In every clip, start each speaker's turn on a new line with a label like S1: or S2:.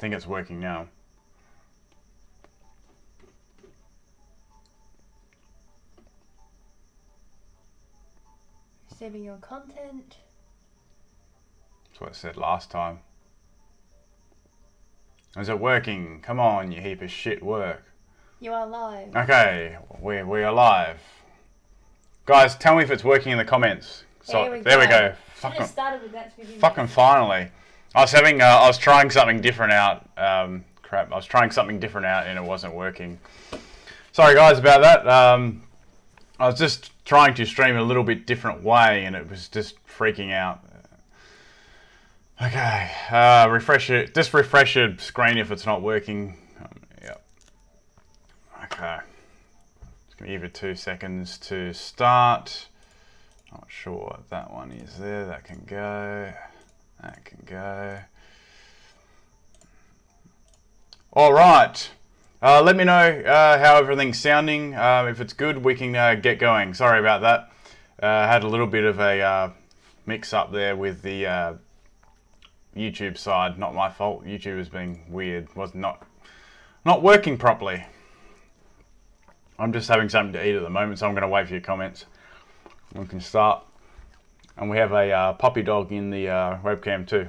S1: think it's working now.
S2: Saving your content.
S1: That's what I said last time. Is it working? Come on, you heap of shit work.
S2: You are live.
S1: Okay, we are live. Guys, tell me if it's working in the comments. So there we go.
S2: Fucking started with that to begin
S1: fucking
S2: with.
S1: finally. I was trying something different out. Crap, I was trying something different out and it wasn't working. Sorry guys about that. I was just trying to stream a little bit different way and it was just freaking out. Okay, refresh it. Just refresh your screen if it's not working. Yep. Okay. Just gonna give it 2 seconds to start. Not sure what that one is there. That can go. That can go. All right. Let me know how everything's sounding. If it's good, we can get going. Sorry about that. Had a little bit of a mix-up there with the YouTube side. Not my fault. YouTube has been weird. Was not working properly. I'm just having something to eat at the moment, so I'm going to wait for your comments. We can start. And we have a puppy dog in the webcam too.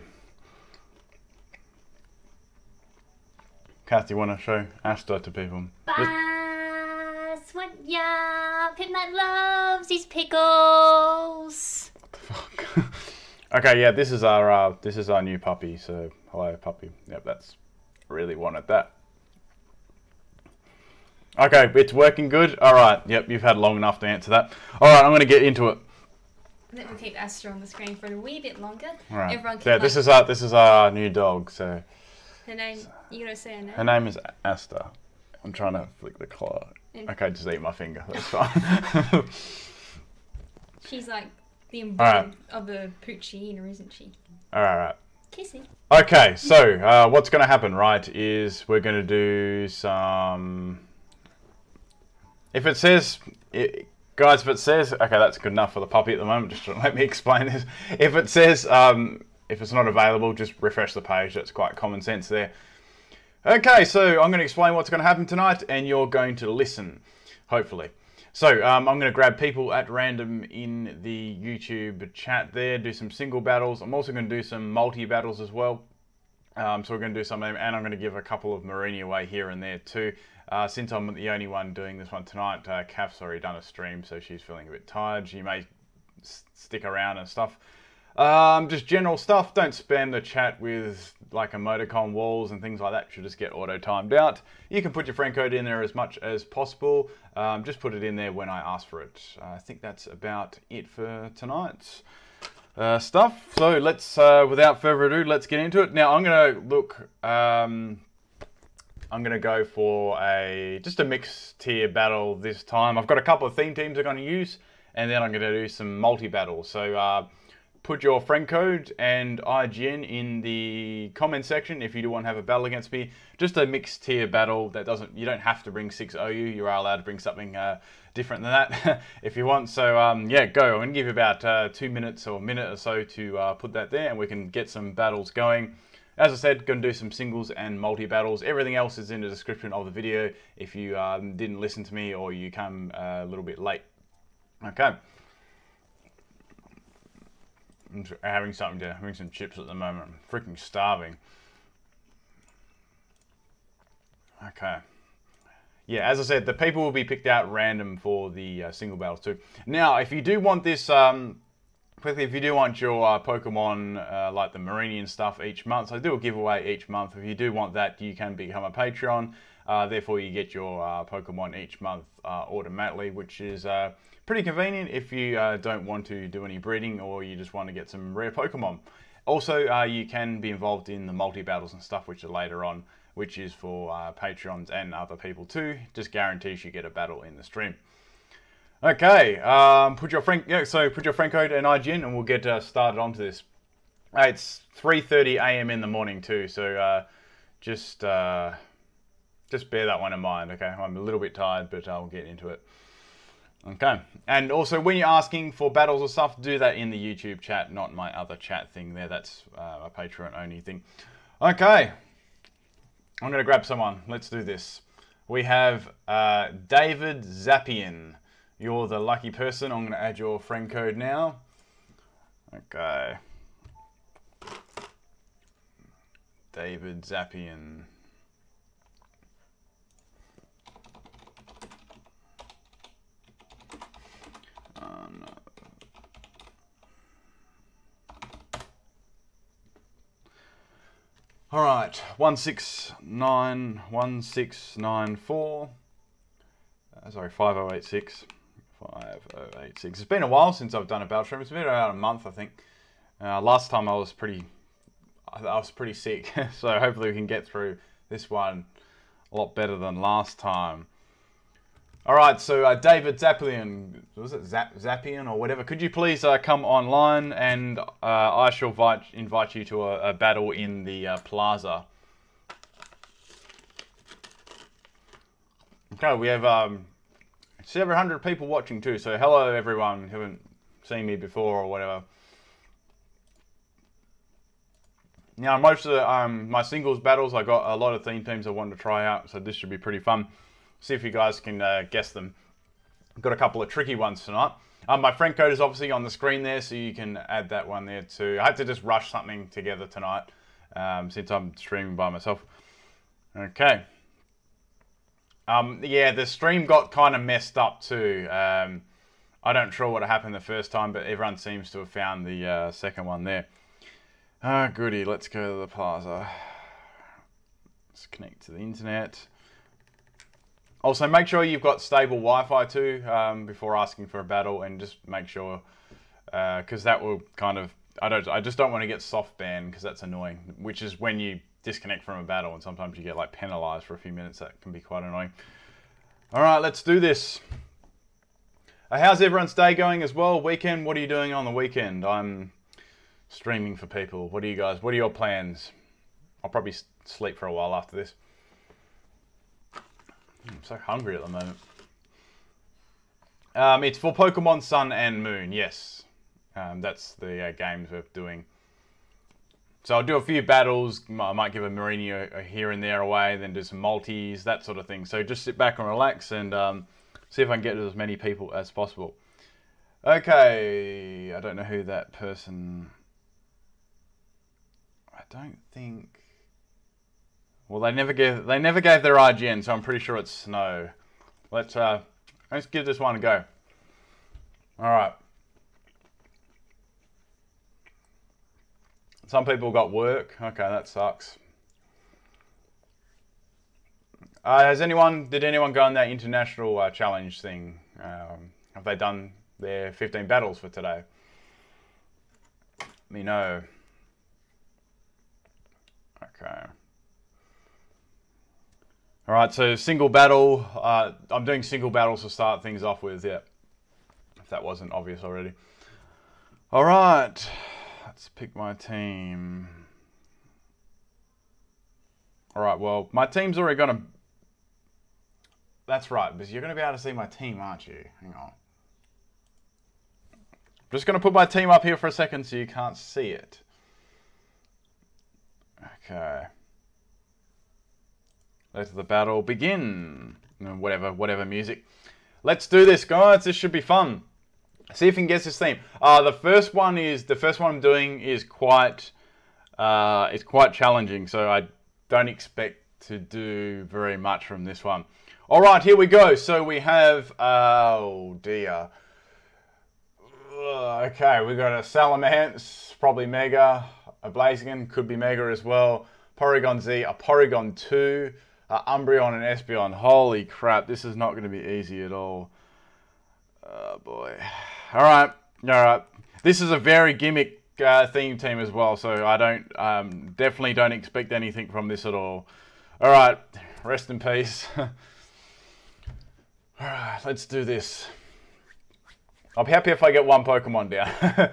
S1: Kathy, you want to show Asta to people?
S2: That's what, yeah. Pimpnite loves his pickles.
S1: What the fuck? Okay, yeah, this is our new puppy. So hello, puppy. Yep, that's really wanted that. Okay, it's working good. All right. Yep, you've had long enough to answer that. All right, I'm going to get into it.
S2: Let me keep Asta on the screen for a wee bit longer.
S1: All right.
S2: Everyone can
S1: Yeah, this is our new dog. So
S2: her name. You gotta say her name.
S1: her name is Asta. I'm trying to flick the claw. Okay, just eat my finger. That's fine.
S2: She's like the embodiment of a poochina, isn't she?
S1: All right.
S2: Kissy.
S1: Okay, so what's going to happen, right, is we're going to do some... If it says... Guys, if it says... Okay, that's good enough for the puppy at the moment. Just let me explain this. If it says... if it's not available, just refresh the page. That's quite common sense there. Okay, so I'm going to explain what's going to happen tonight, and you're going to listen, hopefully. So I'm going to grab people at random in the YouTube chat there, do some single battles. I'm also going to do some multi-battles as well. So we're going to do some of them, and I'm going to give a couple of Mareanie away here and there too. Since I'm the only one doing this one tonight, Kath's already done a stream, so she's feeling a bit tired. She may stick around and stuff. Just general stuff. Don't spam the chat with like emoticon walls and things like that. You'll just get auto timed out. You can put your friend code in there as much as possible. Just put it in there when I ask for it. I think that's about it for tonight's stuff. So let's, without further ado, let's get into it. Now I'm gonna look. I'm gonna go for just a mixed tier battle this time. I've got a couple of theme teams I'm gonna use, and then I'm gonna do some multi battles. So. Put your friend code and IGN in the comment section if you do want to have a battle against me. Just a mixed tier battle that you don't have to bring 6 OU. You are allowed to bring something different than that if you want. So yeah, go. I'm going to give you about 2 minutes or a minute or so to put that there, and we can get some battles going. As I said, going to do some singles and multi-battles. Everything else is in the description of the video if you didn't listen to me or you come a little bit late. Okay. I'm having some chips at the moment. I'm freaking starving. Okay. Yeah, as I said, the people will be picked out random for the single battles too. Now, if you do want this, if you do want your Pokemon, like the Mareanie and stuff each month, so I do a giveaway each month. If you do want that, you can become a Patreon. Therefore, you get your Pokemon each month automatically, which is pretty convenient if you don't want to do any breeding or you just want to get some rare Pokemon. Also, you can be involved in the multi-battles and stuff, which are later on, which is for Patreons and other people too. Just guarantees you get a battle in the stream. Okay, put your friend code and IGN, and we'll get started onto this. It's 3:30 AM in the morning too, so just bear that one in mind. Okay, I'm a little bit tired, but I'll get into it. Okay, and also when you're asking for battles or stuff, do that in the YouTube chat, not my other chat thing there. That's a Patreon only thing. Okay, I'm going to grab someone. Let's do this. We have David Zappian. You're the lucky person. I'm going to add your friend code now. Okay. David Zappian. No. All right, 1691694. Sorry, 5086. 5086. It's been a while since I've done a battle stream. It's been about a month, I think. Last time I was pretty sick, so hopefully we can get through this one a lot better than last time. All right, so David Zappian, was it Zappian or whatever? Could you please come online, and I shall invite you to a battle in the plaza. Okay, we have several hundred people watching too. So hello everyone who haven't seen me before or whatever. Now most of the, my singles battles, I got a lot of theme teams I wanted to try out, so this should be pretty fun. See if you guys can guess them. I've got a couple of tricky ones tonight. My friend code is obviously on the screen there, so you can add that one there too. I had to just rush something together tonight since I'm streaming by myself. Okay. Yeah, the stream got kind of messed up too. I don't sure what happened the first time, but everyone seems to have found the second one there. Ah, goody. Let's go to the plaza. Let's connect to the internet. Also, make sure you've got stable Wi-Fi too before asking for a battle, and just make sure, because that will kind of, I just don't want to get soft banned because that's annoying. Which is when you disconnect from a battle, and sometimes you get like penalized for a few minutes. That can be quite annoying. All right, let's do this. How's everyone's day going as well? Weekend? What are you doing on the weekend? I'm streaming for people. What are you guys? What are your plans? I'll probably sleep for a while after this. I'm so hungry at the moment. It's for Pokemon Sun and Moon, yes. That's the games we're doing. So I'll do a few battles. I might give a Mareanie a here and there away, then do some multis, that sort of thing. So just sit back and relax and see if I can get to as many people as possible. Okay, I don't know who that person... I don't think... Well, they never gave their IGN, so I'm pretty sure it's Snow. Let's give this one a go. All right. Some people got work. Okay, that sucks. Did anyone go on that international challenge thing? Have they done their 15 battles for today? Let me know. Okay. All right, so single battle. I'm doing single battles to start things off with, yeah. If that wasn't obvious already. All right, let's pick my team. All right, well, my team's already gonna... That's right, because you're gonna be able to see my team, aren't you? Hang on. I'm just gonna put my team up here for a second so you can't see it. Okay. Let the battle begin. Whatever music. Let's do this, guys. This should be fun. See if you can guess this theme. The first one I'm doing is quite challenging, so I don't expect to do very much from this one. All right, here we go. So we have, oh dear. Okay, we got a Salamence, probably Mega, a Blaziken, could be Mega as well. Porygon Z, a Porygon 2. Umbreon and Espeon. Holy crap, this is not going to be easy at all. Oh boy. Alright. This is a very gimmick theme team as well, so I definitely don't expect anything from this at all. Alright, rest in peace. Alright, let's do this. I'll be happy if I get one Pokemon down.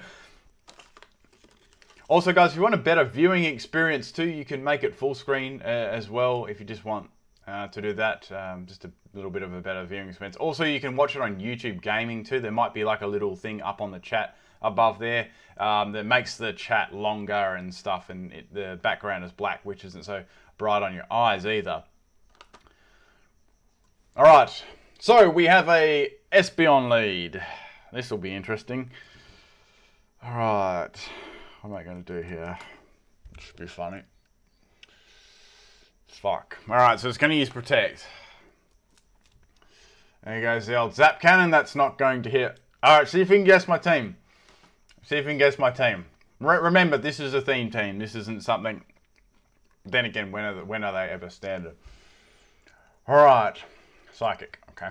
S1: Also, guys, if you want a better viewing experience too, you can make it full screen as well if you just want to do that. Just a little bit of a better viewing experience. Also, you can watch it on YouTube Gaming too. There might be like a little thing up on the chat above there that makes the chat longer and stuff, and the background is black, which isn't so bright on your eyes either. All right, so we have a Espeon lead. This will be interesting. All right, what am I going to do here? It should be funny. Fuck. All right, so it's going to use Protect. There goes the old Zap Cannon. That's not going to hit. All right, see if you can guess my team. See if you can guess my team. Remember, this is a theme team. This isn't something... Then again, when are they ever standard? All right. Psychic. Okay.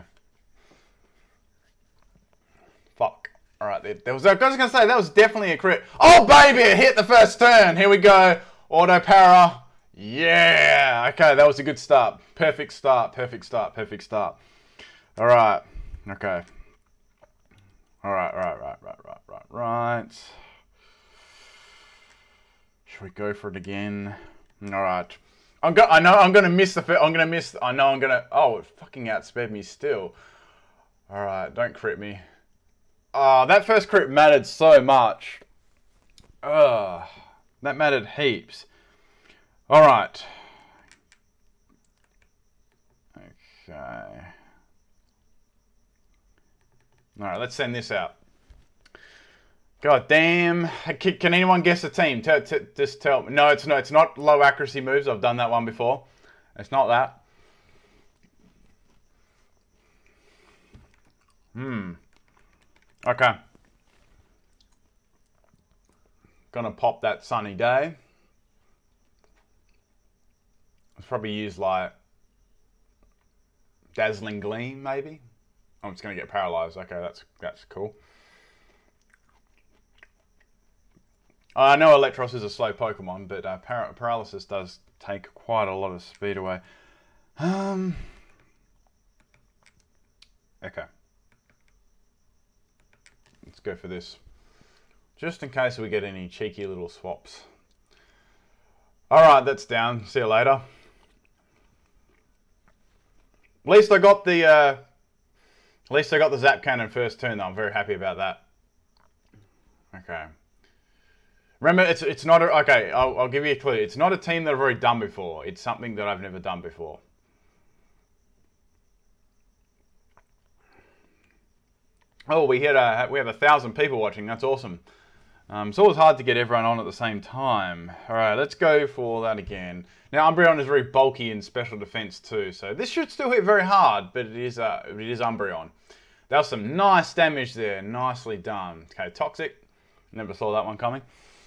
S1: Fuck. All right. I was going to say, that was definitely a crit. Oh, baby! It hit the first turn. Here we go. Auto para. Yeah. Okay, that was a good start. Perfect start. Perfect start. Perfect start. All right. Okay. All right. Right. Should we go for it again? All right. I know I'm gonna miss the. Oh, it fucking outspared me still. All right. Don't crit me. Oh, that first crit mattered so much. Ugh. That mattered heaps. All right. Okay. All right, let's send this out. God damn. Can anyone guess the team? Just tell me. No, it's not low accuracy moves. I've done that one before. It's not that. Okay. Gonna pop that sunny day. Let's probably use like Dazzling Gleam, maybe. I'm just gonna get paralyzed. Okay, that's cool. I know Electros is a slow Pokemon, but paralysis does take quite a lot of speed away. Okay. Let's go for this. Just in case we get any cheeky little swaps. Alright, that's down. See you later. At least I got the Zap Cannon first turn though. I'm very happy about that. Okay. Remember, it's not a... Okay, I'll give you a clue. It's not a team that I've already done before. It's something that I've never done before. Oh, we have 1,000 people watching. That's awesome. It's always hard to get everyone on at the same time. All right, let's go for that again. Now, Umbreon is very bulky in special defense too, so this should still hit very hard, but it is Umbreon. That was some nice damage there. Nicely done. Okay, Toxic. Never saw that one coming.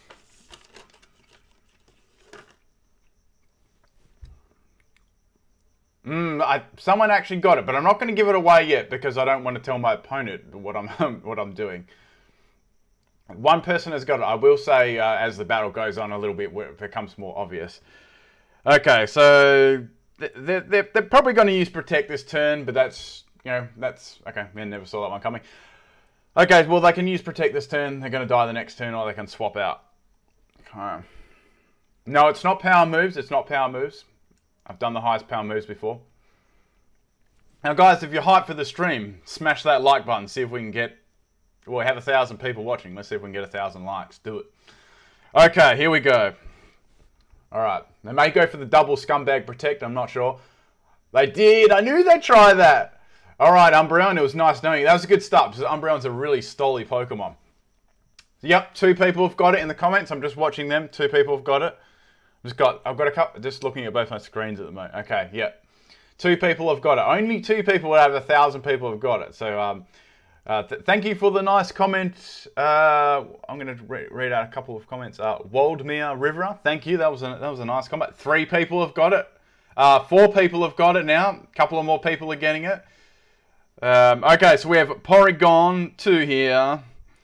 S1: Someone actually got it, but I'm not going to give it away yet because I don't want to tell my opponent what I'm doing. One person has got it. I will say as the battle goes on a little bit, where it becomes more obvious. Okay, so they're probably going to use Protect this turn, but that's okay. I never saw that one coming. Okay, well they can use Protect this turn. They're going to die the next turn, or they can swap out. Okay. No, it's not power moves. It's not power moves. I've done the highest power moves before. Now, guys, if you're hyped for the stream, smash that like button. See if we can get... Well, we have 1,000 people watching. Let's see if we can get 1,000 likes. Do it. Okay, here we go. All right. They may go for the double Scumbag Protect. I'm not sure. They did. I knew they'd try that. All right, Umbreon. It was nice knowing you. That was a good start because Umbreon's a really stolly Pokemon. Yep, 2 people have got it in the comments. I'm just watching them. 2 people have got it. I've got a couple, just looking at both my screens at the moment. Okay, yep. 2 people have got it. Only 2 people out of 1,000 people have got it. So thank you for the nice comment. I'm going to read out a couple of comments. Waldmere River, thank you. That was a nice comment. 3 people have got it. 4 people have got it now. A couple of more people are getting it. Okay, so we have Porygon 2 here.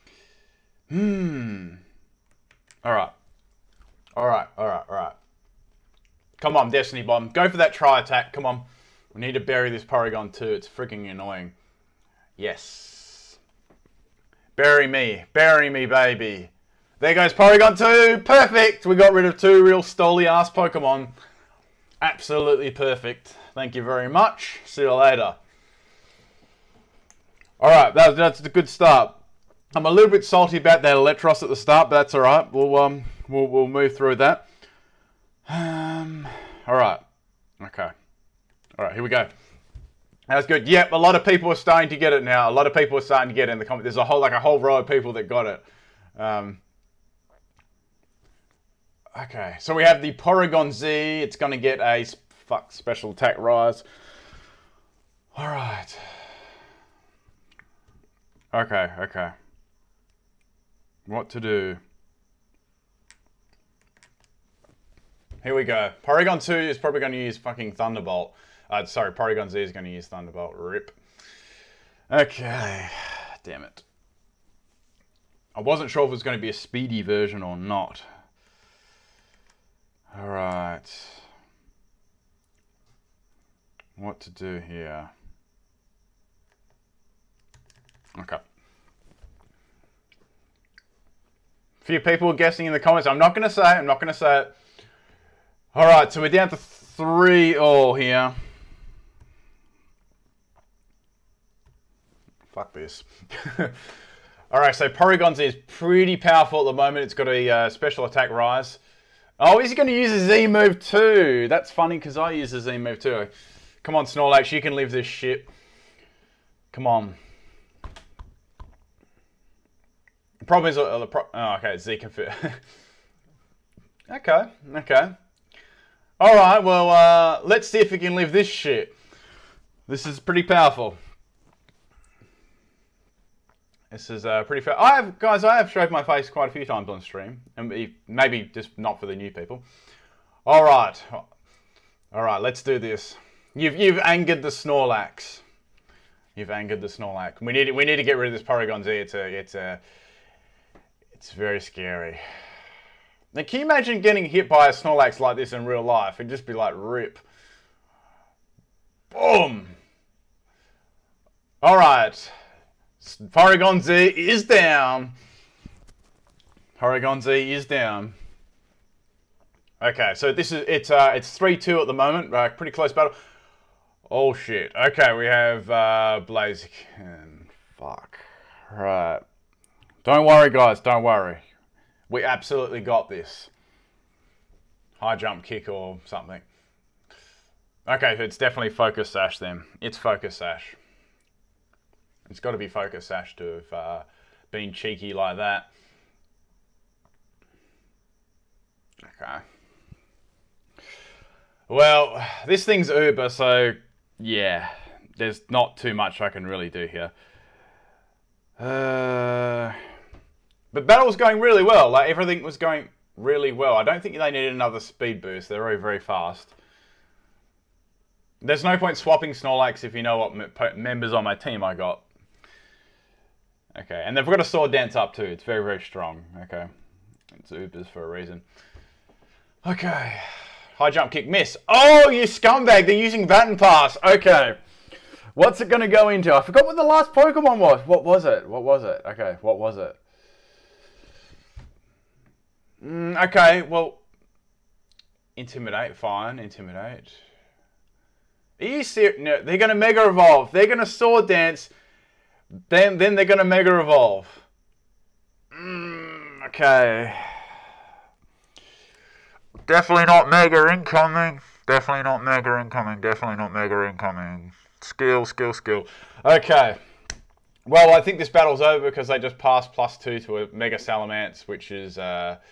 S1: Alright. Come on, Destiny Bomb. Go for that try attack. Come on. We need to bury this Porygon 2. It's freaking annoying. Yes. Bury me. Bury me, baby. There goes Porygon 2. Perfect. We got rid of 2 real stolly-ass Pokemon. Absolutely perfect. Thank you very much. See you later. Alright, that's a good start. I'm a little bit salty about that Electros at the start, but that's all right. We'll move through that. All right. Okay. All right, here we go. That's good. Yep, a lot of people are starting to get it now. A lot of people are starting to get it in the comments. There's a whole row of people that got it. Okay, so we have the Porygon Z. It's going to get a special attack rise. All right. Okay. What to do? Here we go. Porygon 2 is probably going to use fucking Thunderbolt. Sorry, Porygon Z is going to use Thunderbolt. RIP. Okay. Damn it. I wasn't sure if it was going to be a speedy version or not. Alright. What to do here? Okay. A few people guessing in the comments. I'm not going to say it. Alright, so we're down to 3-all here. Fuck this. Alright, so Porygon Z is pretty powerful at the moment. It's got a special attack rise. Oh, is he going to use a Z move too? That's funny because I use a Z move too. Come on, Snorlax, you can live this shit. Come on. The problem is... oh, okay, Z can fit. Okay. Alright, well, let's see if we can live this shit. This is pretty powerful. This is pretty fair. I have showed my face quite a few times on stream, and maybe just not for the new people. All right, let's do this. You've angered the Snorlax. You've angered the Snorlax. We need to get rid of this Porygon Z. It's very scary. Now, can you imagine getting hit by a Snorlax like this in real life? It'd just be like rip. Boom. All right. Porygon Z is down. Porygon Z is down. Okay, so it's 3-2 at the moment. Pretty close battle. Oh shit. Okay, we have Blaziken. Fuck. Right. Don't worry, guys. Don't worry. We absolutely got this. High jump kick or something. Okay, it's definitely Focus Sash then. It's Focus Sash. It's got to be Focus Sash to have been cheeky like that. Okay. Well, this thing's Uber, so yeah, there's not too much I can really do here. But battle was going really well. Like, everything was going really well. I don't think they needed another speed boost. They're very, very fast. There's no point swapping Snorlax if you know what members on my team I got. Okay, and they've got a Sword Dance up too. It's very, very strong. Okay, it's Ubers for a reason. Okay, high jump kick, miss. Oh, you scumbag! They're using Baton Pass. Okay, what's it gonna go into? I forgot what the last Pokemon was. What was it? Okay, what was it? Okay, well, Intimidate, fine. Intimidate. Are you serious? No, they're gonna Mega Evolve. They're gonna Sword Dance. Then they're going to Mega Evolve. Okay. Definitely not Mega incoming. Definitely not Mega incoming. Skill. Okay. Well, I think this battle's over because they just passed +2 to a Mega Salamence, which is, yep,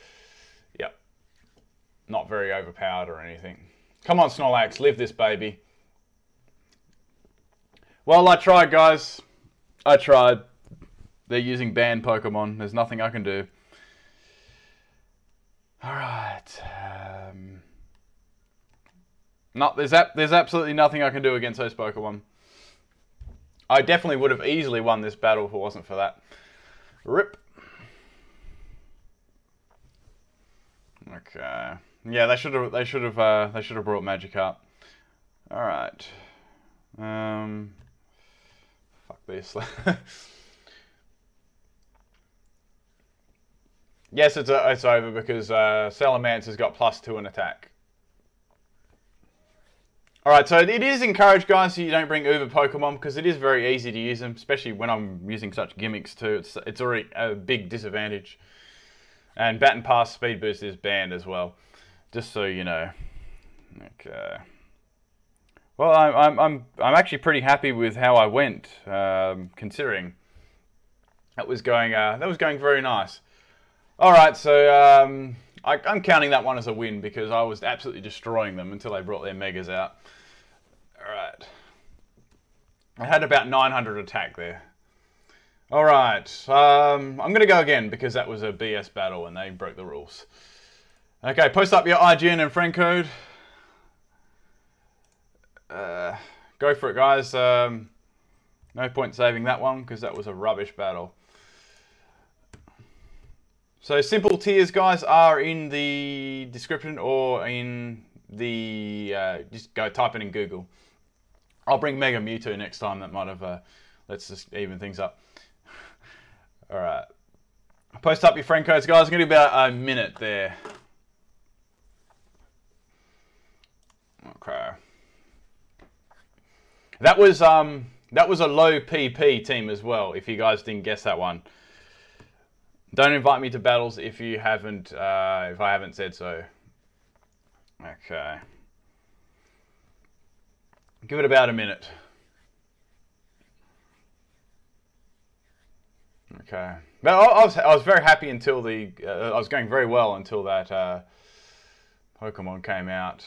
S1: not very overpowered or anything. Come on, Snorlax, live this baby. Well, I tried, guys. I tried. They're using banned Pokemon. There's nothing I can do. Alright. No, there's absolutely nothing I can do against those Pokemon. I definitely would have easily won this battle if it wasn't for that. RIP. Okay. Yeah, they should have brought Magikarp. Alright. Fuck this. Yes, it's over because Salamence has got +2 in attack. Alright, so it is encouraged, guys, so you don't bring Uber Pokemon, because it is very easy to use them, especially when I'm using such gimmicks too. It's already a big disadvantage. And Baton Pass Speed Boost is banned as well, just so you know. Okay. Well, I'm actually pretty happy with how I went, considering that was going very nice. Alright, so I'm counting that one as a win because I was absolutely destroying them until they brought their Megas out. Alright. I had about 900 attack there. Alright, I'm going to go again because that was a BS battle and they broke the rules. Okay, post up your IGN and friend code. Go for it, guys. No point saving that one because that was a rubbish battle. So simple tiers, guys, are in the description or in the just go type it in Google. I'll bring Mega Mewtwo next time. That might have let's just even things up. All right, post up your friend codes, guys. I'm gonna do about a minute there. Okay, that was a low PP team as well. If you guys didn't guess that one. Don't invite me to battles if you haven't, if I haven't said so. Okay. Give it about a minute. Okay. But I was very happy until I was going very well until that Pokemon came out.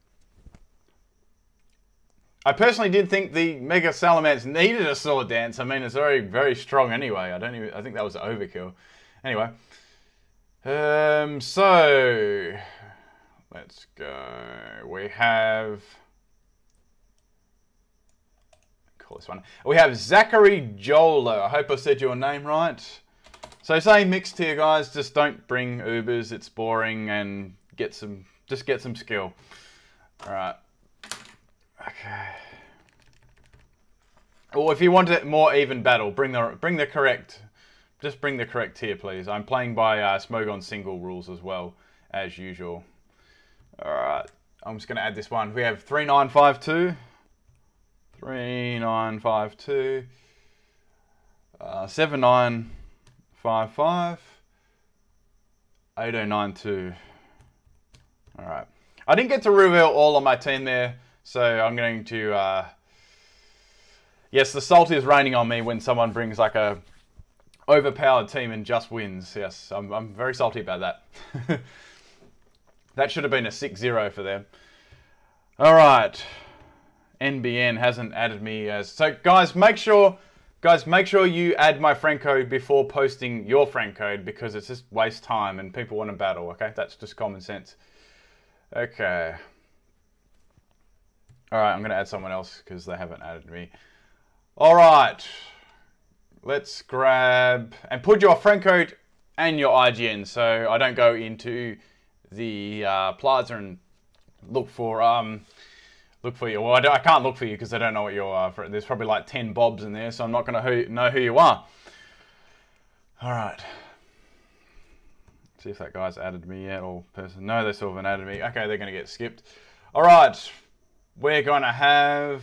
S1: I personally did think the Mega Salamence needed a Sword Dance. I mean, it's very, very strong anyway. I think that was overkill. Anyway, so let's go. We have call this one. We have Zachary Jolo. I hope I said your name right. So same mixed tier, guys. Just don't bring Ubers. It's boring and just get some skill. All right. Okay. Or if you want a more even battle, bring the correct. Just bring the correct tier, please. I'm playing by Smogon single rules as well, as usual. Alright, I'm just going to add this one. We have 3952, 3952, 7955, 8092. Alright. I didn't get to reveal all of my team there, so I'm going to... Yes, the salt is raining on me when someone brings like a overpowered team and just wins. Yes, I'm very salty about that. That should have been a 6-0 for them. All right, NBN hasn't added me as so. Guys, make sure you add my friend code before posting your friend code because it's just waste time and people want to battle. Okay, that's just common sense. Okay. All right, I'm gonna add someone else because they haven't added me. All right. Let's grab and put your friend code and your IGN so I don't go into the plaza and look for you. Well, I can't look for you because I don't know what you are. There's probably like 10 Bobs in there, so I'm not going to know who you are. All right. See if that guy's added me yet or person. No, they still haven't added me. Okay, they're going to get skipped. All right. We're going to have...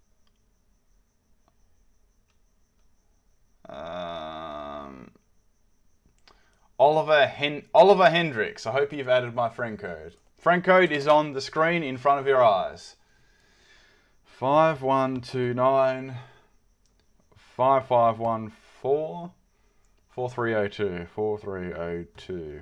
S1: Oliver Hendricks. I hope you've added my friend code. Friend code is on the screen in front of your eyes. 5129 5514 4302 4302.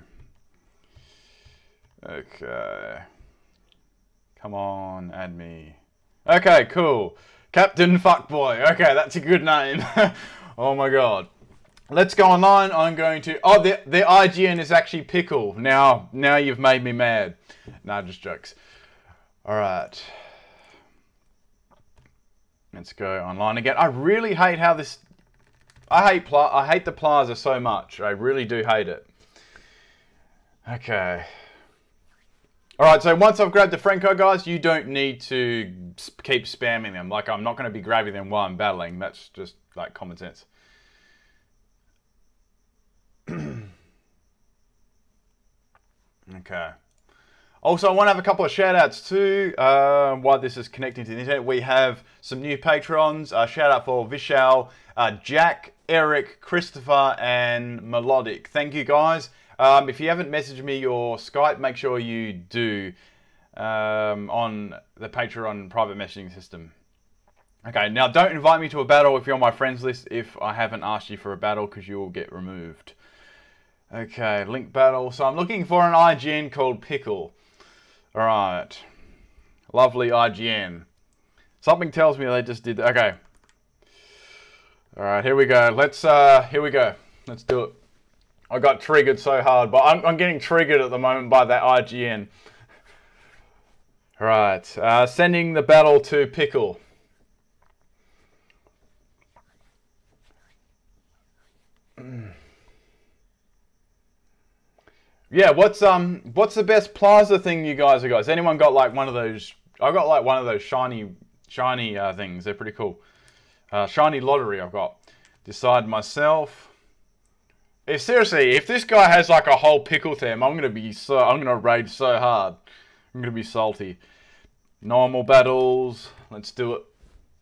S1: Okay. Come on, add me. Okay, cool. Captain Fuckboy. Okay, that's a good name. Oh my god. Let's go online. I'm going to... Oh, the IGN is actually Pickle. Now you've made me mad. Nah, just jokes. Alright. Let's go online again. I really hate how this... I hate the plaza so much. I really do hate it. Okay. Alright, so once I've grabbed the friend code, guys, you don't need to keep spamming them. Like, I'm not going to be grabbing them while I'm battling. That's just, like, common sense. Okay. Also, I want to have a couple of shout outs too. While this is connecting to the internet, we have some new patrons. Shout out for Vishal, Jack, Eric, Christopher, and Melodic. Thank you guys. If you haven't messaged me your Skype, make sure you do on the Patreon private messaging system. Okay, now don't invite me to a battle if you're on my friends list if I haven't asked you for a battle because you will get removed. Okay, link battle. So I'm looking for an IGN called Pickle. Alright. Lovely IGN. Something tells me they just did that. Okay. Alright, here we go. Here we go. Let's do it. I got triggered so hard, but I'm getting triggered at the moment by that IGN. Alright, sending the battle to Pickle. Yeah, what's the best plaza thing you guys have got? Has anyone got like one of those? I got like one of those shiny things. They're pretty cool. Shiny lottery I've got. Decide myself. If this guy has like a whole pickle theme, I'm gonna rage so hard. I'm gonna be salty. Normal battles. Let's do it.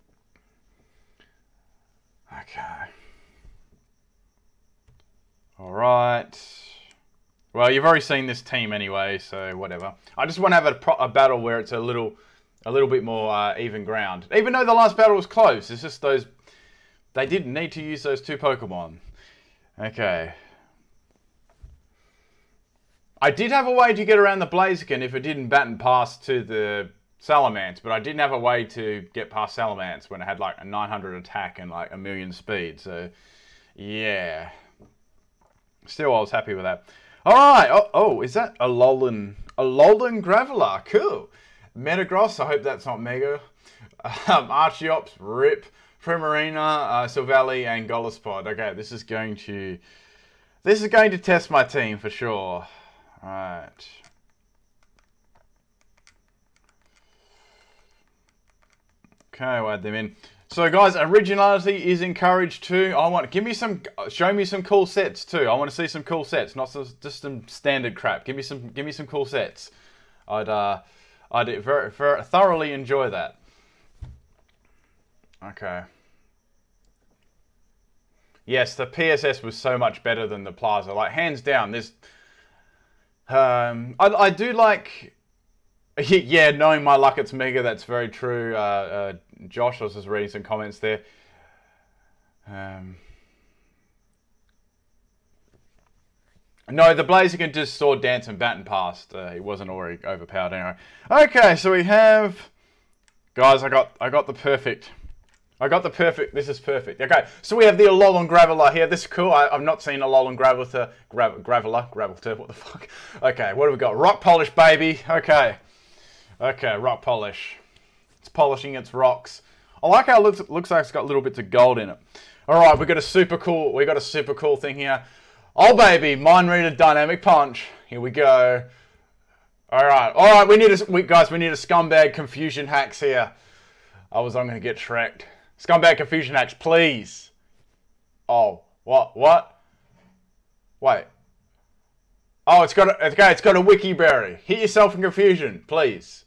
S1: Okay. All right. Well, you've already seen this team anyway, so whatever. I just want to have a battle where it's a little bit more even ground. Even though the last battle was close, it's just those. They didn't need to use those two Pokemon. Okay. I did have a way to get around the Blaziken if it didn't batten past to the Salamence, but I didn't have a way to get past Salamence when it had like a 900 attack and like 1,000,000 speed. So, yeah. Still, I was happy with that. Alright, oh, is that a Alolan Graveler? Cool. Metagross, I hope that's not Mega. Archeops, RIP. Primarina, Silvally, and Golispod. Okay, this is going to test my team for sure. Alright. Okay, we'll add them in. So guys, originality is encouraged too. Show me some cool sets too. I want to see some cool sets, not just some standard crap. Give me some cool sets. I'd very thoroughly enjoy that. Okay. Yes, the PSS was so much better than the Plaza. Like hands down. This. I do like. Yeah, knowing my luck, it's Mega. That's very true. Josh, I was just reading some comments there. No, the Blaziken just saw Dance and Batten past. He wasn't already overpowered anyway. Okay, so we have, guys. I got the perfect. This is perfect. Okay, so we have the Alolan Graveler here. This is cool. I've not seen Alolan Graveler. Graveler. What the fuck? Okay, what do we got? Rock Polish, baby. Okay, Rock Polish. It's polishing its rocks. I like how it looks like it's got little bits of gold in it. All right, we got a super cool thing here. Oh baby, Mind Reader Dynamic Punch. Here we go. All right. We need a scumbag confusion hacks here. I'm gonna get Shrek'd. Scumbag confusion hacks, please. Oh, what? Wait. Oh, it's got a wiki berry. Hit yourself in confusion, please.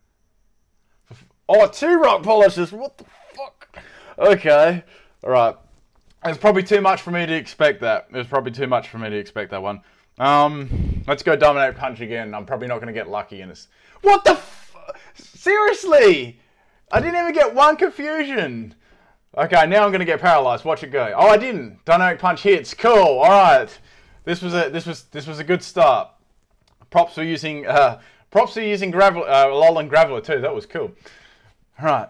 S1: Oh, 2 rock polishes. What the fuck? Okay. All right. It's probably too much for me to expect that. It was probably too much for me to expect that one. Let's go Dominate Punch again. I'm probably not going to get lucky in this. What the Seriously? I didn't even get one confusion. Okay, now I'm going to get paralyzed. Watch it go. Oh, I didn't. Dynamic Punch hits. Cool. All right. This was a good start. Props for using Alolan Graveler too. That was cool. All right.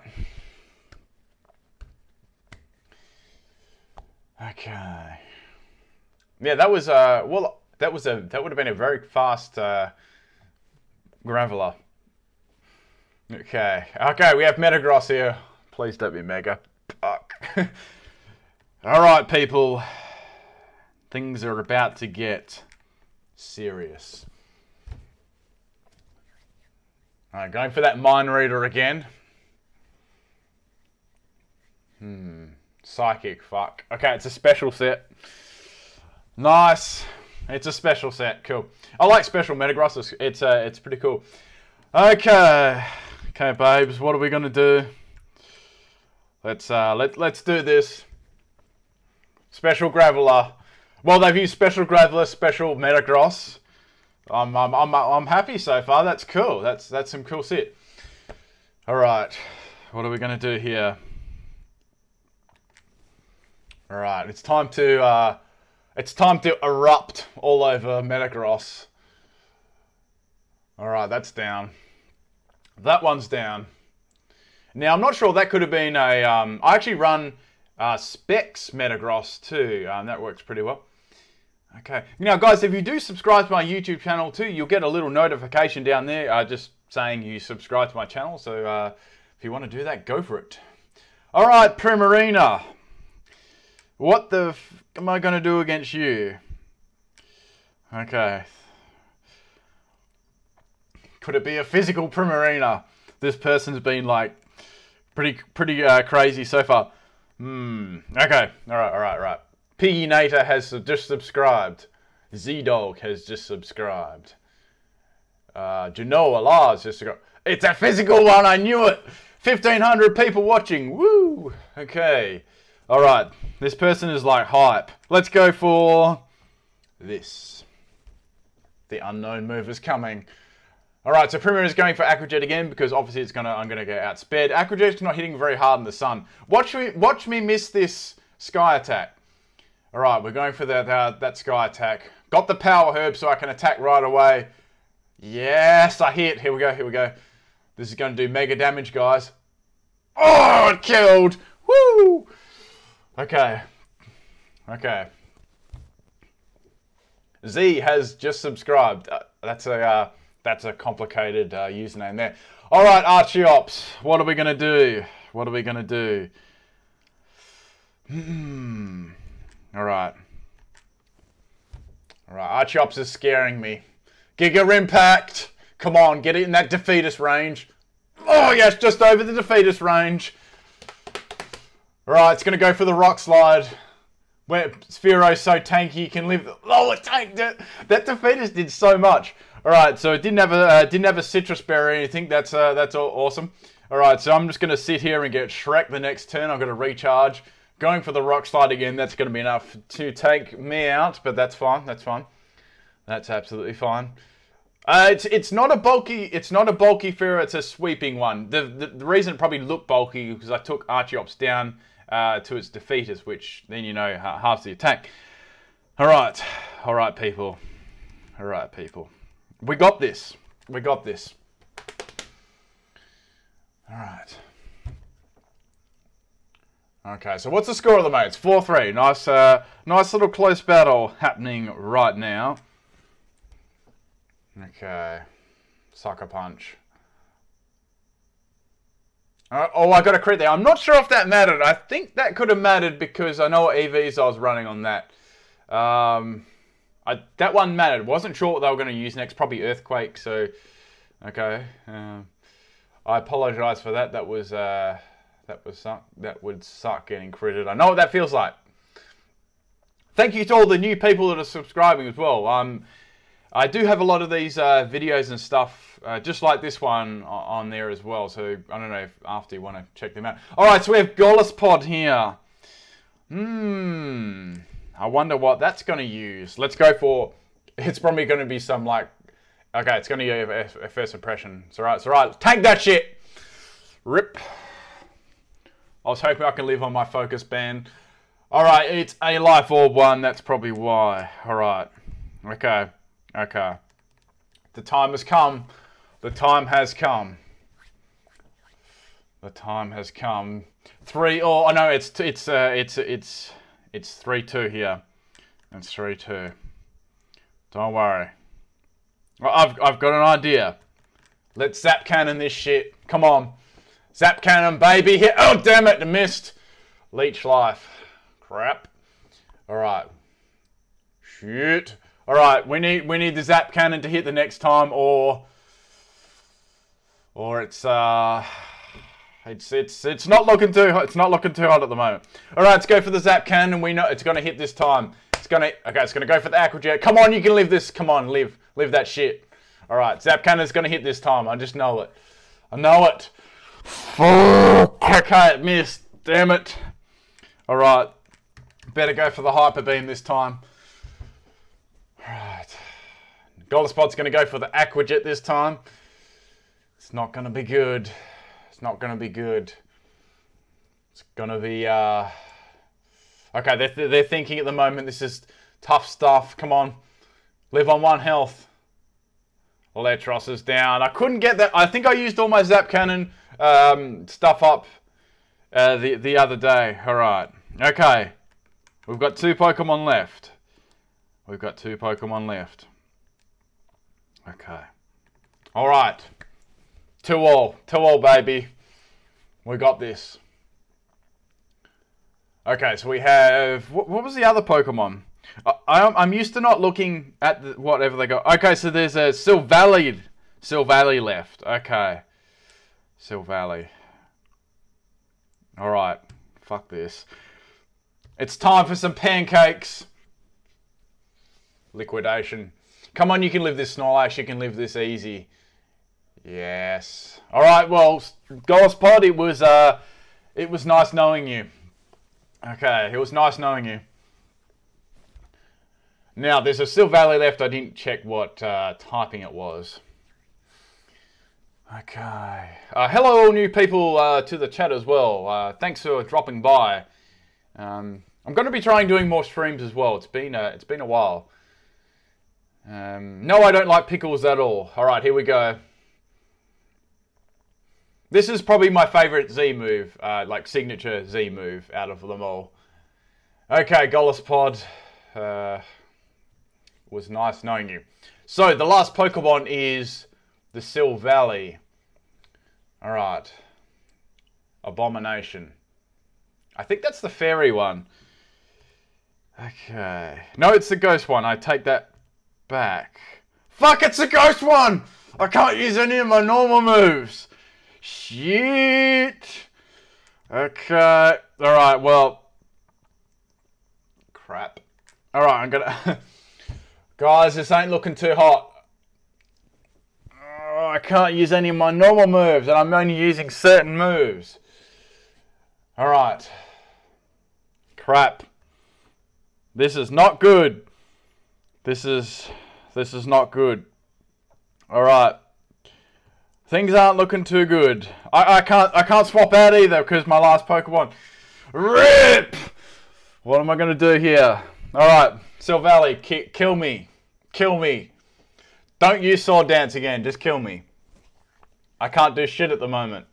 S1: Okay. Yeah, that was that would have been a very fast Graveler. Okay. We have Metagross here. Please don't be Mega. Fuck. All right, people. Things are about to get serious. All right, going for that Mind Reader again. Psychic, fuck. Okay, it's a special set. Nice. It's a special set. Cool. I like special Metagross. It's pretty cool. Okay, babes. What are we gonna do? Let's do this. Special Graveler. Well, they've used special Graveler, special Metagross. I'm happy so far. That's cool. That's some cool shit. All right, what are we gonna do here? All right, it's time to erupt all over Metagross. All right, that's down. That one's down. Now I'm not sure, that could have been a. I actually run Specs Metagross too. That works pretty well. Okay. Now, guys, if you do subscribe to my YouTube channel too, you'll get a little notification down there just saying you subscribe to my channel. So if you want to do that, go for it. All right, Primarina. What the f am I going to do against you? Okay. Could it be a physical Primarina? This person's been like pretty crazy so far. Okay. All right. Piggy Nater has just subscribed. Z-Dog has just subscribed. Genoa Lars just subscribed. It's a physical one, I knew it! 1,500 people watching, woo! Okay. Alright, this person is like hype. Let's go for this. The unknown move is coming. Alright, so Primarina is going for Aquajet again because obviously I'm gonna get outsped. Aquajet's not hitting very hard in the sun. Watch me miss this Sky attack. Alright, we're going for that Sky attack. Got the Power Herb so I can attack right away. Yes, I hit. Here we go. This is going to do mega damage, guys. Oh, it killed. Woo! Okay. Z has just subscribed. That's a complicated username there. Alright, Archeops. What are we going to do? Alright, Archeops is scaring me. Giga Impact! Come on, get it in that defeatist range. Oh yes, just over the defeatist range. Alright, it's going to go for the Rock Slide. Where Sphero's so tanky, you can live... Oh, it tanked it! That defeatist did so much. Alright, so it didn't have a Citrus Berry or anything. That's awesome. Alright, so I'm just going to sit here and get Shrek the next turn. I'm going to recharge. Going for the Rock Slide again, that's going to be enough to take me out, but that's fine. That's absolutely fine. It's not a bulky Pharaoh, it's a sweeping one. The reason it probably looked bulky is because I took Archeops down to its defeaters, which then halves the attack. Alright, people. We got this. Alright. Okay, so what's the score of the mates? 4-3. Nice little close battle happening right now. Okay. Sucker Punch. Oh, I got a crit there. I'm not sure if that mattered. I think that could have mattered because I know what EVs I was running on that. That one mattered. Wasn't sure what they were going to use next. Probably Earthquake, so... Okay. I apologise for that. That would suck getting critted. I know what that feels like. Thank you to all the new people that are subscribing as well. I do have a lot of these videos and stuff, just like this one on there as well. So I don't know if after you want to check them out. All right, so we have Gollespod here. I wonder what that's going to use. Let's go for. It's probably going to be some like. Okay, it's going to be a first impression. It's all right. It's all right. Tank that shit. Rip. I was hoping I could live on my focus band. Alright, it's a Life Orb one. That's probably why. Alright. Okay. The time has come. The time has come. 3 or... Oh, no, it's 3-2 here. It's 3-2. Don't worry. Well, I've got an idea. Let's Zap Cannon this shit. Come on. Zap Cannon, baby. Hit. Oh, damn it. I missed. Leech Life. Crap. Alright. Shit. Alright, we need the Zap Cannon to hit the next time, or it's not looking too hot. It's not looking too hot at the moment. Alright, let's go for the Zap Cannon. We know it's gonna hit this time. It's gonna go for the Aqua Jet. Come on, you can live this. Come on, live that shit. All right, Zap Cannon's gonna hit this time. I just know it. I know it. Fuck. Okay, it missed. Damn it. All right, better go for the Hyper Beam this time. All right, Gold Spot's gonna go for the Aqua Jet this time. It's not gonna be good. It's not gonna be good. It's gonna be okay. They're thinking at the moment. This is tough stuff. Come on, live on 1 health. Electros is down. I couldn't get that. I think I used all my Zap Cannon stuff up the other day. All right. Okay. We've got 2 Pokemon left. We've got 2 Pokemon left. Okay. All right. 2-all. 2-all, baby. We got this. Okay, so we have... What was the other Pokemon? I'm used to not looking at whatever they got. Okay, so there's a Silvally left. Okay. Silvally. Alright. Fuck this. It's time for some pancakes. Liquidation. Come on, you can live this, Snorlax. You can live this easy. Yes. Alright, well, Goldspot, it was nice knowing you. Okay, it was nice knowing you. Now, there's a Silvally left. I didn't check what typing it was. Okay. Hello, all new people to the chat as well. Thanks for dropping by. I'm going to be trying doing more streams as well. It's been a while. No, I don't like pickles at all. All right, here we go. This is probably my favorite Z move, like signature Z move out of them all. Okay, Gollespod. Was nice knowing you. So, the last Pokemon is the Silvally. Alright. Abomination. I think that's the fairy one. Okay. No, it's the ghost one. I take that back. Fuck, it's the ghost one! I can't use any of my normal moves. Shit. Okay. Alright, well. Crap. Alright, I'm gonna... Guys, this ain't looking too hot. Oh, I can't use any of my normal moves, and I'm only using certain moves. Alright. Crap. This is not good. This is not good. Alright. Things aren't looking too good. I can't swap out either because my last Pokemon. RIP! What am I gonna do here? Alright. Silvally, kill me. Kill me. Don't use Sword Dance again. Just kill me. I can't do shit at the moment.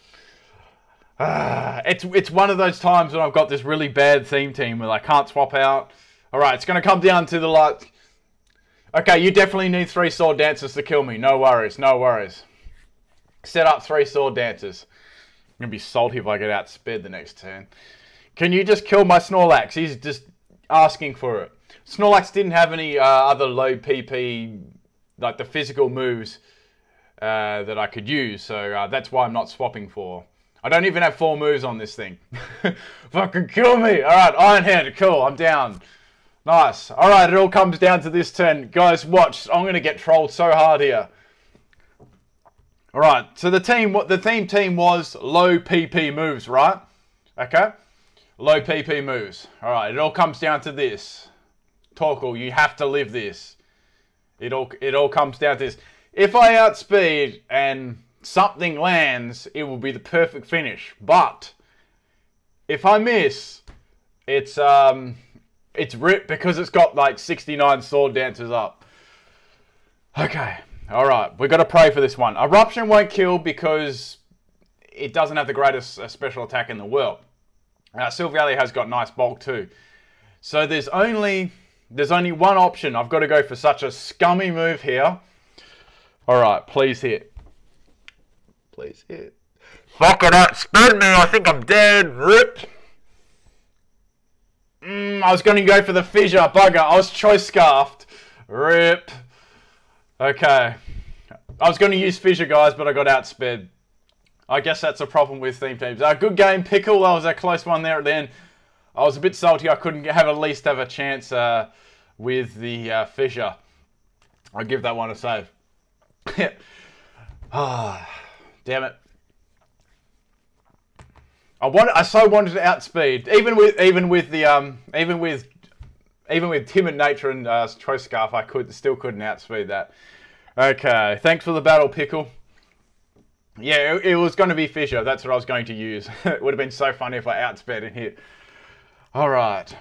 S1: It's one of those times when I've got this really bad theme team where I can't swap out. Alright, it's going to come down to the light. Okay, you definitely need 3 Sword Dances to kill me. No worries, no worries. Set up 3 Sword Dances. I'm going to be salty if I get outsped the next turn. Can you just kill my Snorlax? He's just asking for it. Snorlax didn't have any other low PP, like the physical moves that I could use, so that's why I'm not swapping for. I don't even have 4 moves on this thing. Fucking kill me! Alright, Iron Hand, cool, I'm down. Nice. Alright, it all comes down to this turn. Guys, watch, I'm going to get trolled so hard here. Alright, so the theme team was low PP moves, right? Okay? Low PP moves. Alright, it all comes down to this. Torkoal, you have to live this. It all comes down to this. If I outspeed and something lands, it will be the perfect finish. But if I miss, it's ripped because it's got like 69 Sword Dances up. Okay, alright, we got to pray for this one. Eruption won't kill because it doesn't have the greatest special attack in the world. Silvally has got nice bulk too. So there's only one option. I've got to go for such a scummy move here. Alright, please hit. Please hit. Fuck it up, spin me, I think I'm dead. Rip. I was going to go for the fissure, bugger. I was choice scarfed. Rip. Okay. I was going to use fissure, guys, but I got outsped. I guess that's a problem with theme teams. Good game, Pickle. That was a close one there at the end. I was a bit salty I couldn't at least have a chance with the Fisher. I'll give that one a save. Ah, damn it. I so wanted to outspeed, even with Timid Nature and Choice Scarf, I still couldn't outspeed that. Okay, thanks for the battle, Pickle. Yeah, it was going to be Fisher. That's what I was going to use. It would have been so funny if I outsped and hit. All right.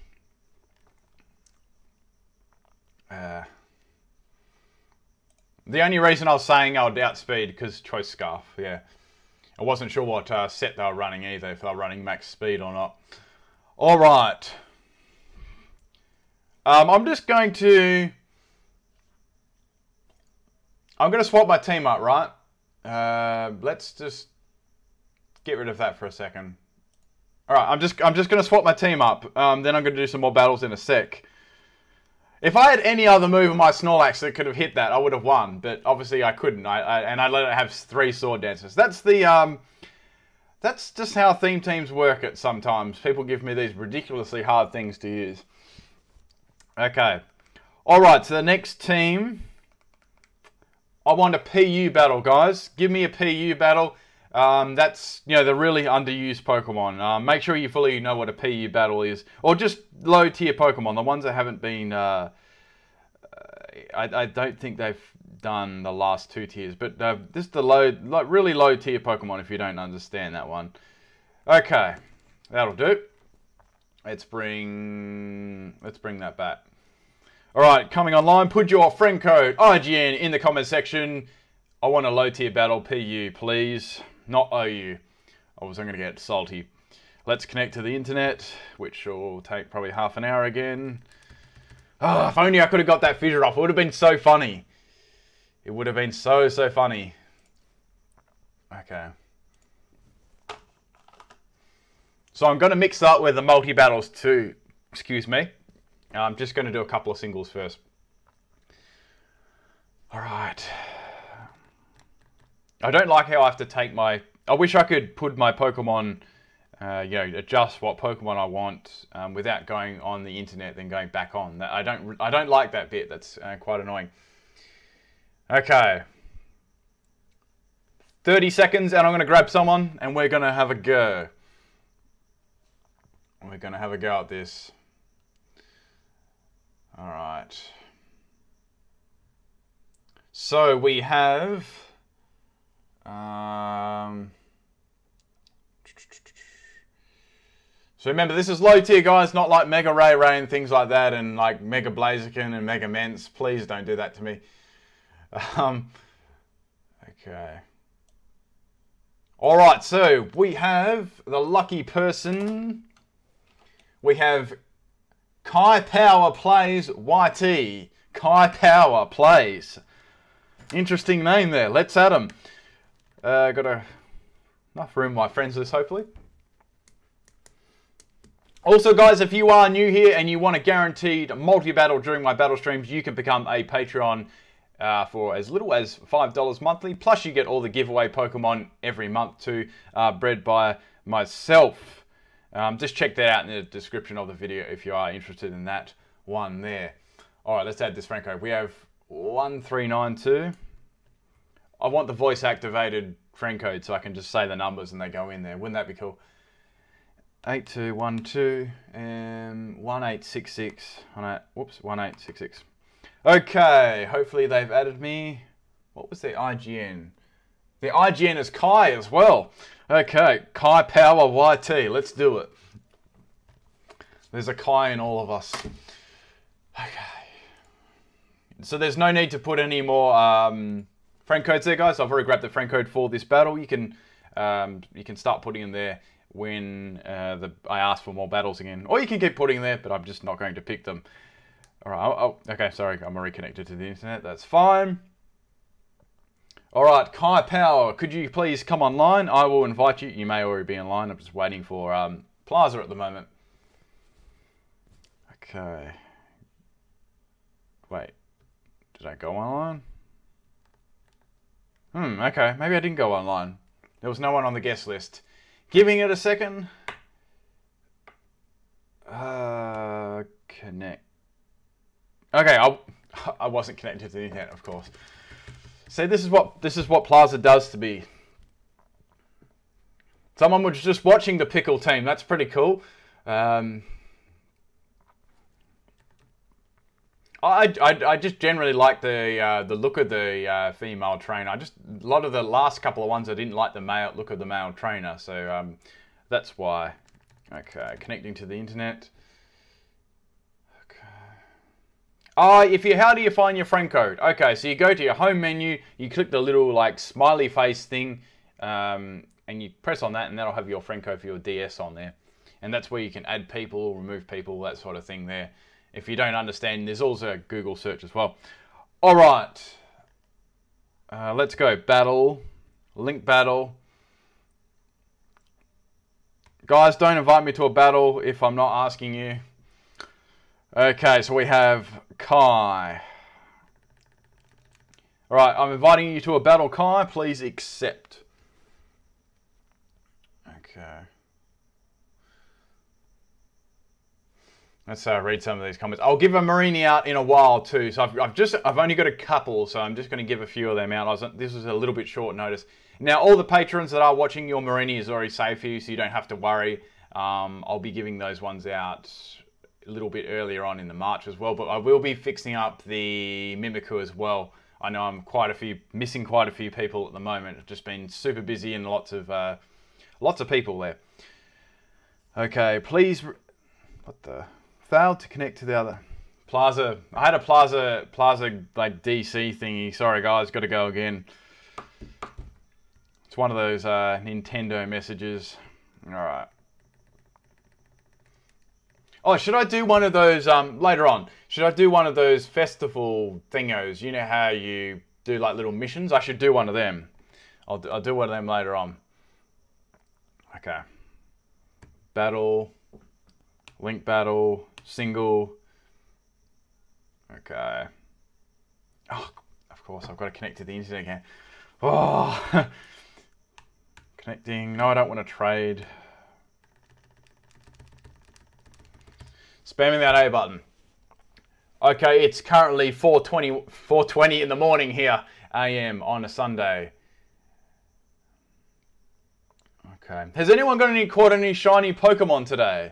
S1: The only reason I was saying I would outspeed because Choice Scarf. Yeah, I wasn't sure what set they were running either, if they were running max speed or not. All right. I'm going to swap my team up, right? Let's just get rid of that for a second. All right, I'm just going to swap my team up. Then I'm going to do some more battles in a sec. If I had any other move on my Snorlax that could have hit that, I would have won. But obviously I couldn't. And I let it have 3 Sword Dances. That's just how theme teams work it sometimes. People give me these ridiculously hard things to use. Okay. All right, so the next team, I want a PU battle, guys. Give me a PU battle. That's, you know, the really underused Pokemon. Make sure you fully know what a PU battle is. Or just low tier Pokemon. The ones that haven't been, I don't think they've done the last 2 tiers. But this is the really low tier Pokemon if you don't understand that one. Okay, that'll do. Let's bring that back. Alright, coming online, put your friend code IGN in the comment section. I want a low tier battle, PU, please. Not OU. I was going to get salty. Let's connect to the internet, which will take probably half an hour again. Oh, if only I could have got that fissure off. It would have been so funny. It would have been so funny. Okay. So I'm going to mix up with the multi-battles too. Excuse me. I'm just going to do a couple of singles first. Alright. I don't like how I have to take my... I wish I could put my Pokemon, you know, adjust what Pokemon I want without going on the internet then going back on. I don't like that bit. That's quite annoying. Okay. 30 seconds and I'm going to grab someone and we're going to have a go. We're going to have a go at this. Alright. So we have... So remember, this is low tier, guys, not like Mega Ray and things like that, and like Mega Blaziken and Mega Mence. Please don't do that to me. Okay. Alright, so we have the lucky person. We have Kai Power Plays YT. Kai Power Plays. Interesting name there. Let's add him. Got enough room, my friends list, hopefully. Also, guys, if you are new here and you want a guaranteed multi-battle during my battle streams, you can become a Patreon for as little as $5 monthly. Plus, you get all the giveaway Pokemon every month too, bred by myself. Just check that out in the description of the video if you are interested in that one there. All right, let's add this friend code. We have 1392. I want the voice activated friend code so I can just say the numbers and they go in there. Wouldn't that be cool? 8212 and 1866. Whoops, 1866. Okay, hopefully they've added me. What was their IGN? The IGN is Kai as well. Okay, Kai Power YT. Let's do it. There's a Kai in all of us. Okay. So there's no need to put any more friend codes there, guys. I've already grabbed the friend code for this battle. You can start putting in there when I ask for more battles again. Or you can keep putting there, but I'm just not going to pick them. Alright, okay, sorry, I'm already connected to the internet. That's fine. Alright, Kai Power, could you please come online? I will invite you. You may already be online. I'm just waiting for Plaza at the moment. Okay. Wait, did I go online? Okay, maybe I didn't go online. There was no one on the guest list. Giving it a second. Connect. Okay, I wasn't connected to the internet, of course. See, this is what Plaza does to me. Someone was just watching the pickle team. That's pretty cool. I just generally like the look of the female trainer. A lot of the last couple of ones I didn't like the look of the male trainer, so that's why. Okay, connecting to the internet. Okay. How do you find your friend code? Okay, so you go to your home menu, you click the little like smiley face thing, and you press on that, and that'll have your friend code for your DS on there, and that's where you can add people, remove people, that sort of thing there. If you don't understand, there's also a Google search as well. All right. Let's go. Battle. Link battle. Guys, don't invite me to a battle if I'm not asking you. Okay, so we have Kai. All right, I'm inviting you to a battle, Kai. Please accept. Okay. Let's read some of these comments. I'll give a Mareanie out in a while too. So I've only got a couple, so I'm just going to give a few of them out. This was a little bit short notice. Now all the patrons that are watching, your Mareanie is already saved for you, so you don't have to worry. I'll be giving those ones out a little bit earlier on in the March as well, but I will be fixing up the Mimikyu as well. I know I'm missing quite a few people at the moment. I've just been super busy and lots of people there. Okay, please. What the? Failed to connect to the other Plaza. I had a Plaza like DC thingy. Sorry guys, got to go again. It's one of those Nintendo messages. All right. Oh, should I do one of those later on? Should I do one of those festival thingos? You know how you do like little missions? I should do one of them. I'll do one of them later on. Okay. Battle. Link battle. Single. Okay. Oh, of course, I've got to connect to the internet again. Oh. Connecting. No, I don't want to trade. Spamming that A button. Okay, it's currently 4:20 in the morning here, AM on a Sunday. Okay. Has anyone caught any shiny Pokemon today?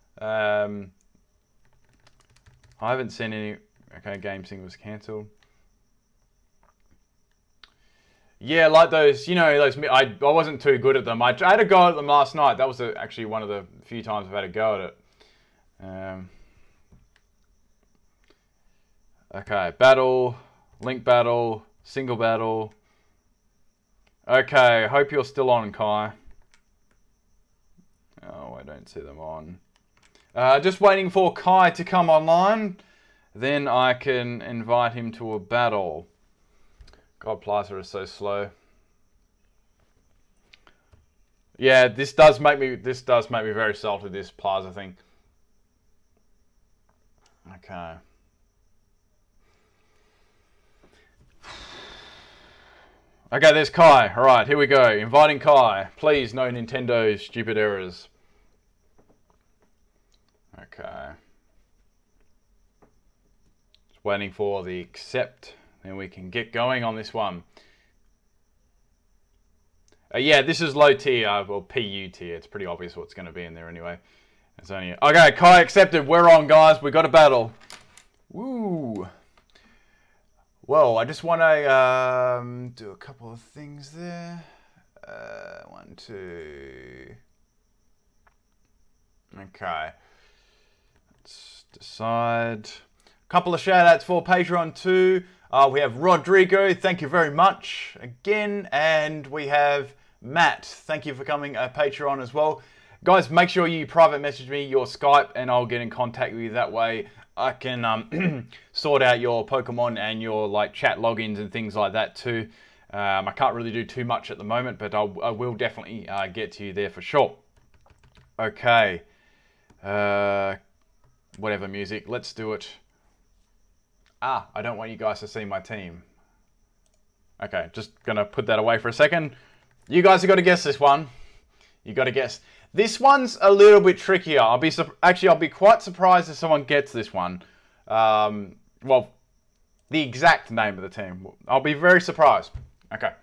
S1: I haven't seen any. Okay, game sync was cancelled. Yeah, like those, you know, those. I wasn't too good at them. I had a go at them last night. That was actually one of the few times I've had a go at it. Okay, battle, link battle, single battle. Okay, hope you're still on, Kai. Oh, I don't see them on. Just waiting for Kai to come online. Then I can invite him to a battle. God, Plaza is so slow. Yeah, this does make me very salty, this Plaza thing. Okay. Okay, there's Kai. All right, here we go. Inviting Kai. Please, no Nintendo stupid errors. Okay. Just waiting for the accept. Then we can get going on this one. Yeah, this is low tier, well, PU tier. It's pretty obvious what's going to be in there anyway. It's only okay. Kai accepted. We're on, guys. We got a battle. Woo. Well, I just want to do a couple of things there. 1, 2. Okay. Let's decide. A couple of shout outs for Patreon too. We have Rodrigo, thank you very much again. And we have Matt, thank you for coming a Patreon as well. Guys, make sure you private message me your Skype and I'll get in contact with you that way. I can sort out your Pokemon and your like chat logins and things like that too. I can't really do too much at the moment, but I will definitely get to you there for sure. Okay. Whatever music, let's do it. I don't want you guys to see my team. Okay, just gonna put that away for a second. You guys have got to guess this one. You got to guess. This one's a little bit trickier. I'll be quite surprised if someone gets this one. Well, the exact name of the team. I'll be very surprised. Okay.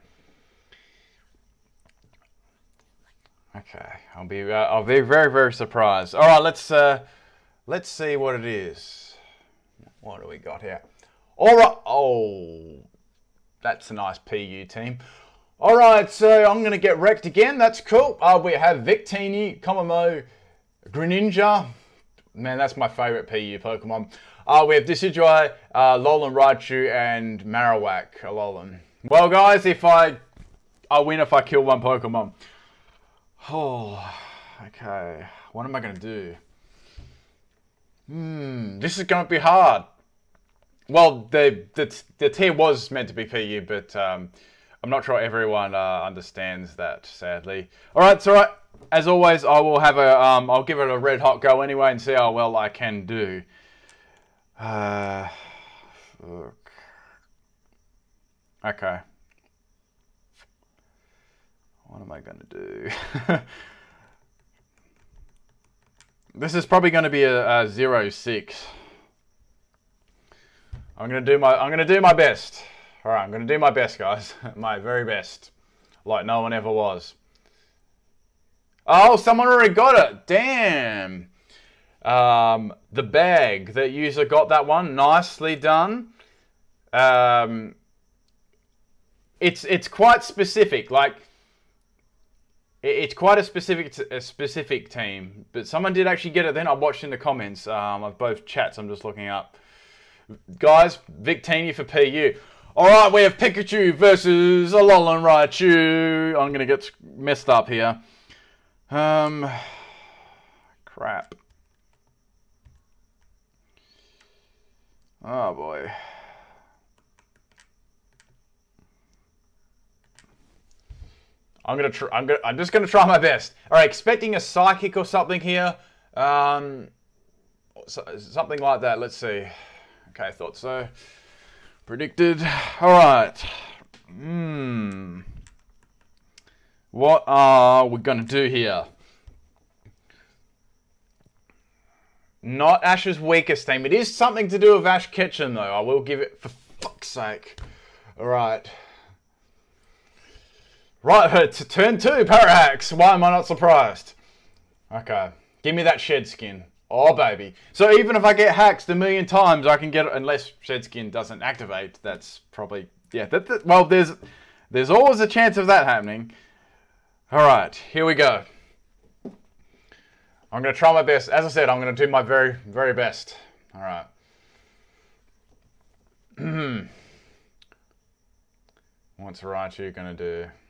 S1: Okay. I'll be very, very surprised. All right. Let's see what it is. What do we got here? All right. Oh, that's a nice PU team. All right, so I'm going to get wrecked again. That's cool. We have Victini, Komomo, Greninja. Man, that's my favorite PU Pokemon. We have Decidueye, Alolan Raichu, and Marowak, Alolan. Well, guys, I win if I kill one Pokemon. Oh, okay. What am I going to do? This is going to be hard. Well, the tier was meant to be PU, but I'm not sure everyone understands that, sadly. All right, it's all right. As always, I will have I'll give it a red hot go anyway and see how well I can do. Okay. What am I going to do? This is probably going to be a 0-6. I'm going to do my best. All right, I'm going to do my best, guys. My very best. Like no one ever was. Oh, someone already got it. Damn. The bag. The user got that one. Nicely done. It's quite specific. Like, it's quite a specific team. But someone did actually get it then. I watched in the comments of both chats. I'm just looking up. Guys, Victini for PU. Alright, we have Pikachu versus Alolan Raichu. I'm going to get messed up here. Crap. Oh boy. I'm just going to try my best. Alright, expecting a psychic or something here. Something like that. Let's see. Okay, I thought so. Predicted. Alright. What are we going to do here? Not Ash's weakest team. It is something to do with Ash Ketchum, though. I will give it, for fuck's sake. Alright. Right, to turn 2, Parahax. Why am I not surprised? Okay. Give me that shed skin. Oh, baby. So even if I get hacked a million times, I can get it, unless shed skin doesn't activate. That's probably, yeah. Well, there's always a chance of that happening. All right, here we go. I'm going to try my best. As I said, I'm going to do my very, very best. All right. What's Raichu going to do?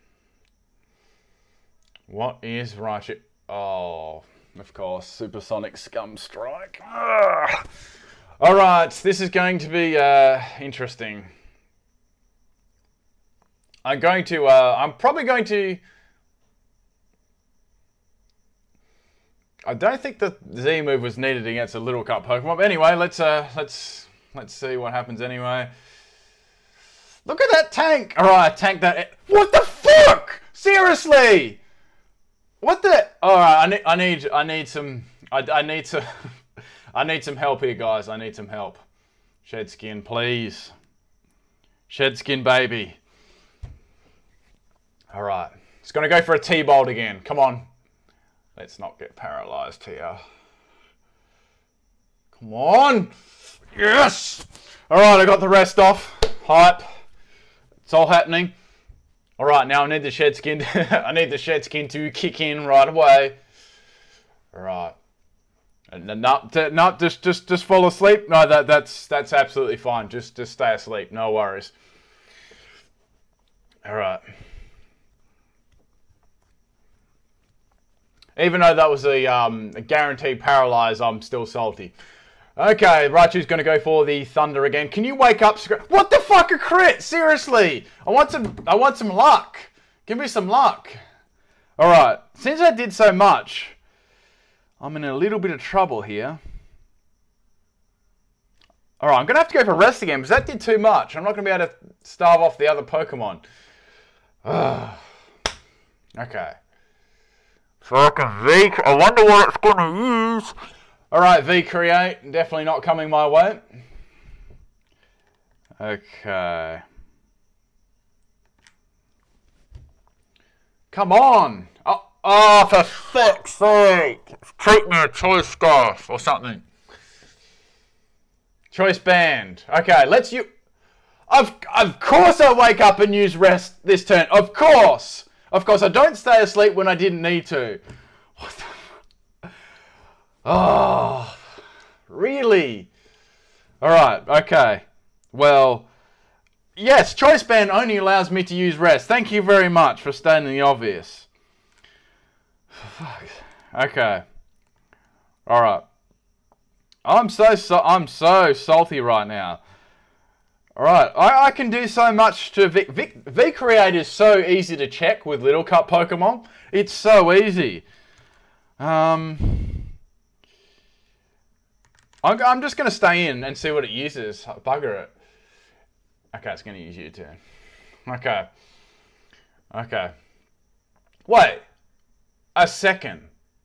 S1: What is Raichu? Oh... Of course, Supersonic Scum Strike. All right, this is going to be interesting. I'm probably going to. I don't think the Z move was needed against a Little Cup Pokemon. But anyway, let's see what happens anyway. Look at that tank. All right, tank that. What the fuck? Seriously. What the? All right, I need some help here, guys. I need some help. Shed skin, please. Shed skin, baby. All right, it's gonna go for a T-bolt again. Come on, let's not get paralyzed here. Come on, yes. All right, I got the rest off. Hype. It's all happening. All right, now I need the shed skin. I need the shed skin to kick in right away. All right. No, just fall asleep. No, that's absolutely fine. Just stay asleep. No worries. All right. Even though that was a guaranteed paralyze, I'm still salty. Okay, Raichu's going to go for the Thunder again. Can you wake up? What the fuck, a crit? Seriously, I want some luck. Give me some luck. All right, since I did so much, I'm in a little bit of trouble here. All right, I'm going to have to go for rest again because that did too much. I'm not going to be able to starve off the other Pokemon. Okay. Fucking V. I wonder what it's gonna use. Alright, V create. Definitely not coming my way. Okay. Come on! Oh, for fuck's sake! Treat me a choice scarf or something. Choice band. Okay, let's you. Of course I wake up and use rest this turn. Of course. Of course I don't stay asleep when I didn't need to. What the... Oh, really? All right. Okay. Well, yes. Choice band only allows me to use rest. Thank you very much for stating the obvious. Fuck. Okay. All right. I'm so salty right now. All right, I can do so much to V create is so easy to check with Little Cup Pokemon. It's so easy. I'm just gonna stay in and see what it uses. Bugger it. Okay, it's gonna use U-turn. Okay. Okay. Wait. A second.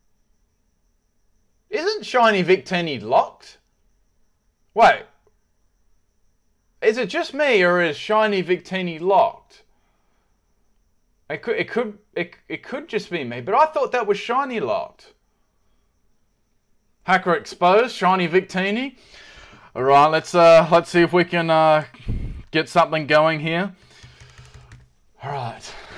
S1: Isn't Shiny Victini locked? Wait. Is it just me or is Shiny Victini locked? It could just be me, but I thought that was Shiny locked. Hacker exposed, Shiny Victini. All right, let's see if we can get something going here. All right.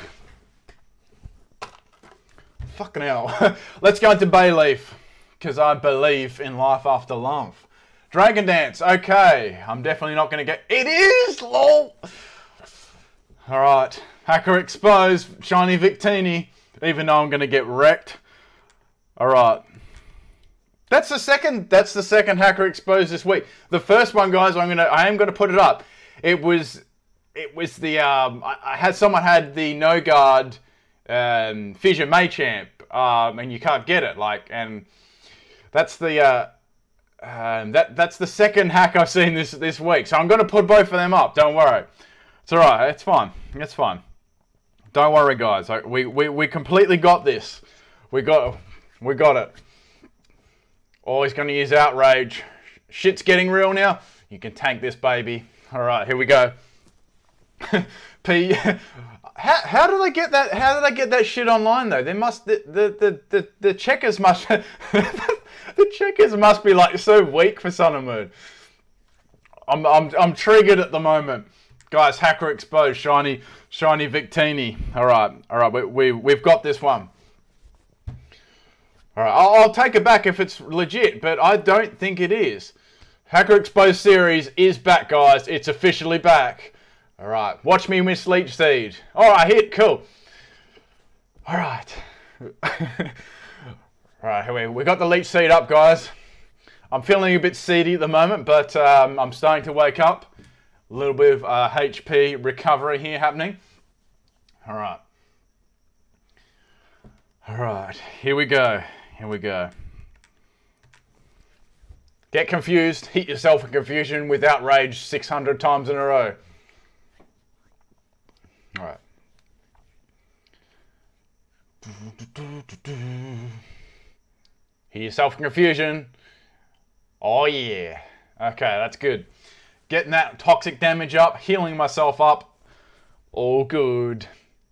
S1: Fucking hell. Let's go into Bayleaf, because I believe in life after love. Dragon Dance, okay. I'm definitely not going to get... It is, lol. All right. Hacker exposed, Shiny Victini, even though I'm going to get wrecked. All right. That's the second hacker exposed this week. The first one, guys, I am going to put it up. It was the someone had the No Guard Fissure Machamp, and you can't get it, and that's the that's the second hack I've seen this week. So I'm going to put both of them up. Don't worry. It's all right. It's fine. It's fine. Don't worry, guys. We completely got this. We got it. Oh, he's going to use Outrage. Shit's getting real now. You can tank this, baby. All right, here we go. P. How do they get that? How do they get that shit online though? They must the checkers must the checkers must be like so weak for Sun and Moon. I'm triggered at the moment, guys. Hacker exposed, shiny Victini. All right, we've got this one. All right, I'll take it back if it's legit, but I don't think it is. Hacker exposed series is back, guys. It's officially back. All right, watch me miss Leech Seed. All right, hit, cool. All right. All right, we got the Leech Seed up, guys. I'm feeling a bit seedy at the moment, but I'm starting to wake up. A little bit of HP recovery here happening. All right. All right, here we go. Here we go. Get confused, hit yourself in confusion with Outrage 600 times in a row. All right. Hit yourself in confusion. Oh yeah. Okay, that's good. Getting that toxic damage up, healing myself up. All good.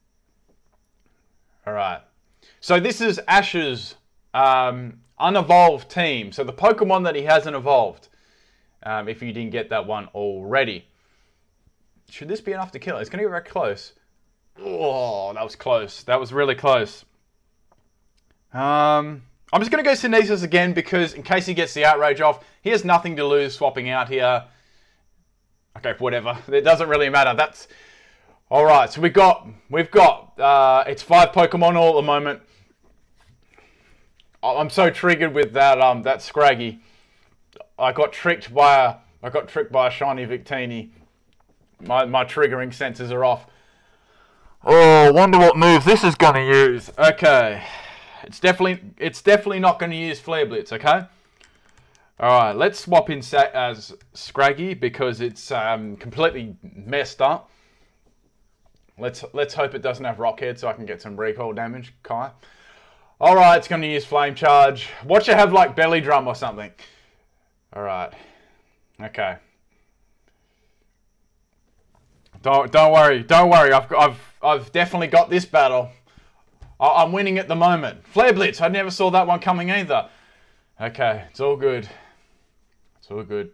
S1: All right. So this is Ash's unevolved team. So the Pokemon that he hasn't evolved. If you didn't get that one already. Should this be enough to kill it? It's going to get very close. Oh, that was close. That was really close. I'm just going to go Synesis again because in case he gets the Outrage off, he has nothing to lose swapping out here. Okay, whatever. It doesn't really matter. That's... Alright, so we've got it's 5 Pokemon all at the moment. I'm so triggered with that that Scraggy. I got tricked by a shiny Victini. My triggering sensors are off. Oh, wonder what move this is gonna use. Okay. It's definitely not gonna use Flare Blitz, okay? Alright, let's swap in as Scraggy because it's completely messed up. Let's hope it doesn't have Rockhead so I can get some recoil damage, Kai. Alright, it's going to use Flame Charge. Watch it have like Belly Drum or something. Alright. Okay. Don't worry. Don't worry. I've definitely got this battle. I'm winning at the moment. Flare Blitz. I never saw that one coming either. Okay. It's all good. It's all good.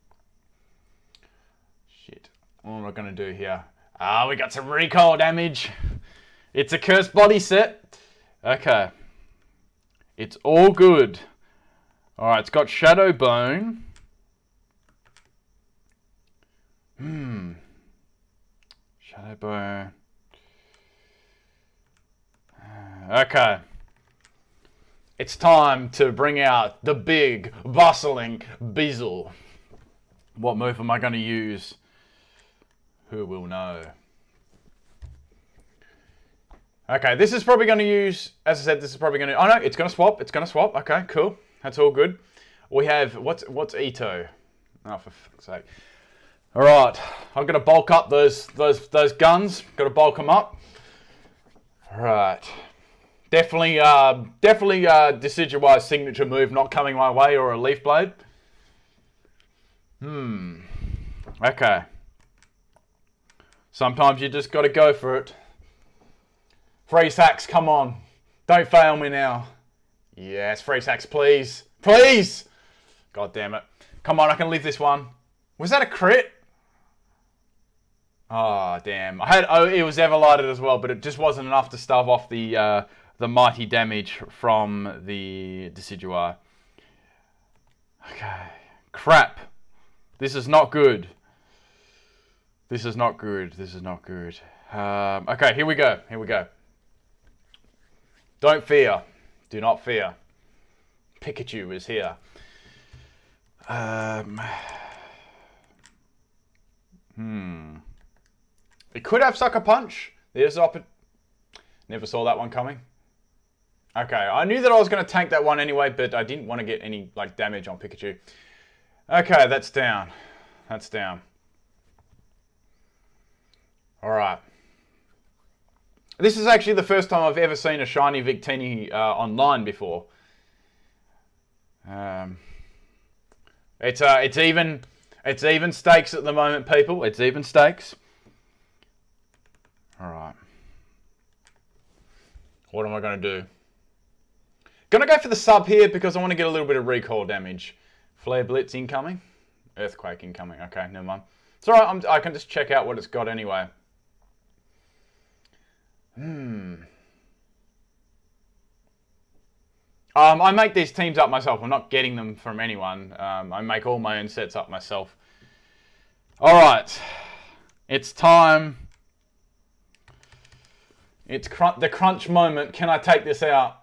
S1: Shit. What am I going to do here? We got some recoil damage. It's a cursed body set. Okay. It's all good. Alright, it's got Shadow Bone. Shadow Bone. Okay. It's time to bring out the big, bustling Beezle. What move am I going to use? Who will know? Okay, this is probably going to use, as I said, this is probably going to, oh no, it's going to swap, it's going to swap. Okay, cool. That's all good. We have, what's Ito? Oh, for fuck's sake. All right, I'm going to bulk up those guns. Got to bulk them up. All right. Definitely Decidueye's signature move not coming my way, or a Leaf Blade. Okay. Sometimes you just got to go for it. Freeze hacks, come on. Don't fail me now. Yes, freeze hacks, please. Please! God damn it. Come on, I can live this one. Was that a crit? Oh, damn. It was Everlighted as well, but it just wasn't enough to stave off the mighty damage from the Decidueye. Okay. Crap. This is not good. This is not good. This is not good. Okay, here we go. Here we go. Don't fear. Do not fear. Pikachu is here. It could have Sucker Punch. There's never saw that one coming. Okay, I knew that I was going to tank that one anyway, but I didn't want to get any like damage on Pikachu. Okay, that's down. That's down. All right. This is actually the first time I've ever seen a shiny Victini online before. It's even stakes at the moment, people. It's even stakes. All right. What am I going to do? Gonna go for the sub here because I want to get a little bit of recoil damage. Flare Blitz incoming. Earthquake incoming. Okay, never mind. It's alright, I can just check out what it's got anyway. I make these teams up myself. I'm not getting them from anyone. I make all my own sets up myself. Alright. It's time. It's the crunch moment. Can I take this out?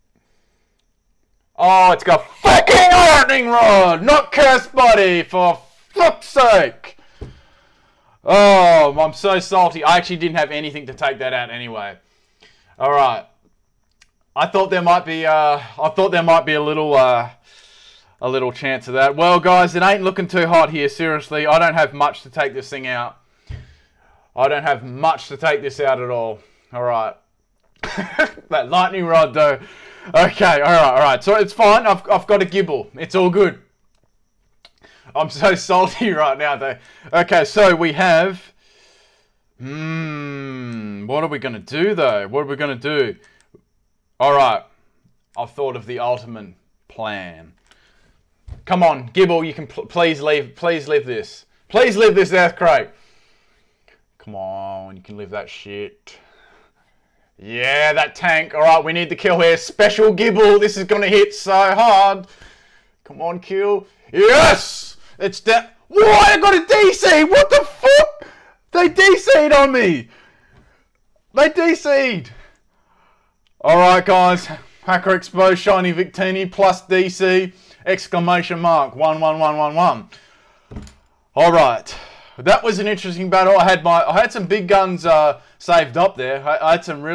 S1: Oh, it's got fucking Lightning Rod! Not Curse Body, for fuck's sake! Oh, I'm so salty. I actually didn't have anything to take that out anyway. Alright. I thought there might be a little chance of that. Well, guys, it ain't looking too hot here, seriously. I don't have much to take this thing out. I don't have much to take this out at all. Alright. That Lightning Rod, though. Okay, alright. So it's fine. I've got a Gibble. It's all good. I'm so salty right now, though. Okay, so we have... what are we going to do, though? What are we going to do? Alright. I've thought of the ultimate plan. Come on, Gibble, you can please live this. Please live this Earthquake. Come on, you can live that shit. Yeah, that tank. Alright, we need the kill here. Special Gibble. This is going to hit so hard. Come on, kill. Yes! It's that. What? I got a DC! What the fuck? They DC'd on me. They DC'd. Alright, guys. Hacker Exposed Shiny Victini plus DC. Exclamation mark. 11111. Alright. That was an interesting battle. I had some big guns saved up there. I had some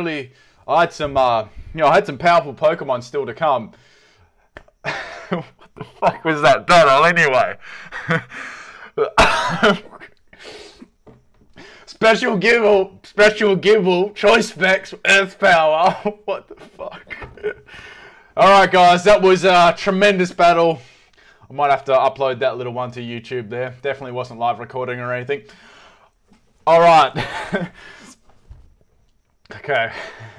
S1: powerful Pokemon still to come. What the fuck was that battle anyway? Special Gibble, Choice Specs, Earth Power. What the fuck? Alright guys, that was a tremendous battle. I might have to upload that little one to YouTube there. Definitely wasn't live recording or anything. Alright. Okay.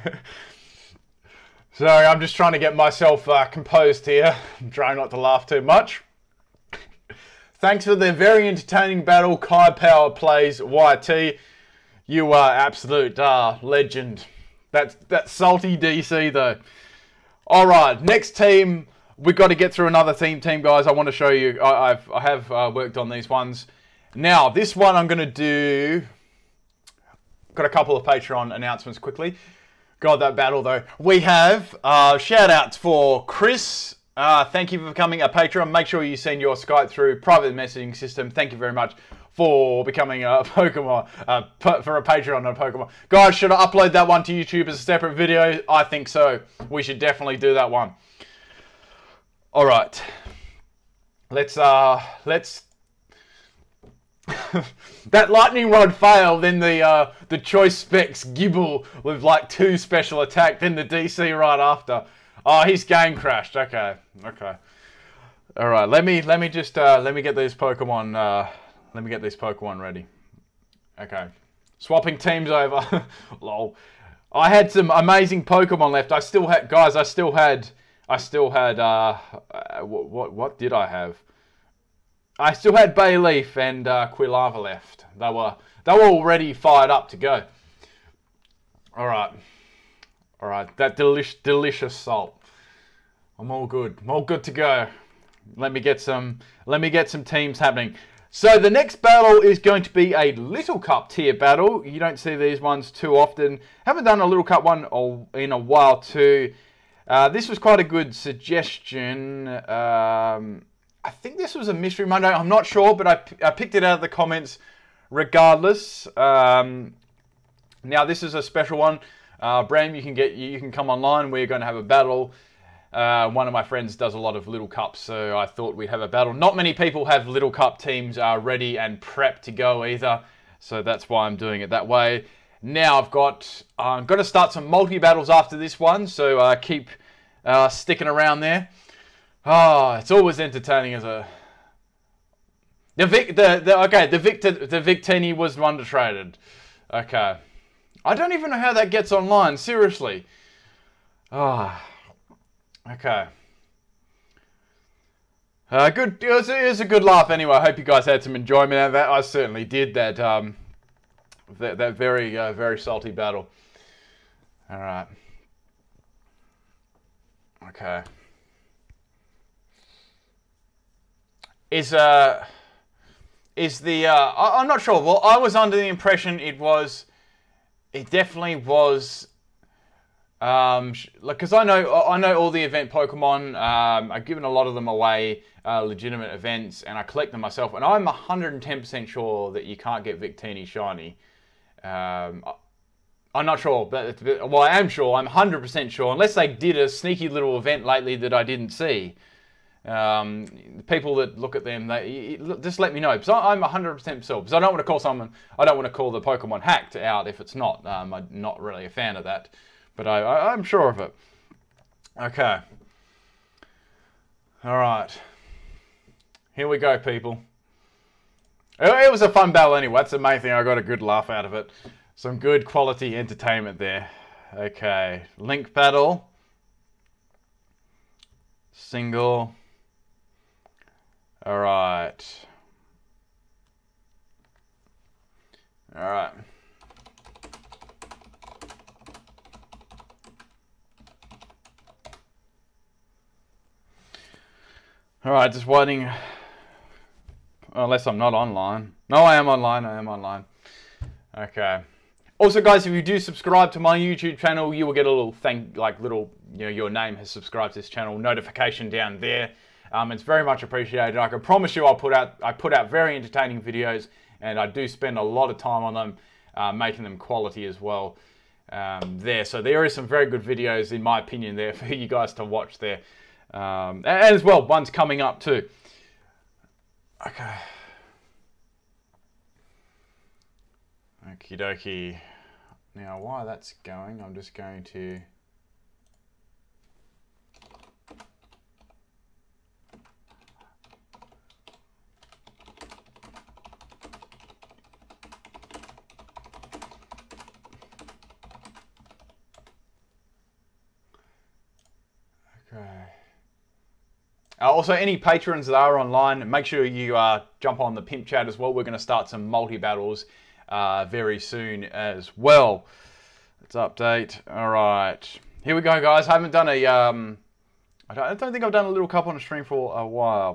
S1: Sorry, I'm just trying to get myself composed here. I'm trying not to laugh too much. Thanks for the very entertaining battle, Kai Power Plays YT. You are absolute legend. That's salty DC though. Alright, next team. We've got to get through another team, guys. I want to show you. I have worked on these ones. Now, this one I'm going to do... Got a couple of Patreon announcements quickly. God, that battle though. We have shout outs for Chris. Thank you for becoming a Patreon. Make sure you send your Skype through private messaging system. Thank you very much for becoming a Pokemon, for a Patreon on Pokemon. Guys, should I upload that one to YouTube as a separate video? I think so. We should definitely do that one. All right. Let's that lightning rod failed, then the choice specs Gibble with like 2 special attack, then the DC right after. Oh, he's game crashed. Okay. All right. Let me get these Pokemon. Let me get these Pokemon ready. Okay. Swapping teams over. Lol. I had some amazing Pokemon left. I still had what did I have? I still had Bayleaf and Quilava left. They were already fired up to go. All right. That delicious salt. I'm all good. I'm all good to go. Let me get some teams happening. So the next battle is going to be a Little Cup tier battle. You don't see these ones too often. Haven't done a Little Cup one in a while too. This was quite a good suggestion. I think this was a Mystery Monday. I'm not sure, but I picked it out of the comments regardless. Now this is a special one. Bram, you can come online. We're going to have a battle. One of my friends does a lot of Little Cups, so I thought we'd have a battle. Not many people have Little Cup teams ready and prepped to go either, so that's why I'm doing it that way. Now I'm going to start some multi-battles after this one, so keep sticking around there. Oh, it's always entertaining as a... The Victini was Wonder Traded. Okay. I don't even know how that gets online, seriously. Ah. Okay. Good. It was a good laugh anyway. I hope you guys had some enjoyment out of that. I certainly did. That very very salty battle. All right. Okay. I'm not sure. Well, I was under the impression it definitely was. Because I know all the event Pokemon. I've given a lot of them away, legitimate events, and I collect them myself. And I'm 110% sure that you can't get Victini shiny. I'm not sure, but well, I am sure. I'm 100% sure, unless they did a sneaky little event lately that I didn't see. People that look at them, just let me know, because I'm 100% sure. Because I don't want to call the Pokemon hacked out if it's not. I'm not really a fan of that. But I'm sure of it. Okay. All right. Here we go, people. It was a fun battle anyway. That's the main thing. I got a good laugh out of it. Some good quality entertainment there. Okay. Link battle. Single. All right. All right. Alright, just waiting. Unless I'm not online. No, I am online. Okay. Also, guys, if you do subscribe to my YouTube channel, you will get a little your name has subscribed to this channel notification down there. It's very much appreciated. I can promise you I put out very entertaining videos, and I do spend a lot of time on them, making them quality as well. So there is some very good videos, in my opinion, there for you guys to watch there. And as well, one's coming up too. Okay. Okie dokie. Now, while that's going, I'm just going to... Okay. Also, any patrons that are online, make sure you jump on the Pimp chat as well. We're going to start some multi-battles very soon as well. Let's update. All right. Here we go, guys. I haven't done a... I don't think I've done a little cup on a stream for a while.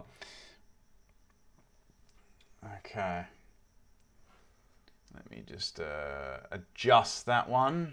S1: Okay. Let me just adjust that one.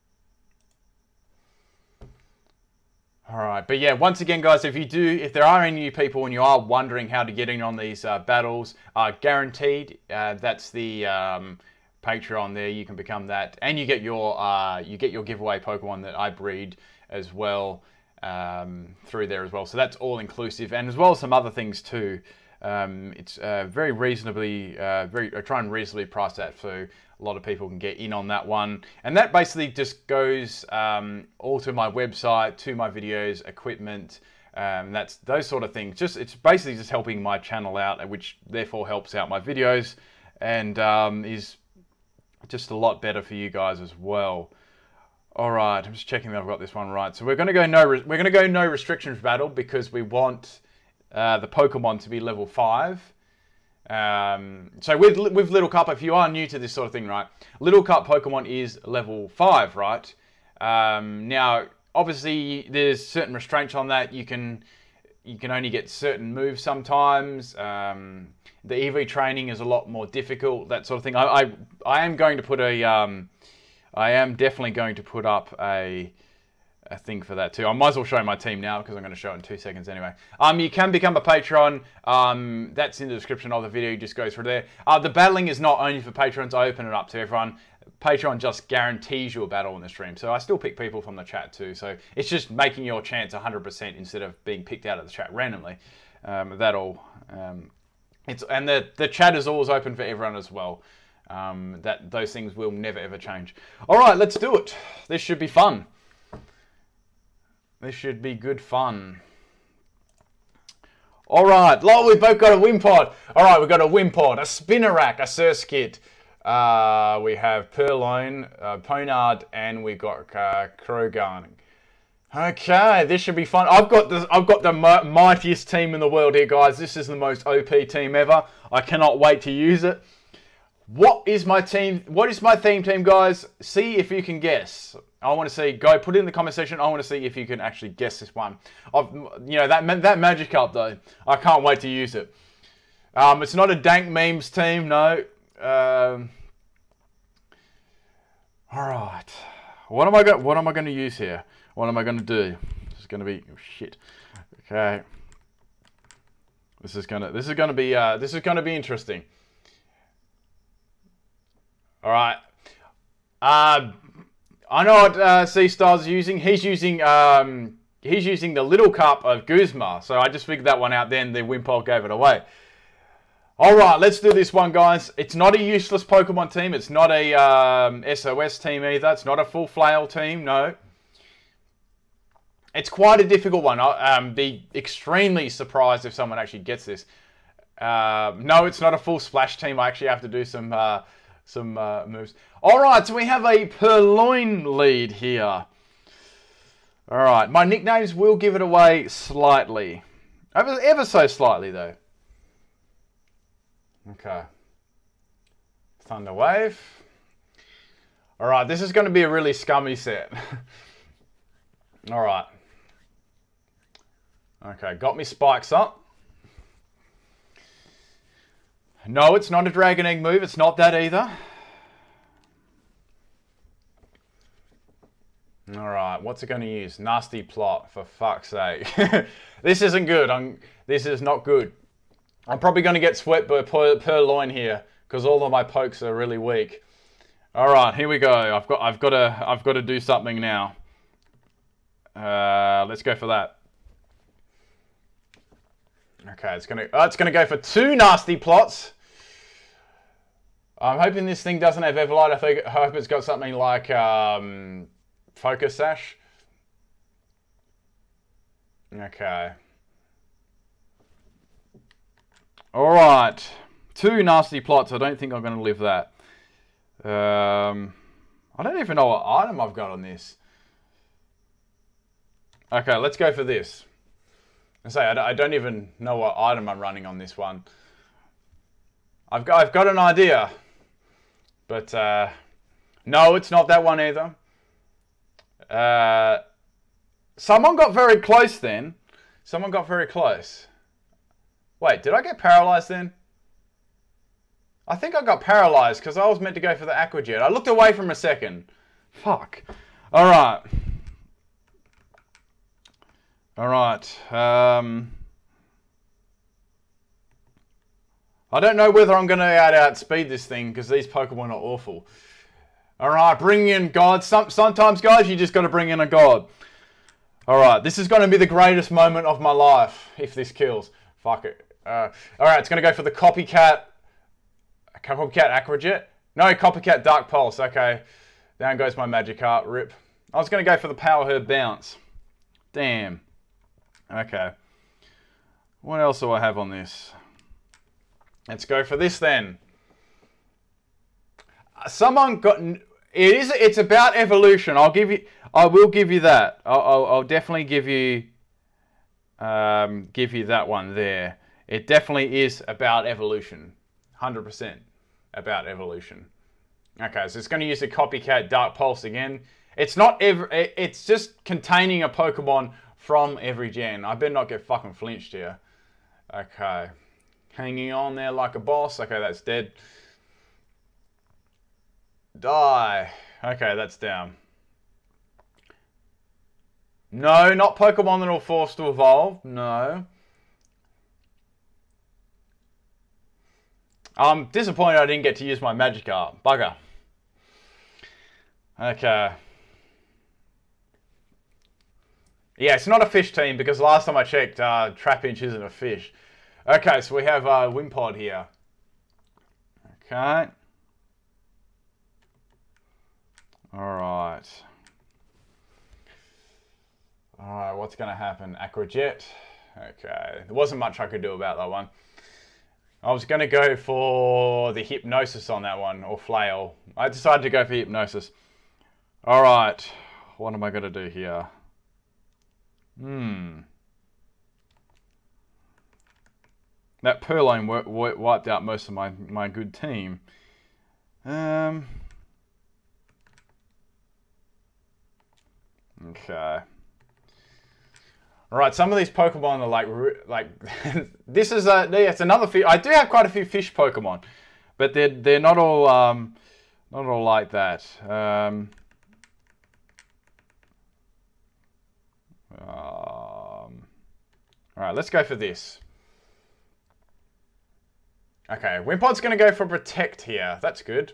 S1: All right, but yeah, once again, guys, if there are any new people and you are wondering how to get in on these battles, guaranteed, that's the Patreon there. You can become that, and you get your giveaway Pokemon that I breed as well through there as well. So that's all inclusive, and as well as some other things too. It's very reasonably, I try and reasonably price that so a lot of people can get in on that one. And that basically just goes all to my website, to my videos, equipment, that's those sort of things. It's basically just helping my channel out, which therefore helps out my videos, and is just a lot better for you guys as well. All right, I'm just checking that I've got this one right. So we're going to go no restrictions battle because we want the Pokemon to be level 5. So with Little Cup, if you are new to this sort of thing, right, Little Cup Pokemon is level 5, right? Now, obviously, there's certain restraints on that. You can only get certain moves sometimes. The EV training is a lot more difficult, that sort of thing. I am going to put I am definitely going to put up a thing for that too. I might as well show my team now because I'm going to show it in 2 seconds anyway. You can become a patron. That's in the description of the video. Just go through there. The battling is not only for patrons. I open it up to everyone. Patreon just guarantees you a battle in the stream. So I still pick people from the chat too. So it's just making your chance 100% instead of being picked out of the chat randomly. The chat is always open for everyone as well. Those things will never ever change. All right, let's do it. This should be fun. This should be good fun. All right, we've both got a Wimpod. All right, we've got a Wimpod, a Spinnerack, a Surskit. We have Purloin, Ponard, and we've got Krogan. Okay, this should be fun. I've got the mightiest team in the world here, guys. This is the most OP team ever. I cannot wait to use it. What is my team? What is my theme team, guys? See if you can guess. I want to see. Go put it in the comment section. I want to see if you can actually guess this one. That Magikarp though. I can't wait to use it. It's not a dank memes team, no. All right. What am I going to use here? What am I going to do? This is going to be shit. Okay. This is going to be interesting. All right. I know what C-Star's using. He's using the Little Cup of Guzma. So I just figured that one out then. The Wimpole gave it away. All right, let's do this one, guys. It's not a useless Pokemon team. It's not a SOS team either. It's not a full flail team. No. It's quite a difficult one. I'll be extremely surprised if someone actually gets this. No, it's not a full splash team. I actually have to do some moves. All right, so we have a Purloin lead here. All right, my nicknames will give it away slightly. Ever so slightly, though. Okay. Thunder Wave. All right, this is going to be a really scummy set. All right. Okay, got me spikes up. No, it's not a Dragon Egg move. It's not that either. All right, what's it going to use? Nasty Plot, for fuck's sake. This isn't good. This is not good. I'm probably going to get swept by Purloin here because all of my pokes are really weak. All right, here we go. I've got to do something now. Let's go for that. Okay, it's gonna go for 2 Nasty Plots. I'm hoping this thing doesn't have Everlight. I hope it's got something like Focus Sash. Okay. Alright. 2 nasty plots. I don't think I'm going to live that. I don't even know what item I've got on this. Okay, let's go for this. I don't even know what item I'm running on this one. I've got an idea. But, no, it's not that one either. Someone got very close then. Someone got very close. Wait, did I get paralyzed then? I think I got paralyzed because I was meant to go for the Aqua Jet. I looked away from a second. Fuck. Alright. Alright. I don't know whether I'm going to outspeed this thing because these Pokemon are awful. Alright, bring in God. Sometimes, guys, you just got to bring in a God. Alright, this is going to be the greatest moment of my life if this kills. Fuck it. Alright, it's going to go for the Copycat Aqua Jet. No, Copycat Dark Pulse. Okay. Down goes my Magikarp. Rip. I was going to go for the Power Herb Bounce. Damn. Okay. What else do I have on this? Let's go for this then. Someone got... It's about evolution. I will give you that. I'll definitely give you that one there. It definitely is about evolution. 100% about evolution. Okay, so it's going to use the Copycat Dark Pulse again. It's just containing a Pokemon from every gen. I better not get fucking flinched here. Okay. Hanging on there like a boss. Okay, that's dead. Die. Okay, that's down. No, not Pokemon that are forced to evolve. No. I'm disappointed I didn't get to use my Magikarp. Bugger. Okay. Yeah, it's not a fish team because last time I checked, Trapinch isn't a fish. Okay, so we have Wimpod here. Okay. Alright. Alright, what's going to happen? Aqua Jet. Okay. There wasn't much I could do about that one. I was going to go for the Hypnosis on that one, or Flail. I decided to go for Hypnosis. Alright. What am I going to do here? That Purloin wiped out most of my good team. Okay. Alright, some of these Pokemon are like this is it's another fish. I do have quite a few fish Pokemon, but they're not all like that. Alright, let's go for this. Okay, Wimpod's going to go for Protect here. That's good.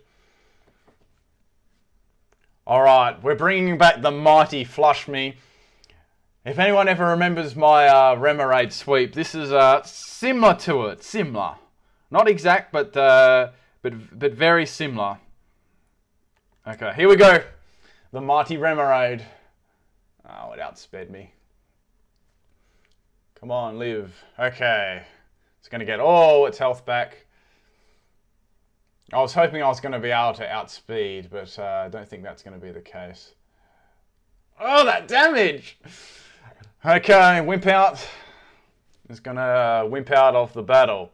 S1: Alright, we're bringing back the mighty Flush Me. If anyone ever remembers my Remoraid sweep, this is similar to it. Similar. Not exact, but very similar. Okay, here we go. The mighty Remoraid. Oh, it outsped me. Come on, live. Okay. It's going to get all its health back. I was hoping I was going to be able to outspeed, but I don't think that's going to be the case. Oh, that damage! Okay, Wimp Out is going to Wimp out of the battle.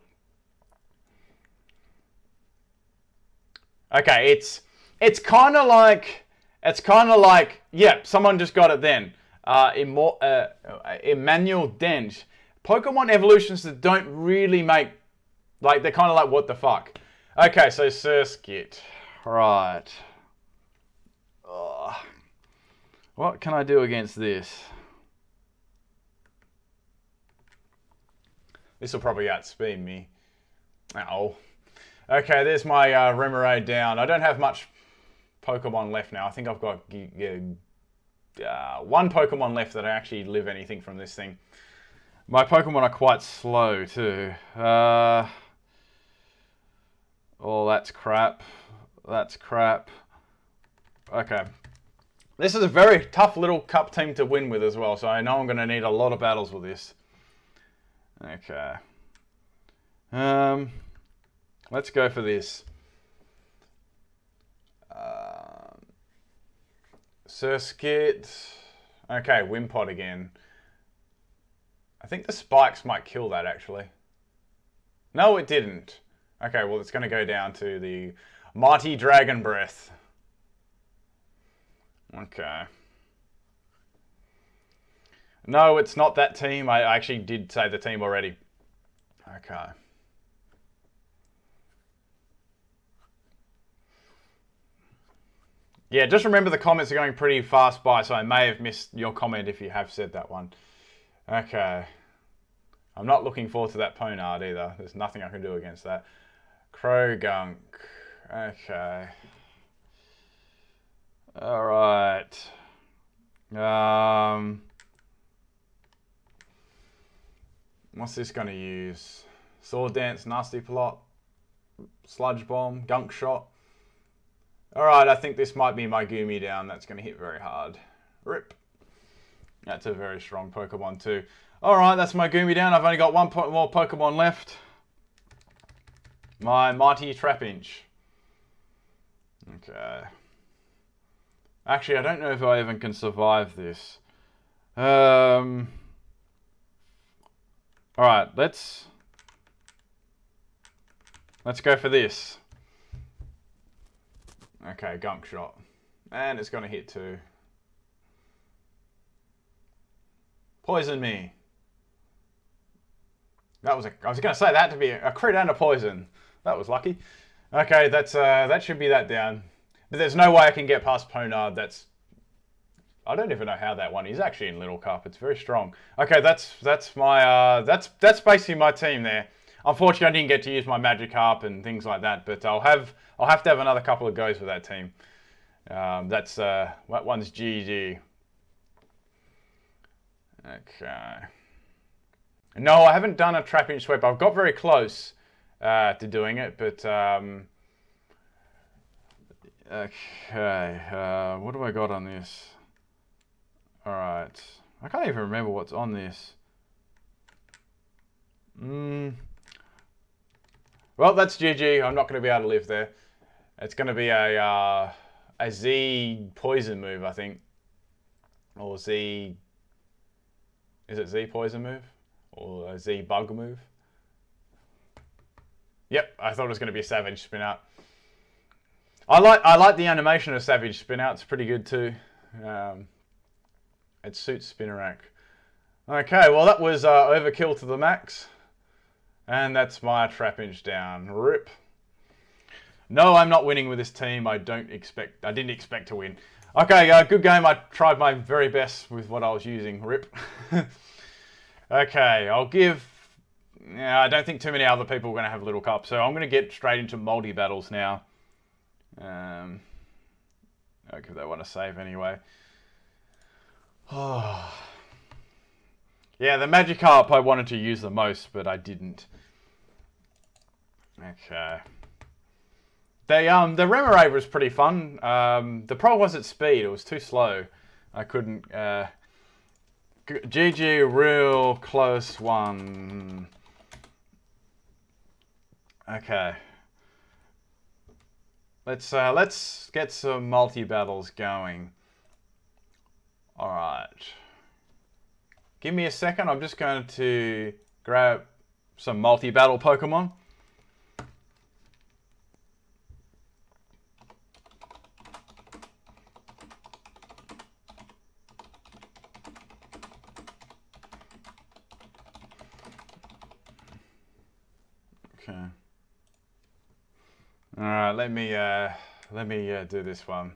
S1: Okay, it's kind of like, yep, someone just got it then. Emmanuel Dent. Pokemon evolutions that don't really make, like, they're kind of like, what the fuck? Okay, so Surskit. Right. Ugh. What can I do against this? This will probably outspeed me. Ow. Okay, there's my Remoraid down. I don't have much Pokemon left now. I think I've got one Pokemon left that I actually live anything from this thing. My Pokemon are quite slow too. Oh, that's crap. That's crap. Okay. This is a very tough little cup team to win with as well, so I know I'm going to need a lot of battles with this. Okay. Let's go for this. Surskit. Okay, Wimpod again. I think the spikes might kill that, actually. No, it didn't. Okay, well, it's going to go down to the Mighty Dragon Breath. Okay. No, it's not that team. I actually did say the team already. Okay. Yeah, just remember the comments are going pretty fast by, so I may have missed your comment if you have said that one. Okay. I'm not looking forward to that Ponard either. There's nothing I can do against that. Krogunk. Okay. Alright. What's this going to use? Sword Dance, Nasty Plot, Sludge Bomb, Gunk Shot. Alright, I think this might be my Goomy down. That's going to hit very hard. Rip. That's a very strong Pokemon too. Alright, that's my Goomy down. I've only got one more Pokemon left. My Mighty Trapinch. Okay. Actually, I don't know if I even can survive this. Alright, let's go for this. Okay, Gunk Shot. And it's going to hit too. Poison me. I was going to say that to be a crit and a poison. That was lucky. Okay, that should be that down. But there's no way I can get past Ponard. I don't even know how that one is actually in Little Cup. It's very strong. Okay, that's my that's basically my team there. Unfortunately, I didn't get to use my Magikarp and things like that, but I'll have to have another couple of goes with that team. That one's GG. Okay. No, I haven't done a Trapinch sweep. I've got very close to doing it, but okay. What do I got on this? All right. I can't even remember what's on this. Well, that's GG. I'm not going to be able to live there. It's going to be a Z poison move, I think. Or Z... Is it Z poison move? Or a Z bug move? Yep, I thought it was going to be a Savage Spin Out. I like the animation of Savage Spin Out. It's pretty good too. It suits Spinarak. Okay, well that was overkill to the max. And that's my Trapinch down. Rip. No, I'm not winning with this team. I didn't expect to win. Okay, good game. I tried my very best with what I was using. Rip. Okay, I'll give... I don't think too many other people are going to have Little Cup, so I'm going to get straight into multi-battles now. I'll give that one a save anyway. Oh. Yeah, the Magikarp I wanted to use the most, but I didn't. Okay. The Remoraid was pretty fun. The problem was its speed. It was too slow. I couldn't... GG, real close one. Okay. Let's get some multi-battles going. Alright. Give me a second. I'm just going to grab some multi-battle Pokemon. Okay. All right, let me do this one.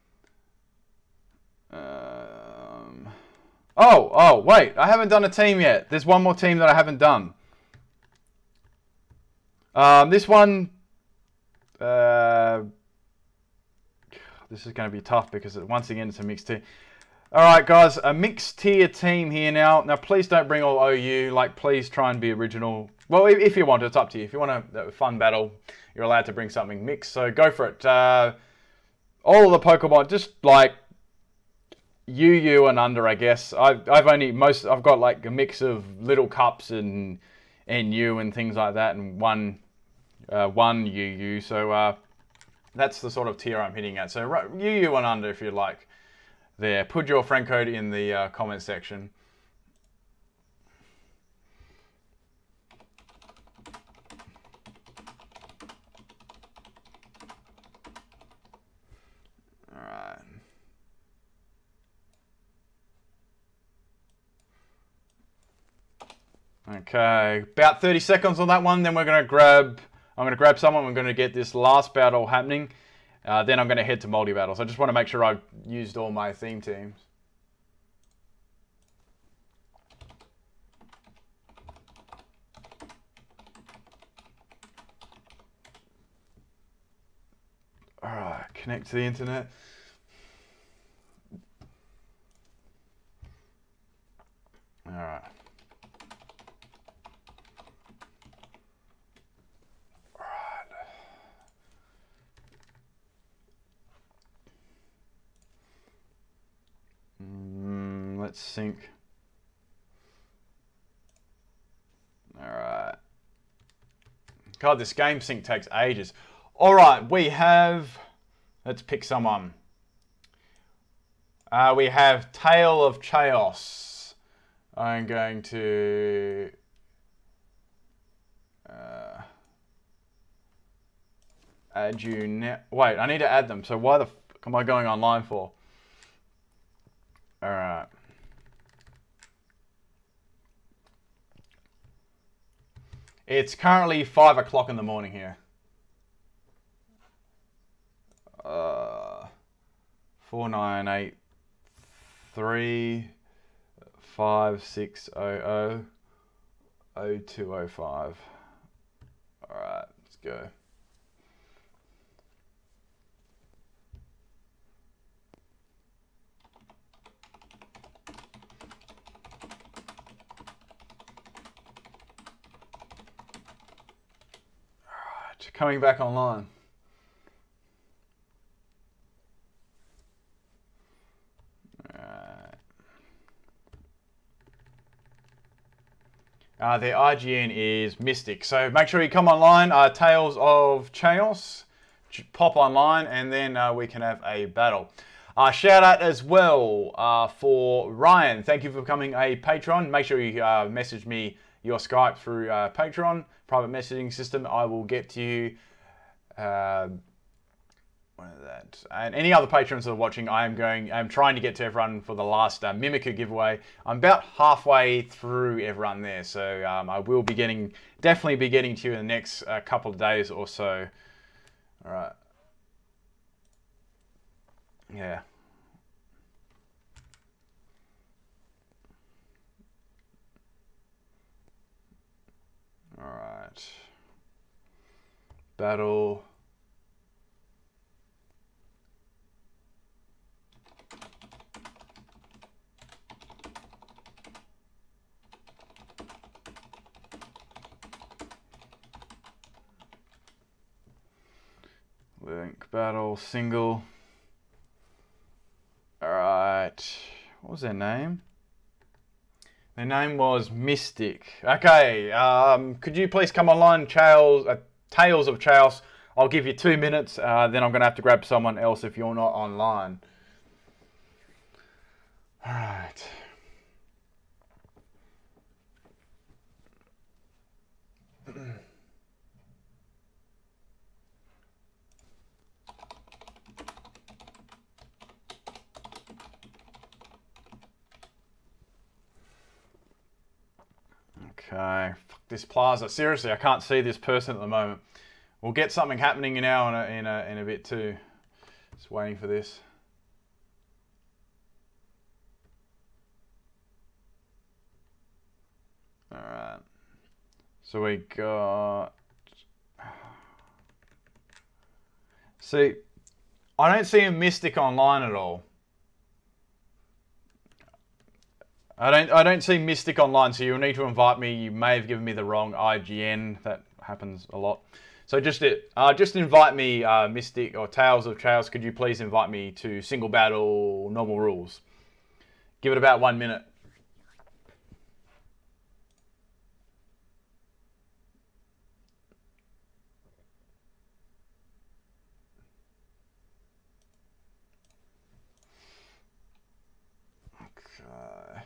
S1: Oh, wait, I haven't done a team yet. There's one more team that I haven't done. This one, this is going to be tough because once again it's a mixed tier. All right, guys, a mixed tier team here now. Now, please don't bring all OU. Like, please try and be original. well, if you want, it's up to you. If you want a fun battle, you're allowed to bring something mixed, so go for it. All of the Pokemon, just like UU and under, I guess. I've got like a mix of little cups and U and things like that, and one UU. So that's the sort of tier I'm hitting at. So UU and under, if you'd like. There, put your friend code in the comment section. All right. Okay, about 30 seconds on that one. Then I'm going to grab someone. We're going to get this last battle happening. Then I'm going to head to multi-battles. I just want to make sure I've used all my theme teams. Alright, connect to the internet. Alright. Let's sync. Alright. God, this game sync takes ages. Alright, we have... Let's pick someone. We have Tale of Chaos. I'm going to... add you now. Wait, I need to add them. So why the fuck am I going online for? Alright. It's currently 5 o'clock in the morning here. 4983 5600 0205. Alright, let's go. Coming back online. Their IGN is Mystic. So make sure you come online. Tales of Chaos. Pop online and then we can have a battle. Shout out as well for Ryan. Thank you for becoming a patron. Make sure you message me your Skype through Patreon, private messaging system. I will get to you. What is that? And any other patrons that are watching, I'm trying to get to everyone for the last Mimikyu giveaway. I'm about halfway through everyone there, so I will be definitely be getting to you in the next couple of days or so. All right. Yeah. All right. Battle. Link battle single. All right. What was their name? Their name was Mystic. Okay. Could you please come online, Tales of Chaos? I'll give you 2 minutes. Then I'm going to have to grab someone else if you're not online. All right. Okay, fuck this plaza. Seriously, I can't see this person at the moment. We'll get something happening now in a bit too. Just waiting for this. All right. So we got. See, I don't see a Mystic online at all. I don't see Mystic online, so you'll need to invite me. You may have given me the wrong IGN. That happens a lot. So just invite me, Mystic or Tales of Trails. Could you please invite me to single battle normal rules? Give it about 1 minute. Okay.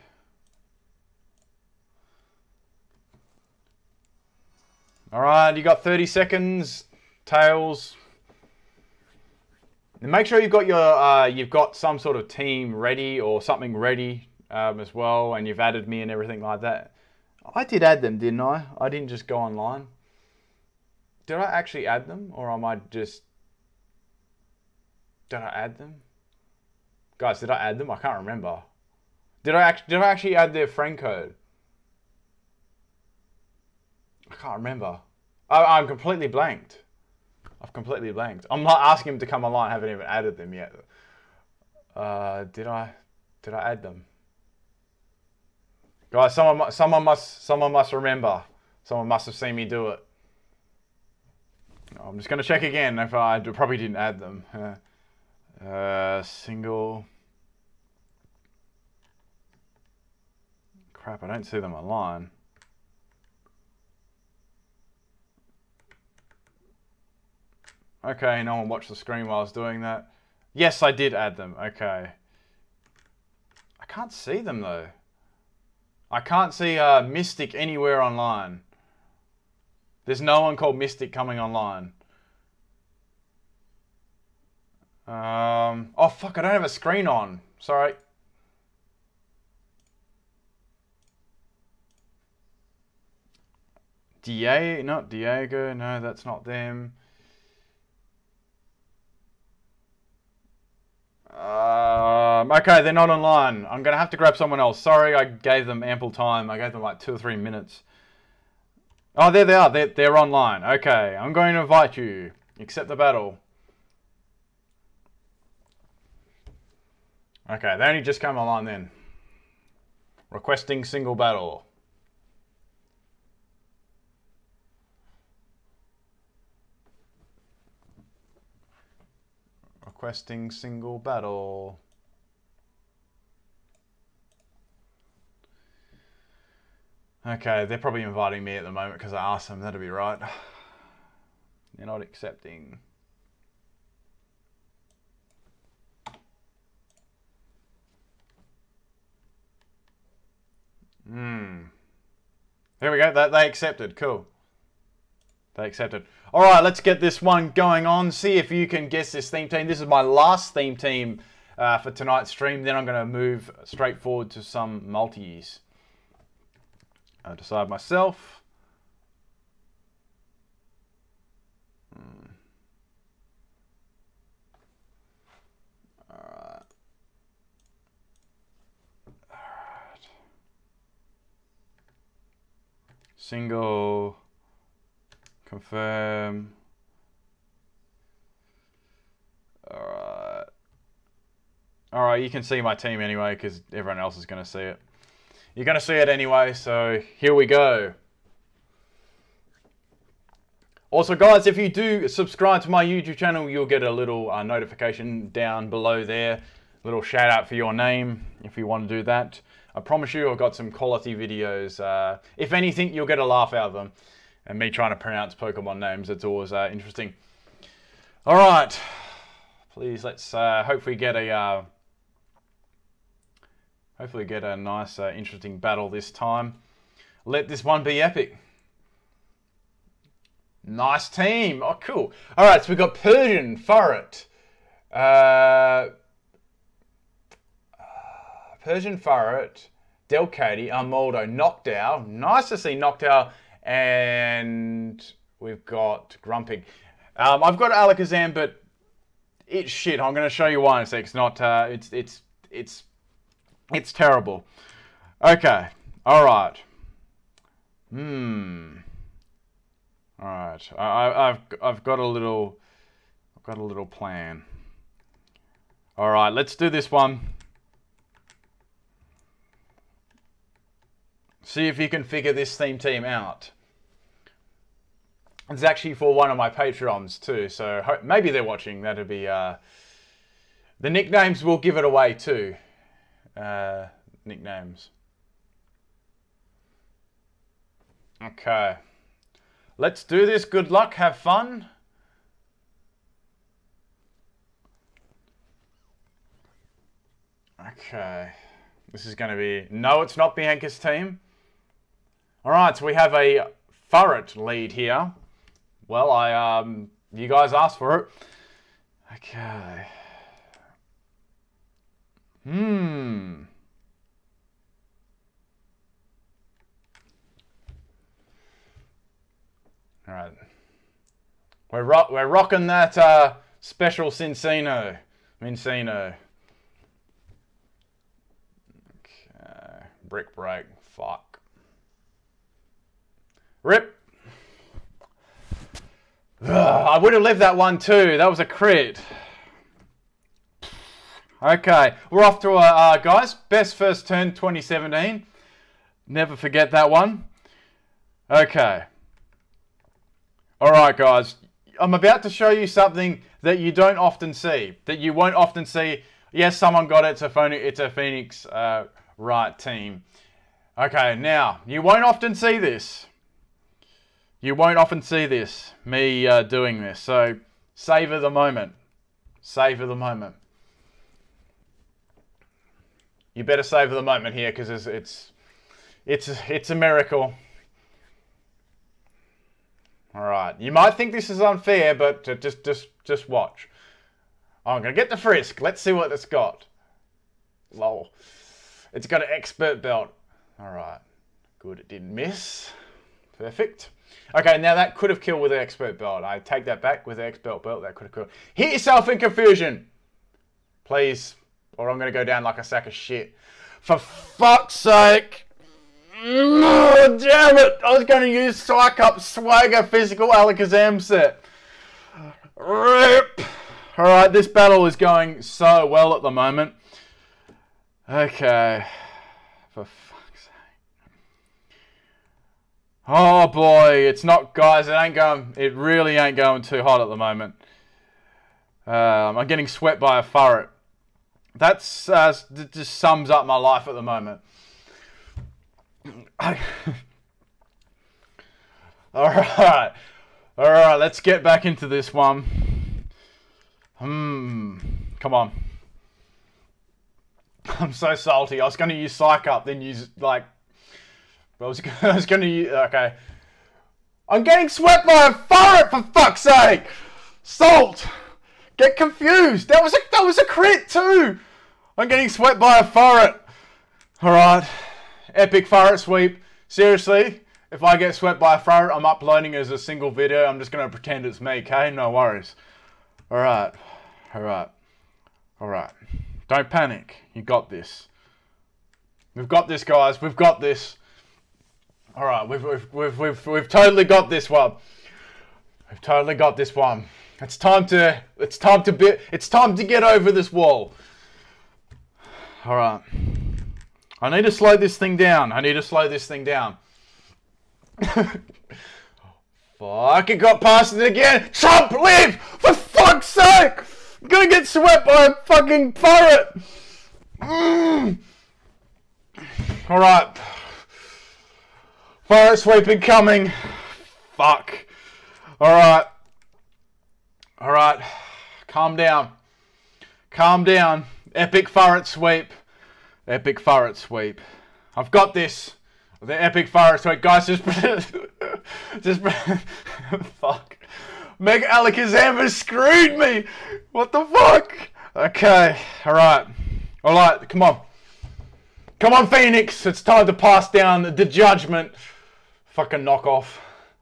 S1: All right, you got 30 seconds, Tails. And make sure you've got some sort of team ready or something ready as well, and you've added me and everything like that. I did add them, didn't I? I didn't just go online. Did I actually add them, or am I just? Did I add them, guys? Did I add them? I can't remember. Did I actually add their friend code? I can't remember. I'm completely blanked. I've completely blanked. I'm not asking him to come online. I haven't even added them yet. Did I add them? Guys, someone must remember. Someone must have seen me do it. I'm just gonna check again if I probably didn't add them. Single. Crap, I don't see them online. Okay, no one watched the screen while I was doing that. Yes, I did add them. Okay. I can't see them though. I can't see Mystic anywhere online. There's no one called Mystic coming online. Oh fuck, I don't have a screen on. Sorry. Not Diego. No, that's not them. Okay, they're not online. I'm going to have to grab someone else. Sorry, I gave them ample time. I gave them like 2 or 3 minutes. Oh, there they are. They're online. Okay, I'm going to invite you. Accept the battle. Okay, they only just came online then. Requesting single battle. Requesting single battle. Okay, they're probably inviting me at the moment because I asked them. That'll be right. They're not accepting. There we go. They accepted. Cool. They accepted. All right, let's get this one going on. See if you can guess this theme team. This is my last theme team for tonight's stream. Then I'm going to move straight forward to some multis. I'll decide myself. All right. Single. Confirm. Alright. Alright, you can see my team anyway because everyone else is going to see it. You're going to see it anyway, so here we go. Also, guys, if you do subscribe to my YouTube channel, you'll get a little notification down below there. A little shout out for your name if you want to do that. I promise you I've got some quality videos. If anything, you'll get a laugh out of them. And me trying to pronounce Pokemon names, it's always interesting. All right, please let's hopefully get a nice, interesting battle this time. Let this one be epic. Nice team. Oh, cool. All right, so we've got Persian, Furret, Persian Furret, Delcatty, Armoldo, Noctowl. Nice to see Noctowl. And we've got Grumpig. I've got Alakazam, but it's shit. I'm going to show you why in a sec. It's not. It's terrible. Okay. All right. All right. I've got a little plan. All right. Let's do this one. See if you can figure this theme team out. It's actually for one of my Patreons too, so maybe they're watching. That'd be... the nicknames will give it away too. Nicknames. Okay. Let's do this. Good luck. Have fun. Okay. This is going to be... No, it's not Bianca's team. Alright, so we have a Furret lead here. Well, you guys asked for it. Okay. Alright. We're rocking that special Mincino. Okay. Brick break. Fuck. Rip. Ugh, I would have left that one too. That was a crit. Okay, we're off to guys. Best first turn 2017. Never forget that one. Okay. Alright guys, I'm about to show you something that you don't often see. That you won't often see. Yes, someone got it. It's a Phoenix right team. Okay, now, you won't often see this. You won't often see this, me doing this. So, savor the moment. Savor the moment. You better savor the moment here because it's a miracle. All right. You might think this is unfair, but just watch. I'm gonna get the frisk. Let's see what it's got. Lol. It's got an expert belt. All right. Good. It didn't miss. Perfect. Okay, now that could have killed with the expert belt. I take that back. With the expert belt, that could have killed. Hit yourself in confusion, please, or I'm gonna go down like a sack of shit. For fuck's sake! Oh, damn it! I was gonna use Psych Up Swagger Physical Alakazam set. Rip! All right, this battle is going so well at the moment. Okay. For fuck's sake. Oh boy, it's not, guys. It really ain't going too hot at the moment. I'm getting swept by a Furret. That's just sums up my life at the moment. Alright, let's get back into this one. Come on. I'm so salty. I was going to use Psych Up, then use, like... I was going to use... Okay. I'm getting swept by a Furret, for fuck's sake! Salt! Get confused! That was a crit, too! I'm getting swept by a Furret. Alright. Epic Furret sweep. Seriously, if I get swept by a Furret, I'm uploading as a single video. I'm just going to pretend it's me, okay? No worries. Alright. Don't panic. You got this. We've got this, guys. We've got this. Alright, we've totally got this one. We've totally got this one. It's time to get over this wall. Alright. I need to slow this thing down. Fuck, it got past it again. Trump, live! For fuck's sake! I'm gonna get swept by a fucking Furret. Alright. Furret sweep incoming. Fuck. Alright. Calm down. Epic Furret sweep. I've got this. The epic Furret sweep. Guys, just fuck. Mega Alakazam has screwed me. What the fuck? Okay. Alright, come on. Come on, Phoenix. It's time to pass down the judgment. Fucking knockoff.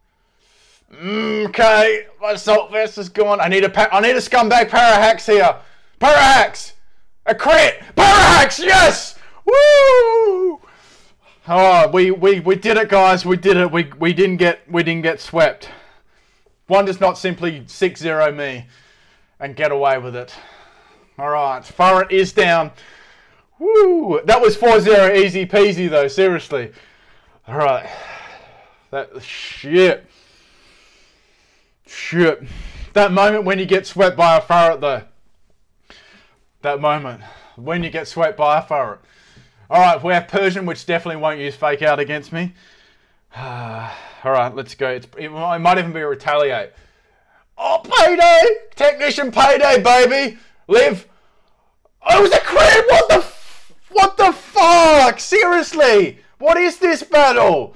S1: Okay. My Assault Vest is gone. I need a scumbag Parahax here. Parahax! A crit! Parahax! Yes! Woo! Oh, we did it, guys. We did it. We didn't get swept. One does not simply 6-0 me and get away with it. Alright, Furret is down. Woo! That was 4-0 easy peasy though, seriously. All right. Shit. That moment when you get swept by a ferret, though. That moment when you get swept by a ferret. All right, we have Persian, which definitely won't use fake out against me. All right, let's go. It might even be a retaliate. Oh, payday! Technician payday, baby! Live. Oh, it was a crit! What the fuck? Seriously? What is this battle?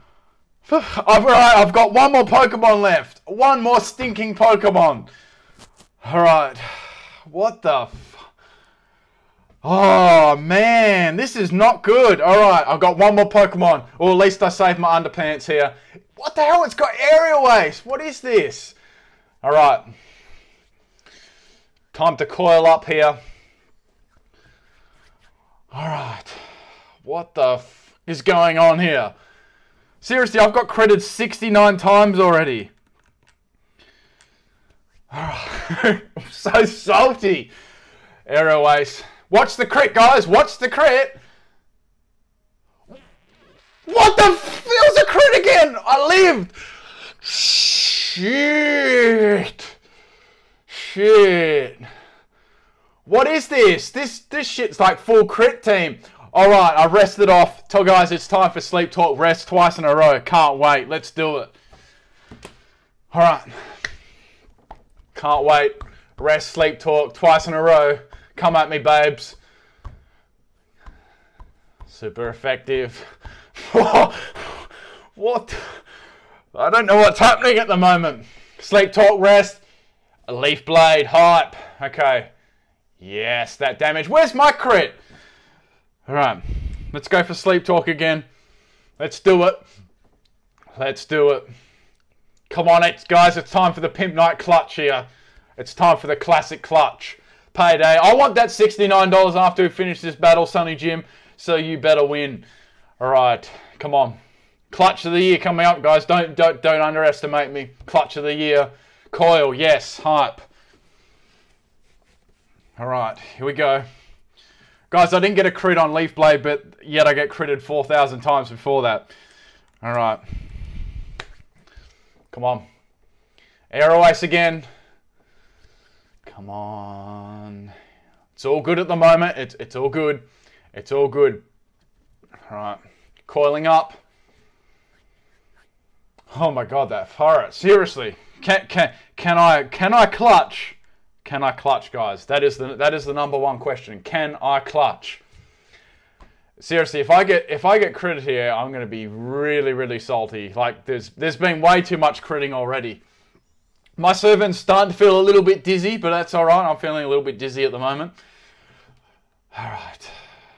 S1: I've got one more Pokemon left. One more stinking Pokemon. Alright. What the Oh, man. This is not good. Alright, I've got one more Pokemon. Or at least I saved my underpants here. What the hell? It's got aerial ace. What is this? Alright. Time to coil up here. Alright. What the is going on here? Seriously, I've got critted 69 times already. Alright. I'm so salty. Aerial ace. Watch the crit, guys. Watch the crit. What the f... It was a crit again. I lived. Shit. What is this? This shit's like full crit team. Alright, I rested off. Tell guys it's time for Sleep Talk Rest twice in a row. Can't wait. Let's do it. Alright. Can't wait. Rest, Sleep Talk twice in a row. Come at me, babes. Super effective. What? I don't know what's happening at the moment. Sleep Talk Rest. A Leaf Blade. Hype. Okay. Yes, that damage. Where's my crit? Alright, let's go for Sleep Talk again. Let's do it. Let's do it. Come on, guys, it's time for the Pimpnite clutch here. It's time for the classic clutch. Payday. I want that $69 after we finish this battle, Sonny Jim, so you better win. Alright, come on. Clutch of the year coming up, guys. Don't underestimate me. Clutch of the year. Coil, yes, hype. Alright, here we go. Guys, I didn't get a crit on Leaf Blade, but yet I get critted 4,000 times before that. Alright. Come on. Aero Ace again. Come on. It's all good at the moment. It's all good. It's all good. Alright. Coiling up. Oh my god, that ferret. Seriously. Can I clutch? Can I clutch, guys? That is the #1 question. Can I clutch? Seriously, if I get critted here, I'm gonna be really salty. Like there's been way too much critting already. My servant's starting to feel a little bit dizzy, but that's alright. I'm feeling a little bit dizzy at the moment. Alright.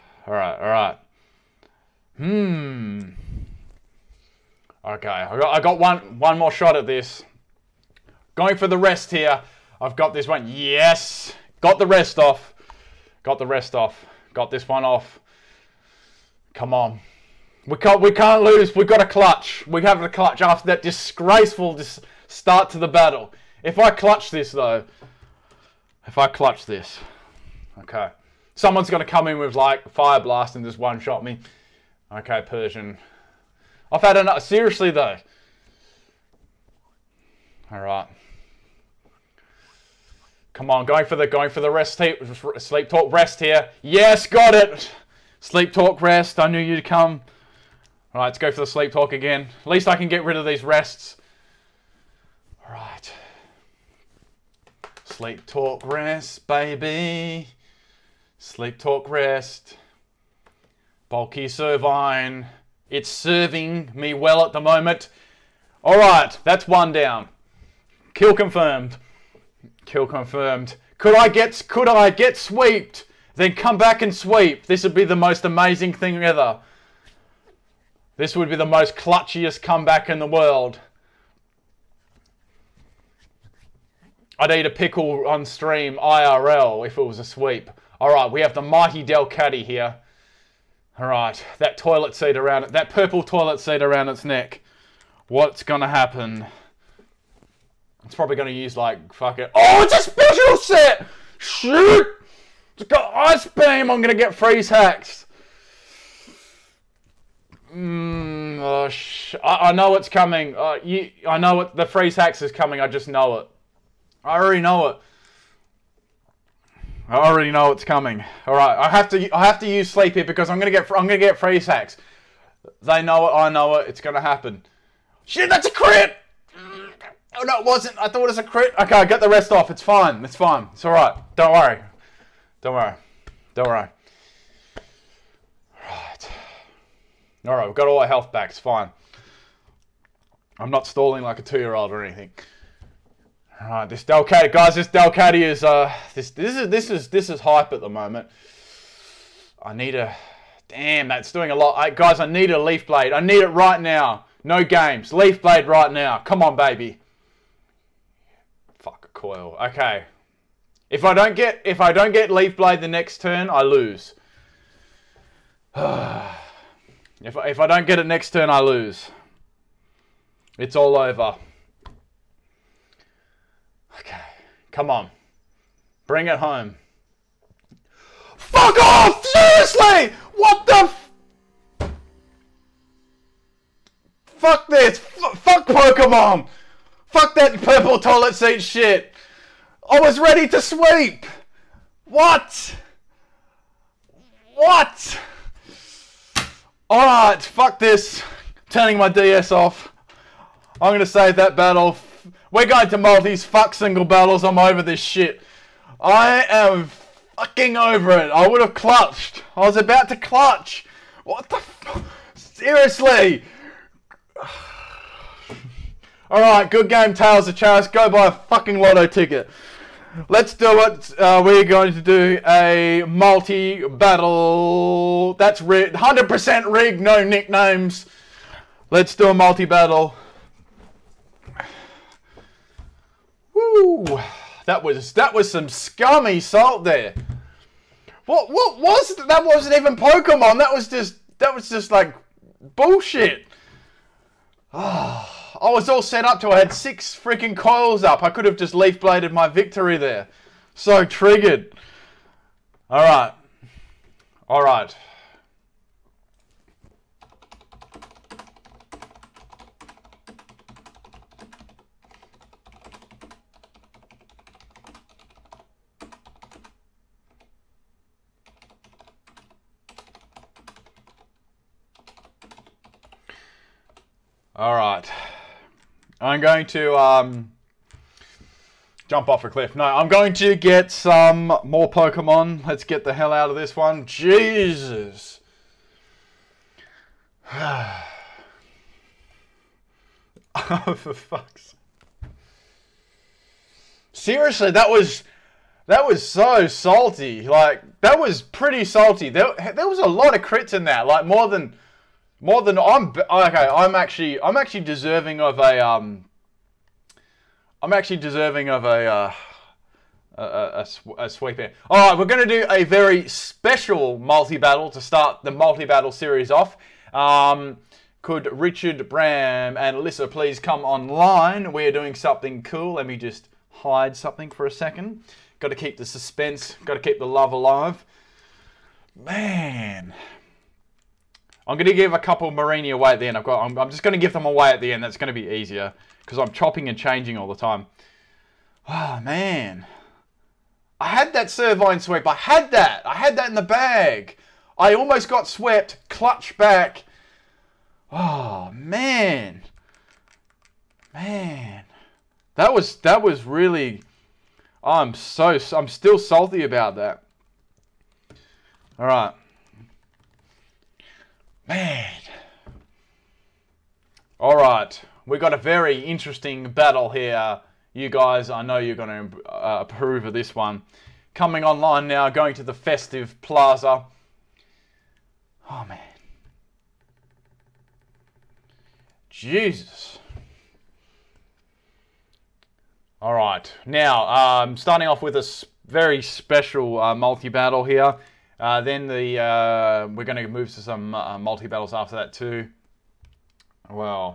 S1: Okay, I got one more shot at this. Going for the rest here. I've got this one. Yes! Got the rest off. Got this one off. Come on. We can't lose. We've got a clutch. We have a clutch after that disgraceful start to the battle. If I clutch this, though. Okay. Someone's going to come in with, like, Fire Blast and just one-shot me. Okay, Persian. I've had enough. Seriously, though. Alright. Come on, going for the rest. Sleep Talk Rest here. Yes, got it. Sleep Talk Rest. I knew you'd come. All right, let's go for the Sleep Talk again. At least I can get rid of these rests. All right. Sleep Talk Rest, baby. Sleep Talk Rest. Bulky Servine. It's serving me well at the moment. All right, that's one down. Kill confirmed. Kill confirmed. Could I get sweeped? Then come back and sweep. This would be the most amazing thing ever. This would be the most clutchiest comeback in the world. I'd eat a pickle on stream IRL if it was a sweep. Alright, we have the mighty Delcatty here. Alright, that toilet seat around it. That purple toilet seat around its neck. What's gonna happen? It's probably going to use, like, fuck it. Oh, it's a special set! Shoot! It's got Ice Beam. I'm going to get freeze hacks. I know what's coming. I know what the freeze hacks is coming. I just know it. I already know it. I already know it's coming. All right, I have to use Sleepy because I'm gonna get freeze hacks. They know it. I know it. It's gonna happen. Shit, that's a crit. Oh no, it wasn't. I thought it was a crit. Okay, I got the rest off. It's fine. It's fine. It's all right. Don't worry. Don't worry. Don't worry. All right, we've got all our health back. It's fine. I'm not stalling like a 2-year-old or anything. All right, this Delcatty, guys. This Delcatty is this is hype at the moment. I need a. Damn, that's doing a lot. Guys, I need a leaf blade. I need it right now. No games. Leaf blade right now. Come on, baby. Fuck a coil. Okay. If I don't get leaf blade the next turn, I lose. If I don't get it next turn, I lose. It's all over. Okay, come on. Bring it home. Fuck off! Seriously! What the fuck this! Fuck Pokemon! Fuck that purple toilet seat shit! I was ready to sweep! What? What? Alright, fuck this. Turning my DS off. I'm going to save that battle. We're going to multis. Fuck single battles. I'm over this shit. I am fucking over it. I would have clutched. I was about to clutch. What the fuck? Seriously. Alright, good game, Tales of Charis. Go buy a fucking lotto ticket. Let's do it. We're going to do a multi-battle. That's rigged. 100% rigged. No nicknames. Let's do a multi-battle. Woo! That was some scummy salt there. What was that? Wasn't even Pokemon. That was just like bullshit. I was all set up to. I had 6 freaking coils up. I could have just leaf bladed my victory there. So triggered. All right. All right. All right. I'm going to jump off a cliff. No, I'm going to get some more Pokemon. Let's get the hell out of this one. Jesus. Oh, for fuck's sake. Seriously, that was so salty. Like, that was pretty salty. There was a lot of crits in that. Like, more than I'm actually deserving of a a sweep here. All right, we're going to do a very special multi-battle to start the multi-battle series off. Could Richard, Bram, and Alyssa please come online? We're doing something cool. Let me just hide something for a second. Got to keep the suspense. Got to keep the love alive. Man. I'm going to give a couple Mareanie away at the end. I'm just going to give them away at the end. That's going to be easier because I'm chopping and changing all the time. Oh, man. I had that Servine sweep. I had that in the bag. I almost got swept. Clutch back. Oh, man. Man. That was really... I'm still salty about that. All right. Man. All right. We got a very interesting battle here. You guys, I know you're going to approve of this one. Coming online now, going to the Festive Plaza. Oh, man. Jesus. All right. Now, starting off with a very special multi-battle here. Then we're going to move to some multi-battles after that too. Well,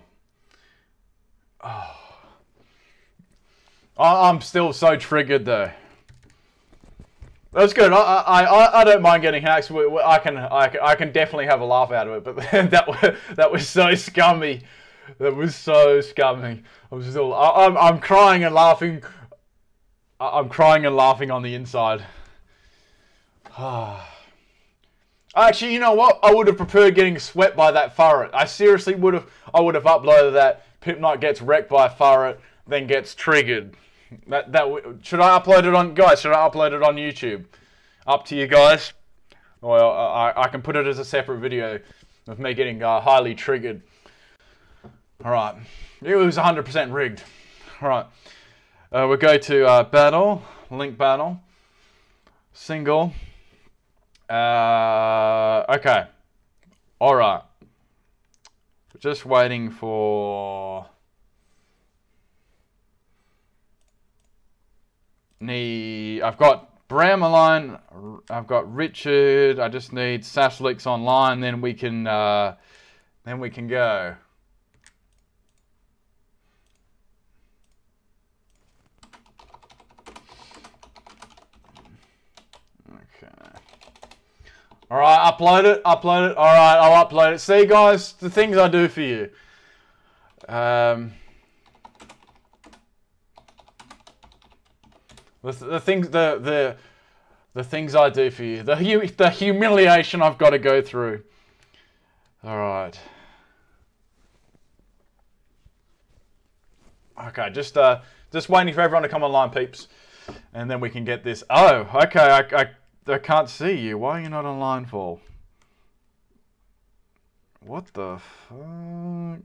S1: I'm still so triggered though. That's good. I don't mind getting hacks. I can definitely have a laugh out of it. But that was so scummy. That was so scummy. I'm crying and laughing. I'm crying and laughing on the inside. Actually, you know what? I would have preferred getting swept by that furret. I seriously would have. I would have uploaded that Pimpnite gets wrecked by a furret, then gets triggered. Should I upload it on, guys? Should I upload it on YouTube? Up to you guys. Well, I can put it as a separate video of me getting highly triggered. All right, it was 100% rigged. All right, we'll go to battle, link battle, single. Okay. All right. Just waiting for. I've got Bramaline, I've got Richard, I just need Sashlix online, then we can go. Okay. Alright, upload it. Alright, I'll upload it. See guys, the things I do for you. The things I do for you, the humiliation I've got to go through. All right. Okay, just waiting for everyone to come online, peeps, and then we can get this. Oh, okay. I can't see you. Why are you not online for? What the fuck?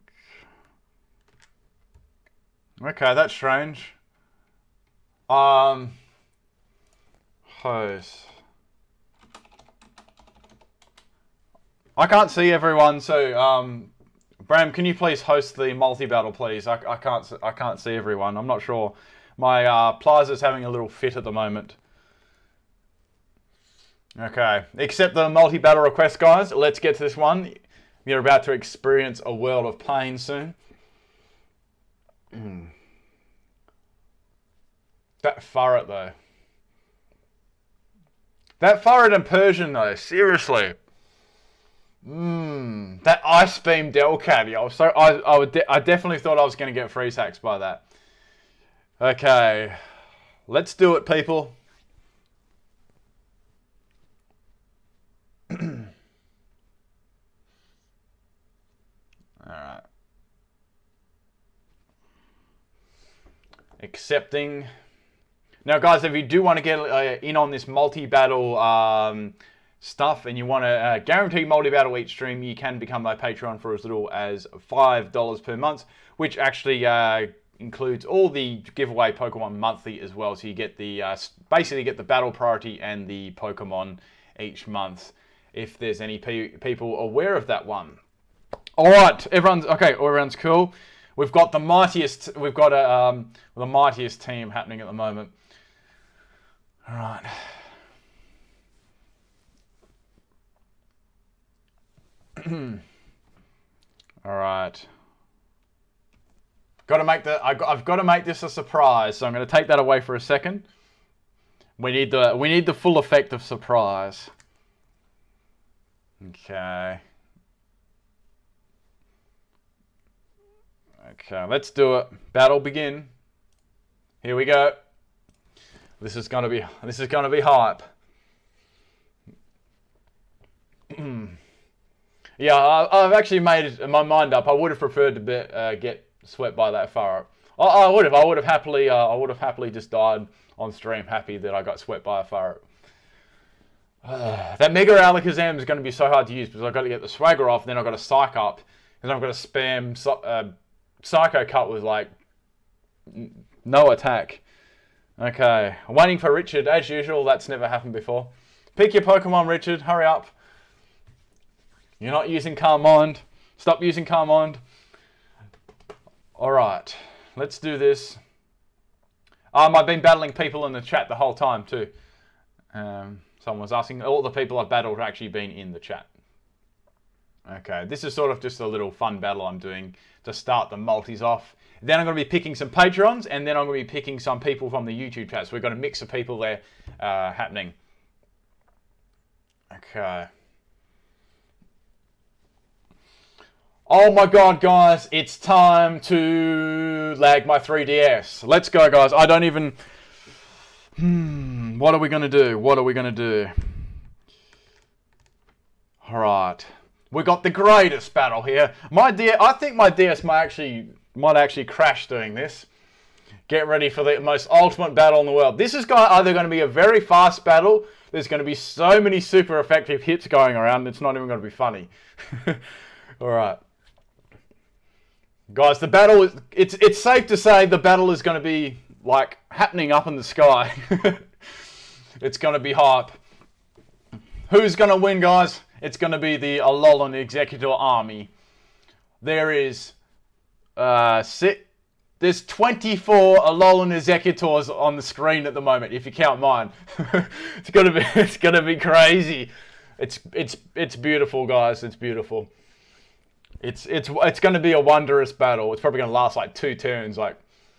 S1: Okay, that's strange. Host. I can't see everyone, so Bram, can you please host the multi-battle, please? I can't see everyone. I'm not sure. My Plaza's having a little fit at the moment. Okay, accept the multi-battle request, guys. Let's get to this one. You're about to experience a world of pain soon. That furret, though. That furret and Persian, though. Seriously. That Ice Beam Delcat. I definitely thought I was going to get freeze hacks by that. Okay. Let's do it, people. Alright. Accepting. Now, guys, if you do want to get in on this multi-battle stuff and you want to guarantee multi-battle each stream, you can become a Patreon for as little as $5 per month, which actually includes all the giveaway Pokemon monthly as well. So you get the basically get the battle priority and the Pokemon each month, if there's any people aware of that one. All right, everyone's okay. Everyone's cool. We've got the mightiest. We've got the mightiest team happening at the moment. All right. All right. I've got to make this a surprise, so I'm going to take that away for a second. We need the full effect of surprise. Okay. Okay, let's do it. Battle begin. Here we go. This is gonna be hype. Yeah, I've actually made my mind up. I would have preferred to get swept by that furret. I would have happily just died on stream, happy that I got swept by a furret. That Mega Alakazam is going to be so hard to use because I've got to get the swagger off, then I've got to psych up, and I've got to spam Psycho Cut with like no attack. Okay, I'm waiting for Richard as usual. That's never happened before. Pick your Pokemon, Richard. Hurry up. You're not using Calm Mind. Stop using Calm Mind. All right, let's do this. I've been battling people in the chat the whole time too. Someone was asking. All the people I've battled have actually been in the chat. Okay, this is sort of just a little fun battle I'm doing to start the multis off. Then I'm going to be picking some Patrons, and then I'm going to be picking some people from the YouTube chat. So we've got a mix of people there happening. Okay. Oh my god, guys, it's time to lag my 3DS. Let's go, guys. I don't even... What are we going to do? What are we going to do? Alright. We got the greatest battle here. I think my DS might actually crash doing this. Get ready for the most ultimate battle in the world. This is either going to be a very fast battle. There's going to be so many super effective hits going around. It's not even going to be funny. Alright. Guys, the battle is... It's safe to say the battle is going to be, like, happening up in the sky. It's going to be hype. Who's going to win, guys? It's going to be the Alolan Executor army. There is... There's 24 Alolan Executors on the screen at the moment, if you count mine. It's gonna be crazy. It's beautiful, guys. It's beautiful. It's gonna be a wondrous battle. It's probably gonna last like 2 turns, like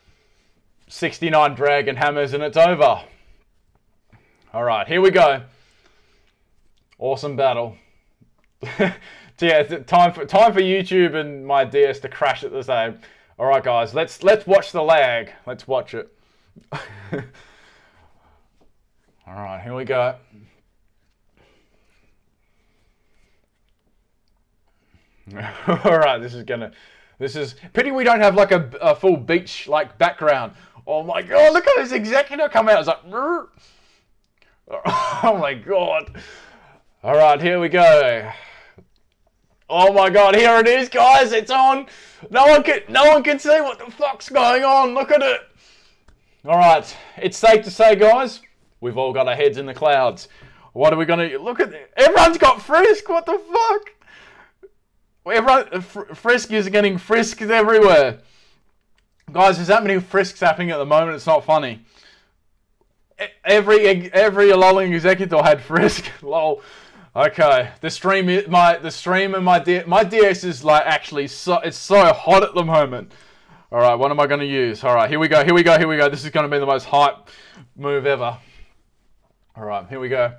S1: 69 Dragon Hammers, and it's over. All right, here we go. Awesome battle. So yeah, time for YouTube and my DS to crash at the same. All right, guys, let's watch the lag. Let's watch it. All right, here we go. All right, this is pity we don't have like a full beach like background. Oh my god, look at this Executor come out. It's like, oh my god. All right, here we go. Oh my god, here it is, guys. It's on. No one can see what the fuck's going on. Look at it. All right, it's safe to say, guys, we've all got our heads in the clouds. What are we gonna look at? Everyone's got Frisk. What the fuck? Frisk is getting frisked everywhere. Guys, there's that many frisks happening at the moment. It's not funny. Every Alolan Executor had frisk. Lol. Okay, the stream and my DS is like actually it's so hot at the moment. All right, what am I going to use? All right, here we go. This is going to be the most hype move ever. All right, here we go.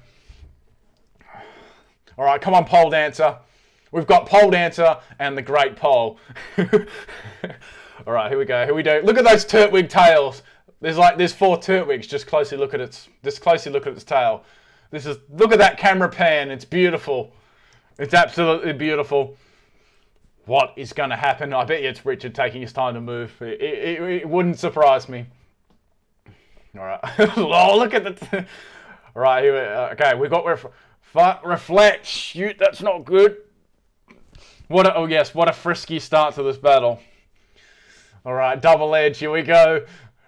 S1: All right, come on, Pole Dancer. We've got Pole Dancer and the Great Pole. All right, here we go. Look at those Turtwig tails. There's 4 Turtwigs. Just closely look at its tail. Look at that camera pan. It's beautiful. It's absolutely beautiful. What is going to happen? I bet you it's Richard taking his time to move. It wouldn't surprise me. All right. Oh, look at the... All right, here okay, we got Reflect. Shoot, that's not good. What a frisky start to this battle. All right, Double Edge. Here we go.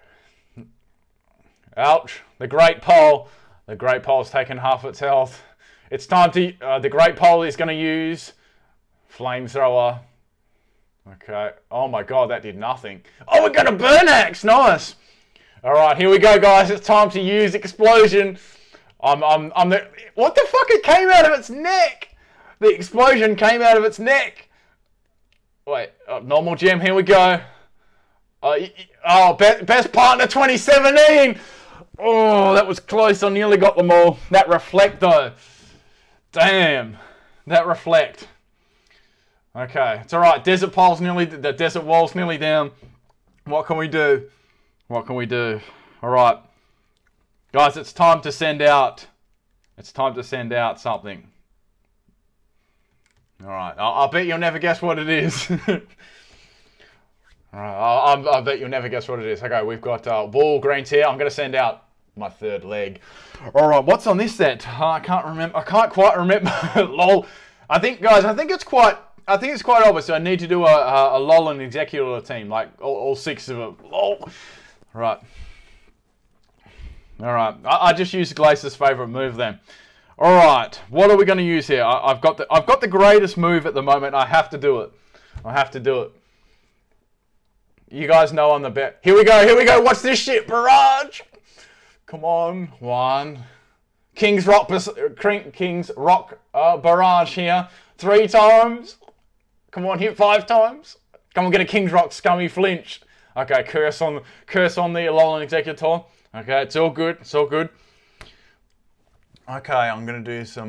S1: Ouch. The Great Pole. The Great Pole's taken half its health. It's time to... the Great Pole is going to use... Flamethrower. Okay. Oh my god, that did nothing. Oh, we got a Burn Axe! Nice! Alright, here we go, guys. It's time to use Explosion. What the fuck? It came out of its neck! The explosion came out of its neck! Wait, normal gem, here we go. Best partner 2017! Oh, that was close. I nearly got them all. That Reflect, though. Damn. That Reflect. Okay, it's alright. The desert wall's nearly down. What can we do? Alright. Guys, it's time to send out. Something. Alright, I'll bet you'll never guess what it is. Alright, I bet you'll never guess what it is. Okay, we've got Walgreens here. I'm going to send out my 3rd leg. Alright, what's on this set? I can't remember. I can't quite remember. Lol. I think it's quite obvious. I need to do a Alolan Executor team, like all 6 of them. Lol. Right. Alright. I just used Glace's favourite move then. Alright. What are we going to use here? I've got the greatest move at the moment. I have to do it. You guys know I'm the best. Here we go. What's this shit? Barrage! Come on. 1. King's Rock Barrage here. 3 times. Come on, hit 5 times. Come on, get a King's Rock Scummy Flinch. Okay, curse on the Alolan Executor. Okay, it's all good. Okay, I'm gonna do some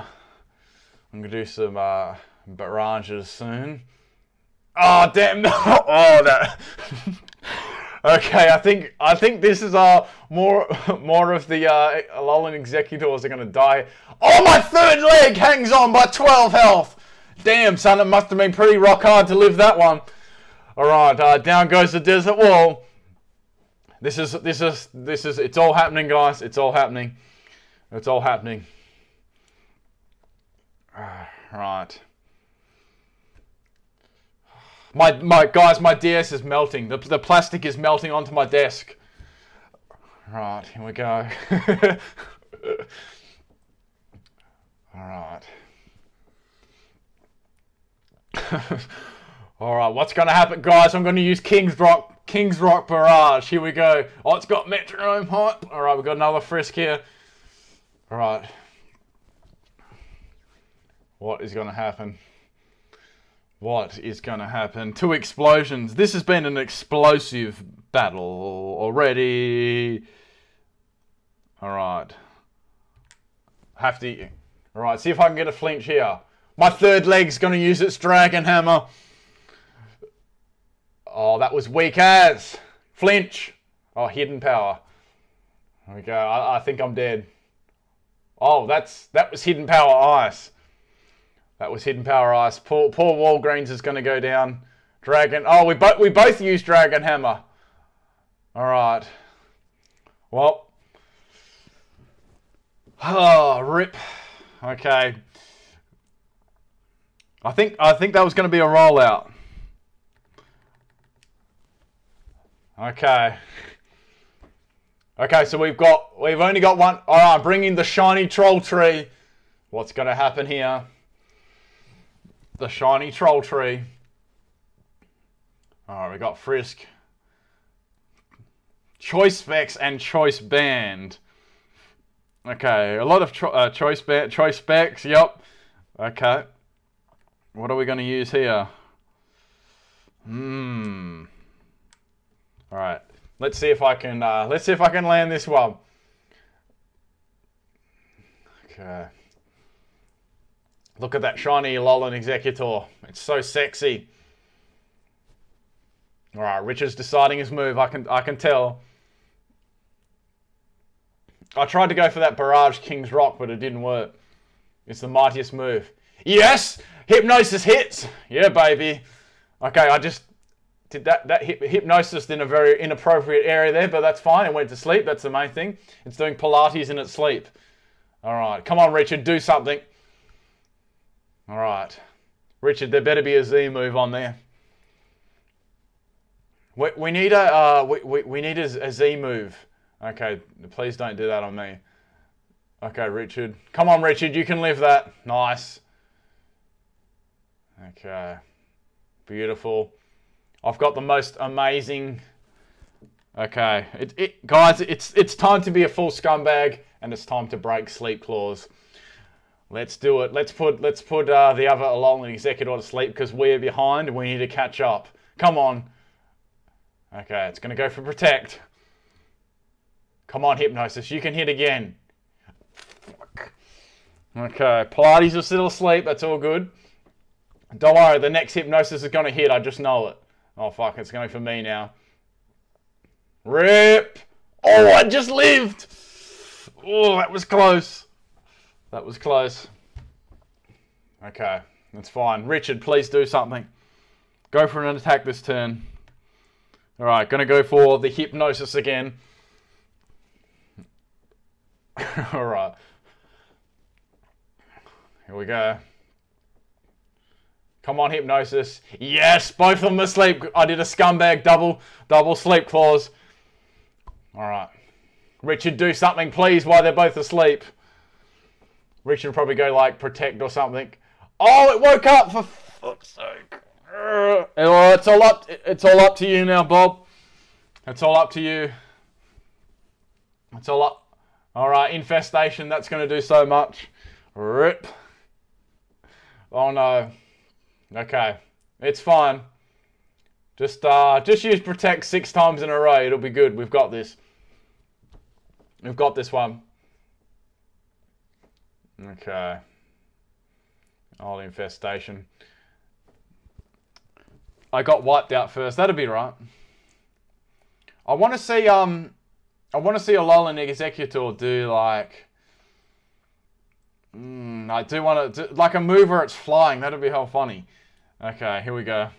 S1: barrages soon. Oh damn! Oh that. Okay, I think this is more of the Alolan Executors are gonna die. Oh, my third leg hangs on by 12 health. Damn, son, it must have been pretty rock hard to live that one. All right, down goes the desert wall. This is it's all happening, guys. It's all happening. It's all happening. Right. My guys, my DS is melting. The plastic is melting onto my desk. Right, here we go. All right. All right, what's going to happen, guys? I'm going to use King's Rock Barrage. Here we go. Oh, it's got metronome height. All right, we've got another frisk here. All right. What is going to happen? What is going to happen? 2 explosions. This has been an explosive battle already. All right. Have to... All right, see if I can get a flinch here. My third leg's going to use its Dragon Hammer. Oh, that was weak as. Flinch. Oh, hidden power. There we go. I think I'm dead. Oh, that was hidden power ice. That was hidden power ice. Poor Walgreens is going to go down. Dragon. Oh, we both used Dragon Hammer. All right. Well. Oh, rip. Okay. I think that was going to be a rollout. Okay. Okay, so we've only got one. All right, I'm bringing the shiny troll tree. What's going to happen here? The shiny troll tree. All right, we got Frisk, Choice Specs, and Choice Band. Okay, a lot of choice specs. Yep. Okay. What are we going to use here? All right. Let's see if I can land this one. Okay. Look at that shiny Alolan Executor. It's so sexy. All right, Richard's deciding his move. I can tell. I tried to go for that Barrage King's Rock, but it didn't work. It's the mightiest move. Yes! Hypnosis hits! Yeah, baby. Okay, I just did that hypnosis in a very inappropriate area there, but that's fine. It went to sleep. That's the main thing. It's doing Pilates in its sleep. All right. Come on, Richard. Do something. All right. Richard, there better be a Z move on there. We need a Z move. Okay, please don't do that on me. Okay, Richard. Come on, Richard. You can live that. Nice. Okay. Beautiful. I've got the most amazing... Okay. Guys, it's time to be a full scumbag, and it's time to break Sleep Claws. Let's do it. Let's put the other Alolan Executor to sleep, because we're behind and we need to catch up. Come on. Okay, it's going to go for Protect. Come on, Hypnosis. You can hit again. Fuck. Okay, Pilates is still asleep. That's all good. Don't worry, the next Hypnosis is going to hit. I just know it. Oh, fuck. It's going for me now. Rip. Oh, I just lived. Oh, that was close. That was close. Okay, that's fine. Richard, please do something. Go for an attack this turn. All right, going to go for the Hypnosis again. All right. Here we go. Come on, Hypnosis. Yes, both of them asleep. I did a scumbag double Sleep Claws. All right. Richard, do something, please, while they're both asleep. Richard will probably go, like, Protect or something. Oh, it woke up, for fuck's sake. It's all up to you now, Bob. It's all up to you. It's all up. All right, Infestation. That's going to do so much. Rip. Oh, no. Okay. It's fine. Just use Protect 6 times in a row. It'll be good. We've got this. We've got this one. Okay. Old infestation. I got wiped out first. That'd be right. I want to see a Alolan Executor do like. I do want to like a move where it's flying. That'd be hell funny. Okay, here we go.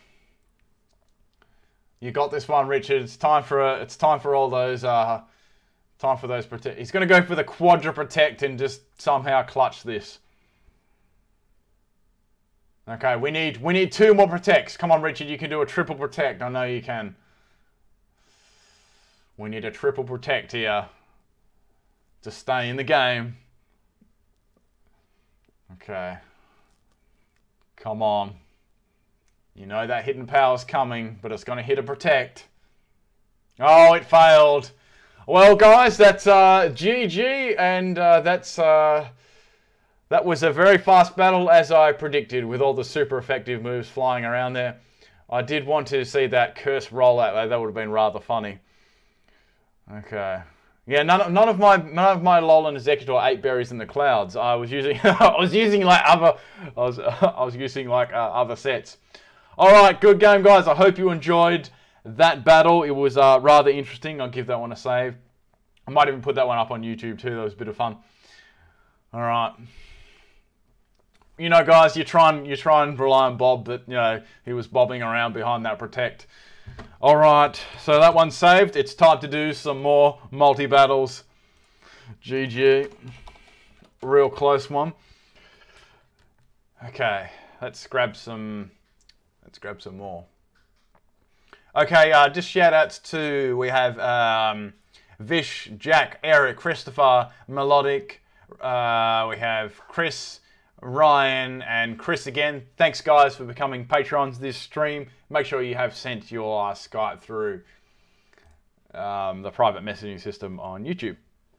S1: You got this one, Richard. It's time for all those. Time for those protect. He's gonna go for the Quadra Protect and just somehow clutch this. Okay, we need 2 more protects. Come on, Richard, you can do a triple protect. I know you can. We need a triple protect here to stay in the game. Okay. Come on. You know that hidden power's coming, but it's going to hit a protect. Oh, it failed. Well, guys, that's GG, and that was a very fast battle, as I predicted, with all the super effective moves flying around there. I did want to see that curse rollout, though. That would have been rather funny. Okay. Yeah, none of my Alolan Executor 8 berries in the clouds. I was using other sets. All right, good game, guys. I hope you enjoyed that battle. It was rather interesting. I'll give that one a save. I might even put that one up on YouTube too. That was a bit of fun. All right. You know, guys, you try and rely on Bob, but you know he was bobbing around behind that protect. All right, so that one's saved. It's time to do some more multi-battles. GG. Real close one. Okay, let's grab some more. Okay, just shout outs to, we have Vish, Jack, Eric, Christopher, Melodic, we have Chris, Ryan, and Chris again. Thanks, guys, for becoming patrons this stream. Make sure you have sent your Skype through the private messaging system on YouTube.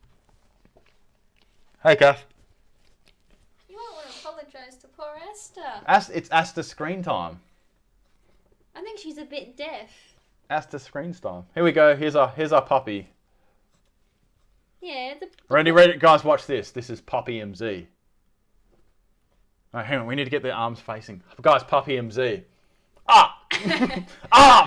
S1: Hey, Kath.
S2: You might want to apologise to poor Asta.
S1: It's Asta's screen time.
S2: I think she's a bit deaf.
S1: Asta's screen time. Here we go. Here's our puppy.
S2: Yeah.
S1: Ready, guys, watch this. This is Puppy MZ. Oh, hang on, we need to get the arms facing. Guys, Puppy MZ. Ah! Ah!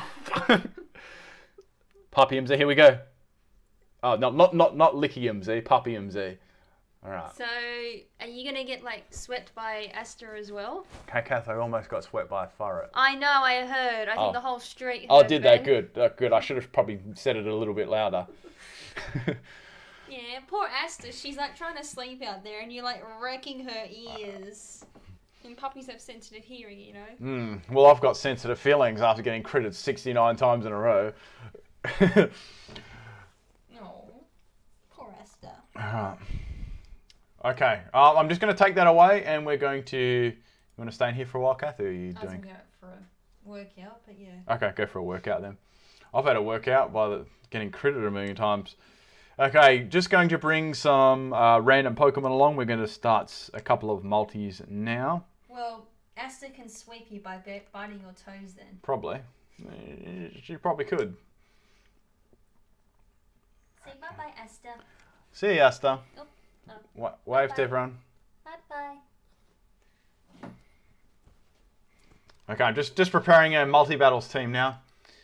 S1: Puppy MZ, here we go. Oh, no, not Licky MZ, Puppy MZ. All right.
S2: So, are you going to get, like, swept by Asta as well?
S1: Okay, Kath, I almost got swept by a furret.
S2: I know, I heard. I think the whole street heard.
S1: Oh, did they? Good. Good. I should have probably said it a little bit louder.
S2: Yeah, poor Asta. She's, like, trying to sleep out there, and you're, like, wrecking her ears. And puppies have sensitive hearing, you know?
S1: Well, I've got sensitive feelings after getting critted 69 times in a row.
S2: Oh, poor Asta.
S1: Alright. Okay, I'm just going to take that away, and we're going to... You want to stay in here for a while, Kath, or are you doing...
S2: I was going to go for a workout, but yeah.
S1: Okay, go for a workout then. I've had a workout by getting critted a million times. Okay, just going to bring some random Pokemon along. We're going to start a couple of multis now.
S2: Well, Asta can sweep you by biting your toes then.
S1: Probably. She probably could.
S2: Say bye-bye, Asta.
S1: See you, Asta.
S2: Oh,
S1: wave to everyone.
S2: Bye-bye.
S1: Okay, I'm just preparing a multi-battles team now.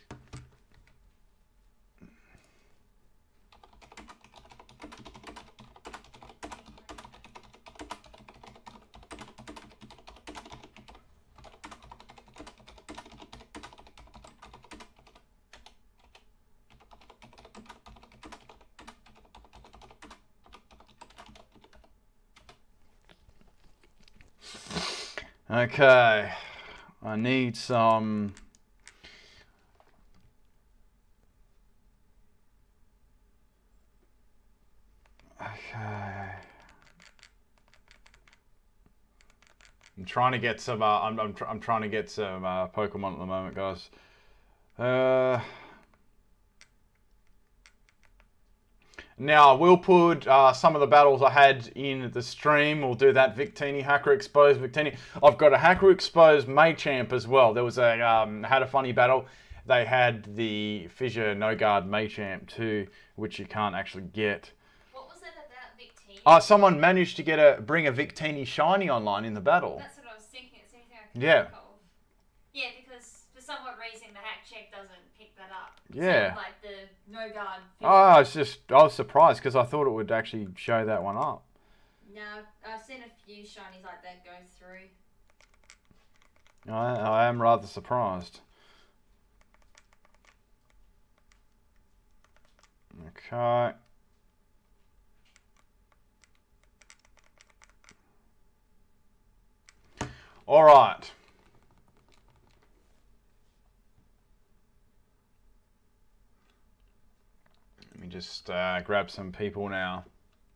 S1: Okay, I need some... Okay. I'm trying to get some. I'm trying to get some Pokemon at the moment, guys. Now, we'll put some of the battles I had in the stream. We'll do that Victini, Hacker Exposed Victini. I've got a Hacker Exposed Machamp as well. There was a, had a funny battle. They had the Fissure No Guard Machamp too, which you can't actually get.
S2: What was it about Victini?
S1: Oh, someone managed to bring a Victini shiny online in the battle.
S2: That's what I was thinking. It's anything I can think of. Yeah, because for some odd reason the hack check doesn't pick that up.
S1: Yeah.
S2: So, like the no guard.
S1: Oh, I was surprised because I thought it would actually show that one up.
S2: No, I've seen a few shinies like that go through.
S1: I am rather surprised. Okay. All right. Let me just grab some people now.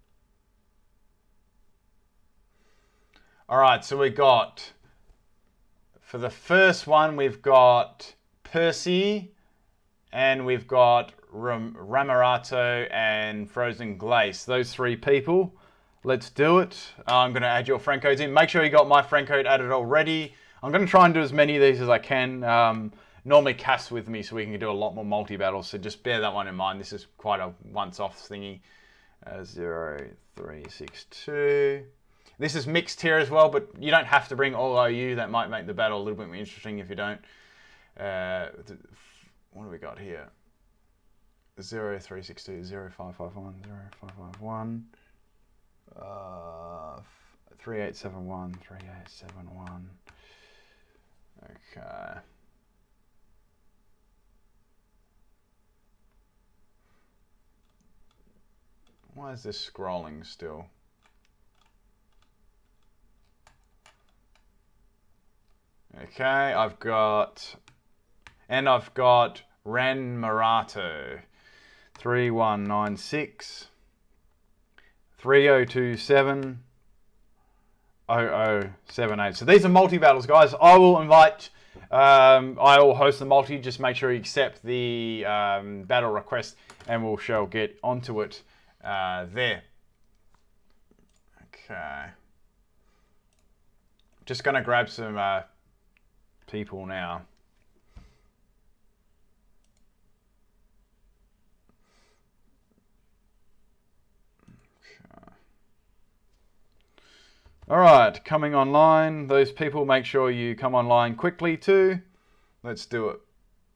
S1: All right, so we got, for the first one, we've got Percy, and we've got Ramarato and Frozen Glace. Those three people. Let's do it. I'm going to add your friend codes in. Make sure you got my friend code added already. I'm going to try and do as many of these as I can. Normally Cass with me so we can do a lot more multi-battles, so just bear that one in mind. This is quite a once-off thingy. 0362. This is mixed here as well, but you don't have to bring all OU. That might make the battle a little bit more interesting if you don't. What do we got here? 0362, 0551, 0551. 3871, 3871. Okay. Why is this scrolling still? Okay, I've got Ran Marato, 3196, 3027, 0078. So these are multi-battles, guys. I will host the multi. Just make sure you accept the battle request and shall get onto it there. Okay. Just going to grab some people now. All right, coming online. Those people, make sure you come online quickly too. Let's do it.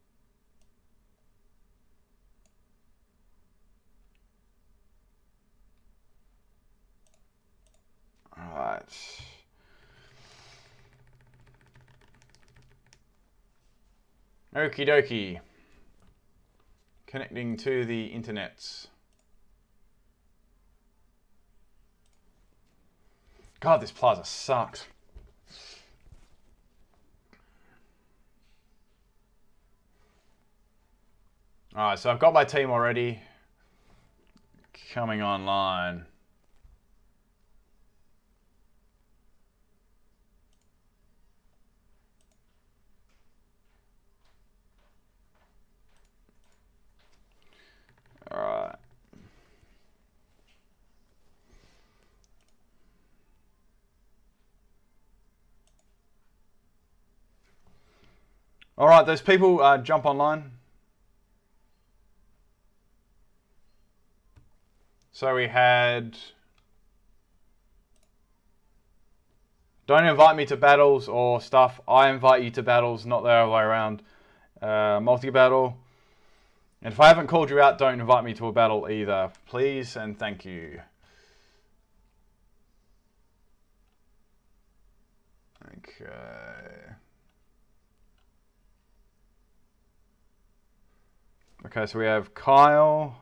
S1: All right. Okie dokie. Connecting to the internets. God, this plaza sucks. All right, so I've got my team already coming online. All right. All right, those people jump online. So we had, don't invite me to battles or stuff. I invite you to battles, not the other way around. Multi-battle. And if I haven't called you out, don't invite me to a battle either. Please and thank you. Okay. Okay, so we have Kyle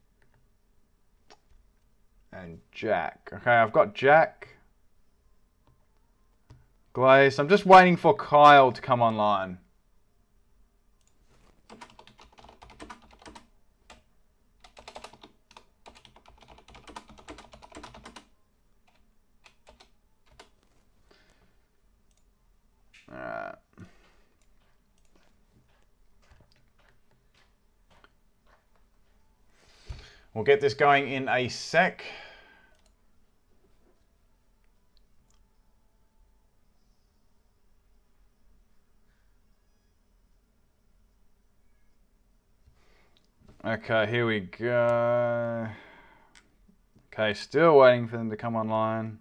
S1: and Jack. Okay, I've got Jack. Glaze. I'm just waiting for Kyle to come online. Alright. We'll get this going in a sec. Okay, here we go. Okay, still waiting for them to come online.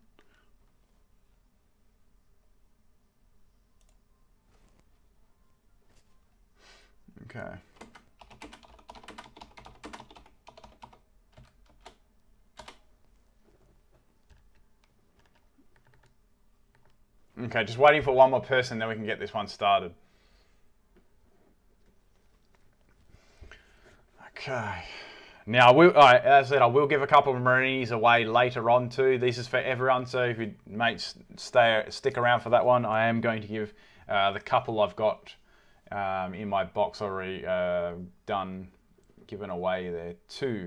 S1: Okay. Okay, just waiting for one more person, then we can get this one started. Okay. Now, as I said, I will give a couple of Mareanies away later on too. This is for everyone, so if you mates stick around for that one, I am going to give the couple I've got in my box already given away there too.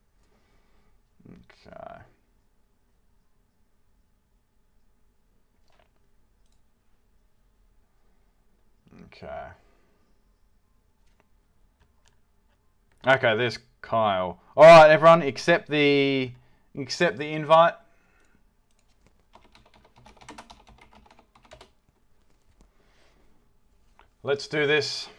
S1: Okay. Okay. Okay, there's Kyle. All right, everyone, accept the invite. Let's do this.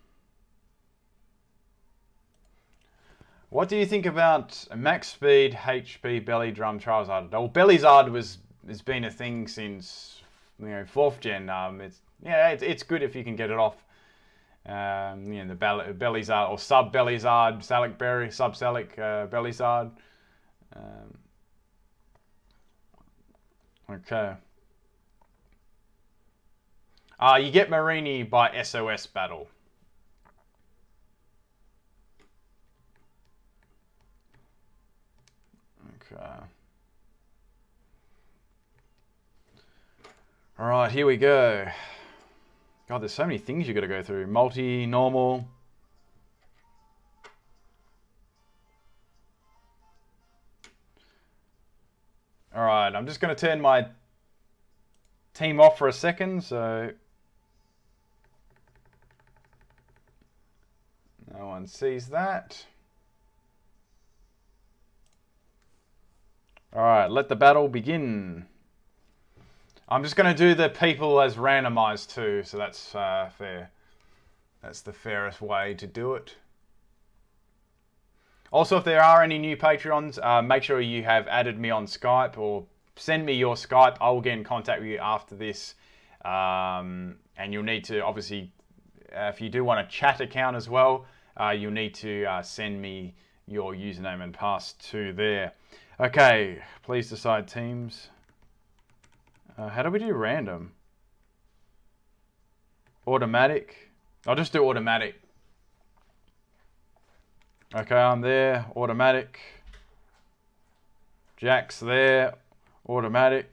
S1: What do you think about max speed HP belly drum Charizard? Well, Bellyzard has been a thing since 4th gen. It's good if you can get it off. The Bellyzard or sub Bellyzard, Salic Berry, sub Salic Bellyzard. Okay. You get Mareanie by SOS battle. Okay. All right, here we go. God, there's so many things you got to go through. Multi, normal. All right, I'm just going to turn my team off for a second, so no one sees that. All right, let the battle begin. I'm just going to do the people as randomized too, so that's fair. That's the fairest way to do it. Also, if there are any new Patreons, make sure you have added me on Skype or send me your Skype. I will get in contact with you after this. And you'll need to, obviously, if you do want a chat account as well, you'll need to send me your username and pass to there. Okay, please decide teams. How do we do random? Automatic. I'll just do automatic. Okay, I'm there. Automatic. Jack's there. Automatic.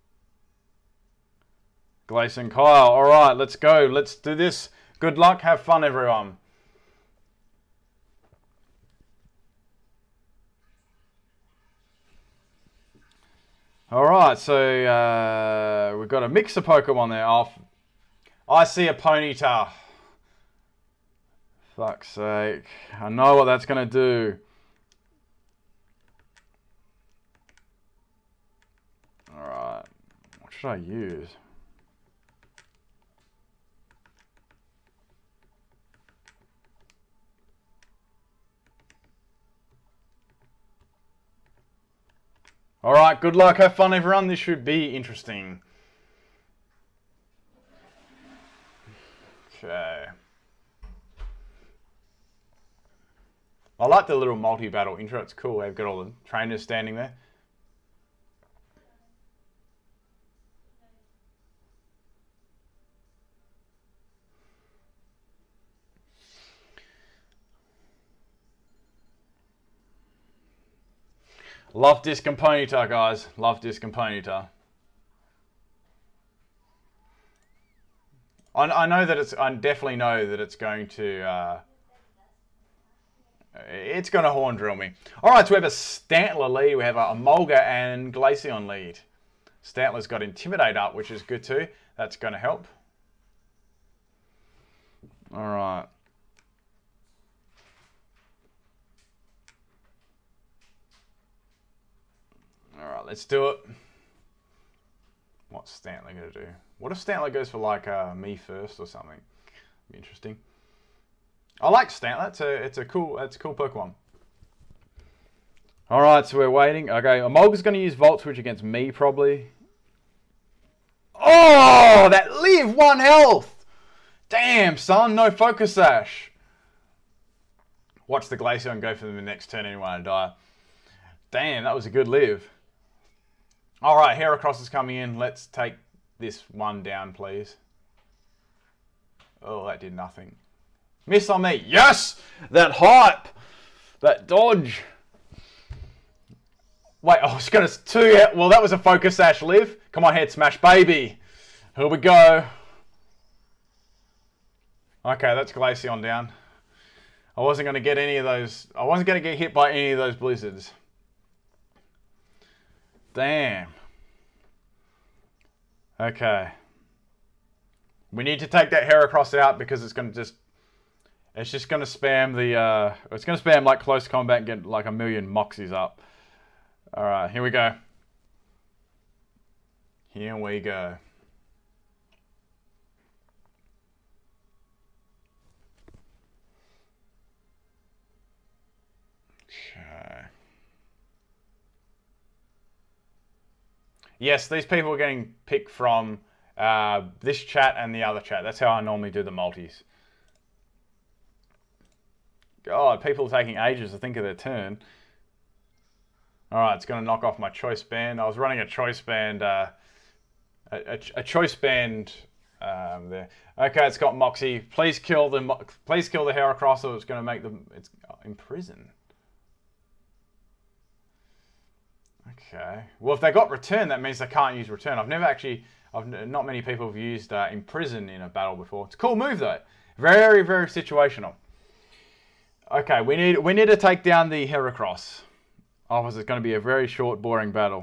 S1: Gleason, Kyle. All right, let's go. Let's do this. Good luck. Have fun, everyone. All right, so we've got a mix of Pokemon there. I see a Ponyta. Fuck's sake. I know what that's going to do. All right, what should I use? All right, good luck. Have fun, everyone. This should be interesting. Okay. I like the little multi-battle intro. It's cool. They've got all the trainers standing there. Love Discomponita, guys. Love Discomponita. I know that it's. I definitely know that it's going to. It's going to horn drill me. All right, so we have a Stantler lead. We have a Mulga and Glaceon lead. Stantler's got Intimidate up, which is good too. That's going to help. All right. All right, let's do it. What's Stantler going to do? What if Stantler goes for like me first or something? Be interesting. I like Stantler. It's a cool Pokemon. Alright, so we're waiting. Okay, Amolga's going to use Volt Switch against me, probably. Oh, that live 1 health! Damn, son, no Focus Sash. Watch the Glaceon go for the next turn anyway and die. Damn, that was a good live. Alright, Heracross is coming in. Let's take this one down, please. Oh, that did nothing. Miss on me. Yes! That hype! That dodge. Wait, I was going to... Well, that was a Focus Sash live. Come on, Head Smash, baby. Here we go. Okay, that's Glaceon down. I wasn't going to get any of those... I wasn't going to get hit by any of those blizzards. Damn. Okay. We need to take that Heracross out because it's going to just... It's just going to spam the... it's going to spam like close combat and get like a million Moxies up. Alright, here we go. Here we go. Okay. Yes, these people are getting picked from this chat and the other chat. That's how I normally do the multis. God, people are taking ages to think of their turn. Alright, it's going to knock off my choice band. I was running a choice band, a choice band there. Okay, it's got Moxie. Please kill the Heracross, or it's going to make them imprison. Okay. Well, if they got return, that means they can't use return. Not many people have used imprison in a battle before. It's a cool move though. Very, very situational. Okay, we need to take down the Heracross. Otherwise, it's going to be a very short, boring battle.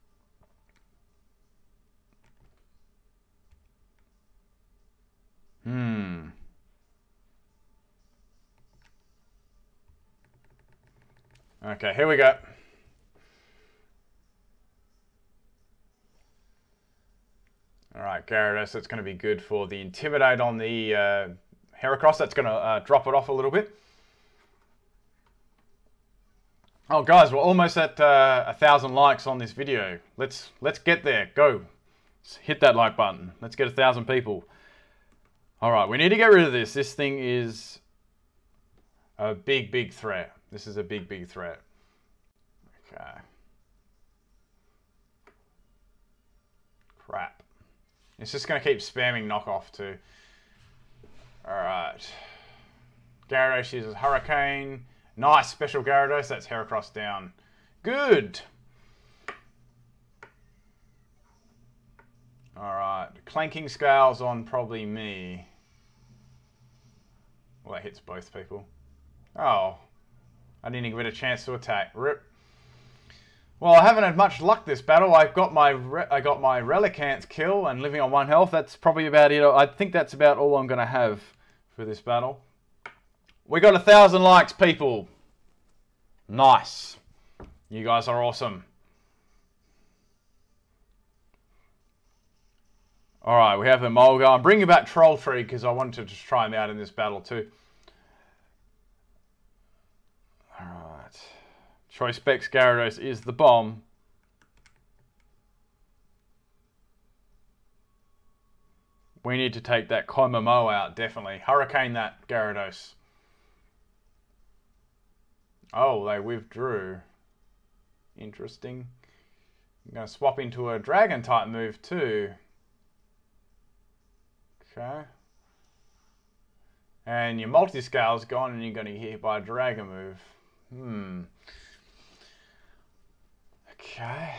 S1: Okay, here we go. Alright, Gyarados, that's going to be good for the Intimidate on the Heracross. That's going to drop it off a little bit. Oh, guys, we're almost at 1,000 likes on this video. Let's get there. Go. Let's hit that like button. Let's get 1,000 people. Alright, we need to get rid of this. This thing is a big, big threat. This is a big, big threat. Okay. Crap. It's just going to keep spamming knockoff too. Alright. Gyarados uses Hurricane. Nice, special Gyarados. That's Heracross down. Good. Alright. Clanking Scales on probably me. Well, that hits both people. Oh. I didn't even get a chance to attack. Rip. Well, I haven't had much luck this battle. I got my Relicanth kill and living on 1 health. That's probably about it. I think that's about all I'm going to have for this battle. We got 1,000 likes, people. Nice. You guys are awesome. Alright, we have Emolga. I'm bringing back Troll Tree because I wanted to just try him out in this battle too. Alright. Choice Specs Gyarados is the bomb. We need to take that Komomo out, definitely. Hurricane that Gyarados. Oh, they withdrew. Interesting. I'm going to swap into a Dragon type move too. Okay. And your multi-scale's gone and you're going to get hit by a Dragon move. Okay.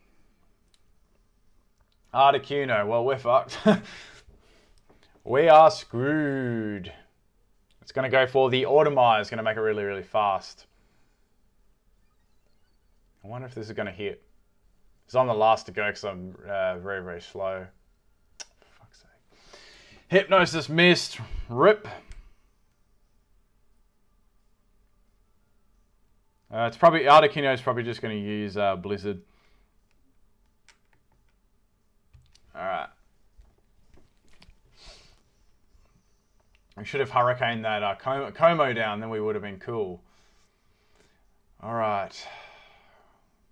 S1: Articuno. Well, we're fucked. We are screwed. It's going to go for the Automize. It's going to make it really, really fast. I wonder if this is going to hit. Because I'm the last to go because I'm very, very slow. For fuck's sake. Hypnosis missed. Rip. It's probably... Articuno is probably just going to use Blizzard. Alright. We should have hurricaned that Como down, then we would have been cool. Alright.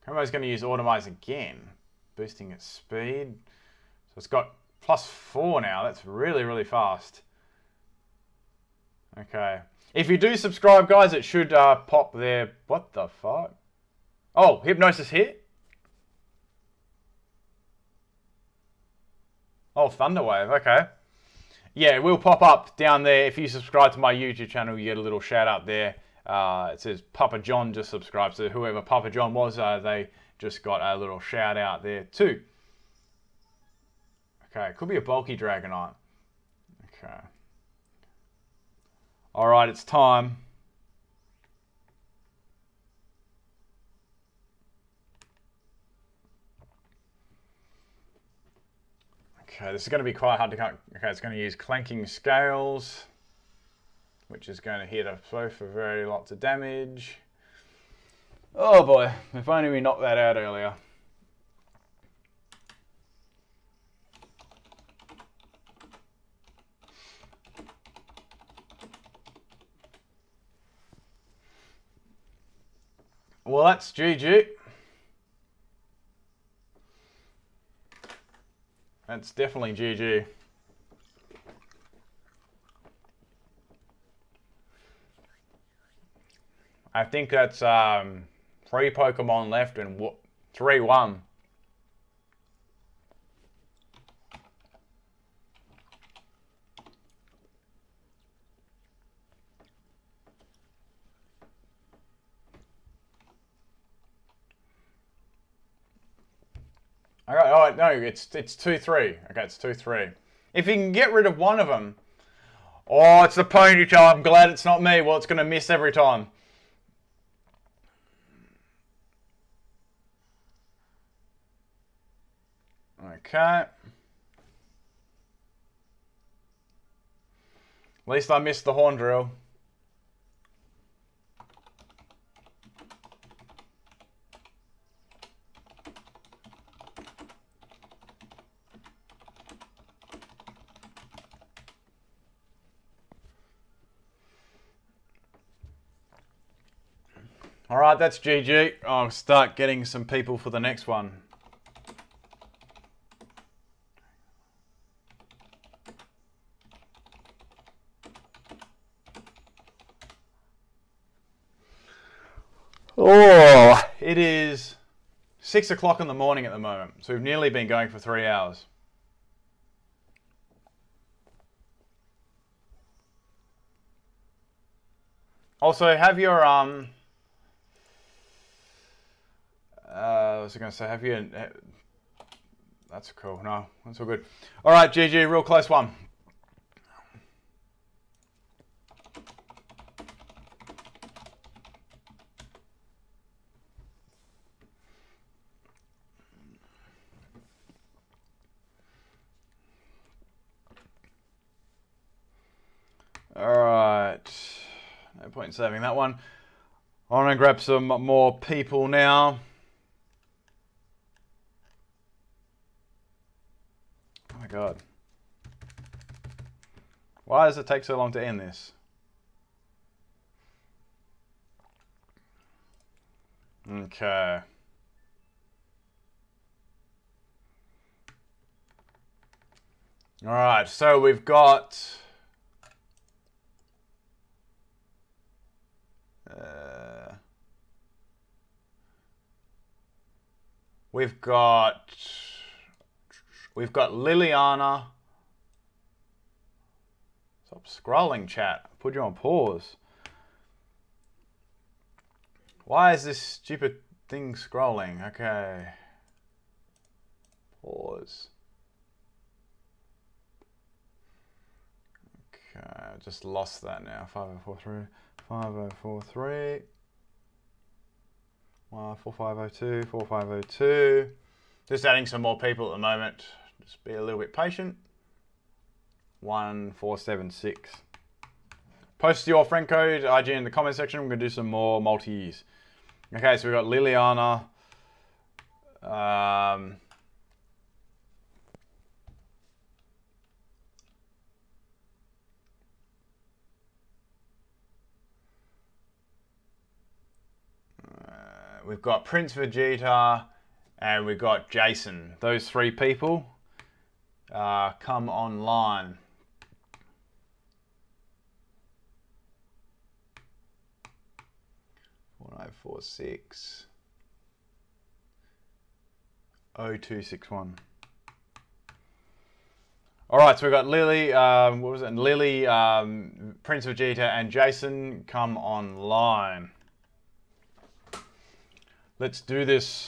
S1: Combo's going to use Automize again, boosting its speed. So it's got +4 now. That's really, really fast. Okay. If you do subscribe, guys, it should pop there. What the fuck? Oh, Hypnosis hit? Oh, Thunderwave. Okay. Yeah, it will pop up down there. If you subscribe to my YouTube channel, you get a little shout out there. It says Papa John just subscribed. So whoever Papa John was, they just got a little shout out there too. Okay, it could be a bulky Dragonite. Okay. Alright, it's time. Okay, this is going to be quite hard to cut. Okay, it's going to use Clanking Scales, which is going to hit us both for very lots of damage. Oh boy, if only we knocked that out earlier. Well, that's GG. That's definitely GG. I think that's 3 Pokemon left and 3-1. All right, oh no, it's 2-3. Okay, it's 2-3. If you can get rid of one of them, oh, it's the Ponytail. I'm glad it's not me. Well, it's going to miss every time. Okay. At least I missed the Horn Drill. All right, that's GG. I'll start getting some people for the next one. Oh, it is 6 o'clock in the morning at the moment, so we've nearly been going for 3 hours. Also, have your what was I going to say? Have you? That's cool. No, that's all good. All right, GG, real close one. Alright, no point in saving that one. I want to grab some more people now. Oh my god. Why does it take so long to end this? Okay. Alright, so we've got... We've got Liliana. Stop scrolling, chat. Put you on pause. Why is this stupid thing scrolling? Okay. Pause. Okay, I just lost that now. 5043. 5043. 4502, 4502. Just adding some more people at the moment. Just be a little bit patient. 1476. Post your friend code IG in the comment section. We're going to do some more multis. Okay, so we've got Liliana. we've got Prince Vegeta, and we've got Jason. Those three people come online. One 046 0261. All right, so we've got Lily, what was it? Lily, Prince Vegeta, and Jason come online. Let's do this.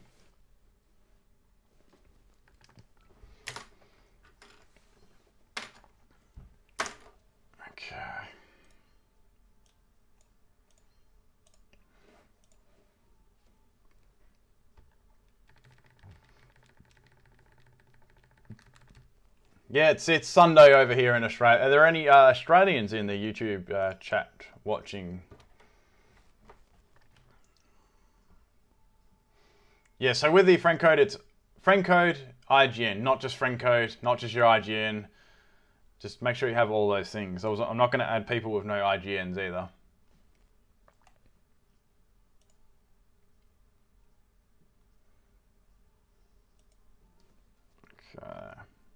S1: Okay. Yeah, it's Sunday over here in Australia. Are there any Australians in the YouTube chat watching? Yeah, so with the friend code, it's friend code IGN, not just friend code, not just your IGN. Just make sure you have all those things. I'm not going to add people with no IGNs either. Okay.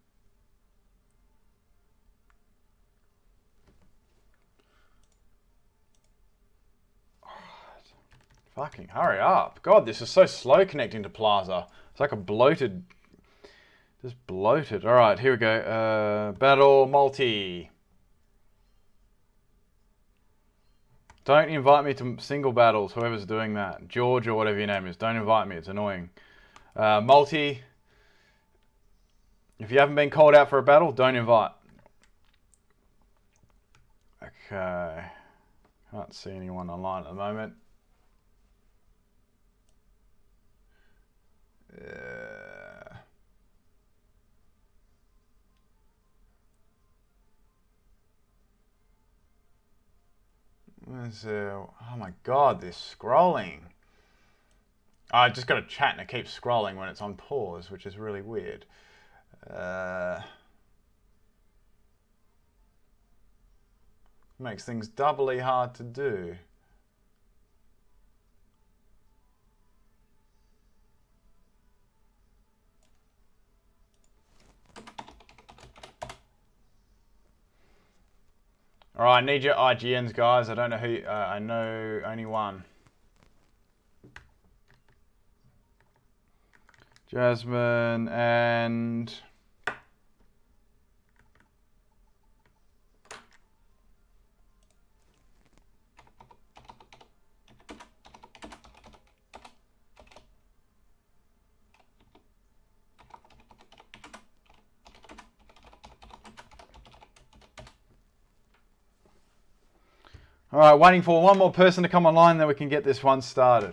S1: Fucking hurry up. God, this is so slow connecting to Plaza. It's like a bloated... Just bloated. Alright, here we go. Battle multi. Don't invite me to single battles, whoever's doing that. George or whatever your name is. Don't invite me, it's annoying. Multi. If you haven't been called out for a battle, don't invite. Okay. Can't see anyone online at the moment. Oh my god, this scrolling. I just got a chat and it keeps scrolling when it's on pause, which is really weird. Makes things doubly hard to do. Alright, I need your IGNs, guys. I don't know who... I know only one. Jasmine and... Alright, waiting for one more person to come online, then we can get this one started.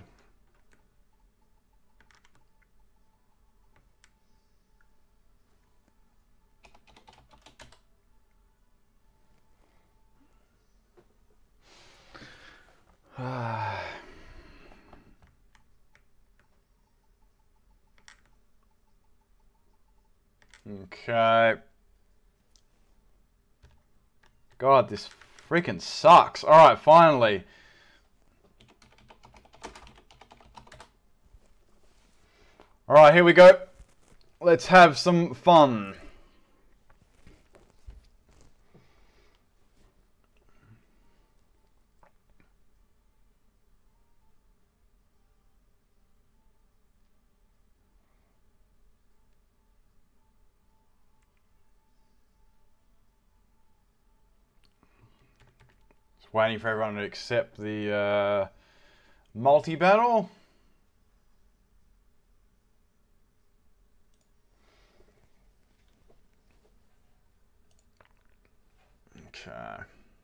S1: Okay. God, this freaking sucks. Alright, finally. Alright, here we go. Let's have some fun. Waiting for everyone to accept the multi-battle. Okay.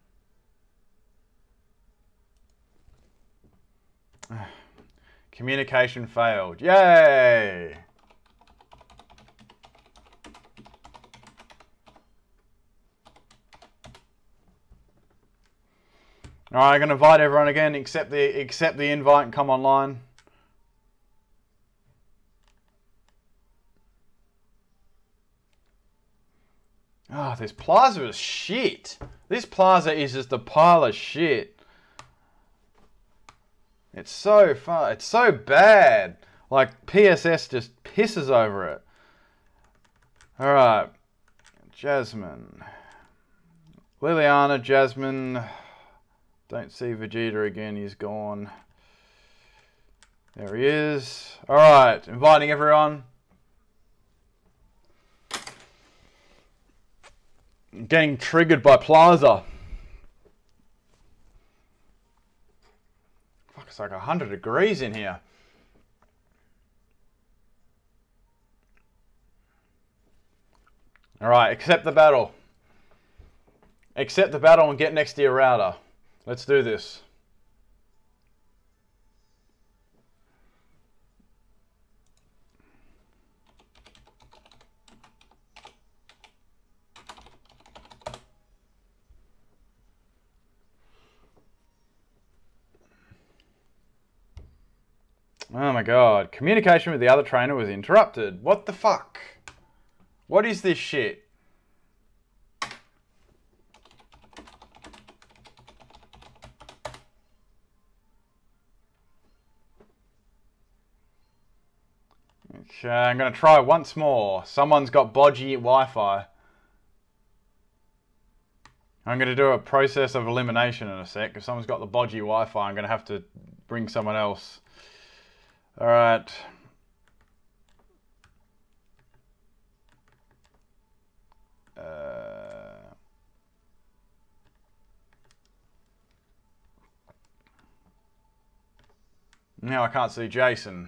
S1: Communication failed. Yay! Alright, I'm going to invite everyone again, accept the invite and come online. Oh, this plaza is shit. This plaza is just a pile of shit. It's so fun. It's so bad. Like, PSS just pisses over it. Alright. Jasmine. Liliana, Jasmine. Don't see Vegeta again. He's gone. There he is. Alright. Inviting everyone. Getting triggered by Plaza. Fuck, it's like 100 degrees in here. Alright, accept the battle. Accept the battle and get next to your router. Let's do this. Oh my god. Communication with the other trainer was interrupted. What the fuck? What is this shit? Okay, I'm going to try once more. Someone's got bodgy Wi-Fi. I'm going to do a process of elimination in a sec. If someone's got the bodgy Wi-Fi, I'm going to have to bring someone else. Alright. Now I can't see Jason.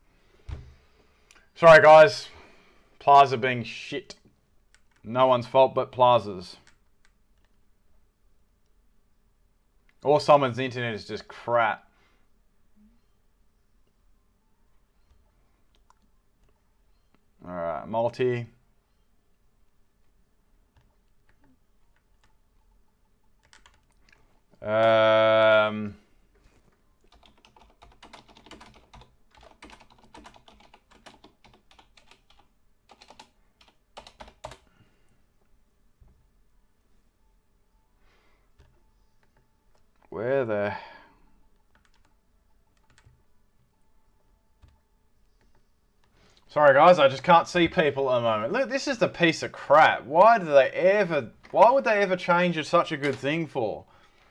S1: Sorry guys. Plaza being shit. No one's fault but Plaza's. Or someone's internet is just crap. Alright, multi. Where the... Sorry guys, I just can't see people at the moment. Look, this is the piece of crap. Why would they ever change such a good thing for?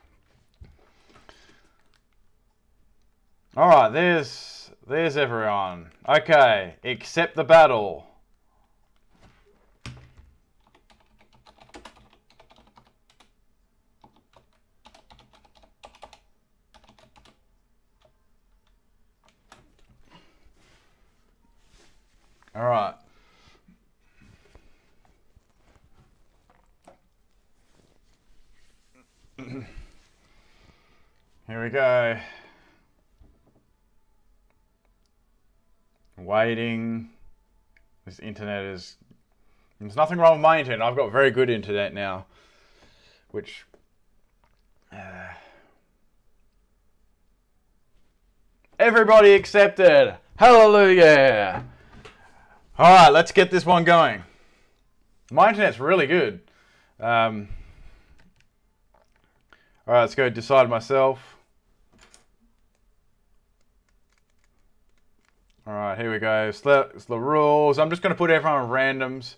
S1: Alright, there's everyone. Okay, accept the battle. Alright. Here we go. Waiting. This internet is... There's nothing wrong with my internet. I've got very good internet now. Which... Everybody accepted! Hallelujah! Alright, let's get this one going. My internet's really good. Alright, let's go decide myself. Alright, here we go. It's the rules. I'm just going to put everyone on randoms.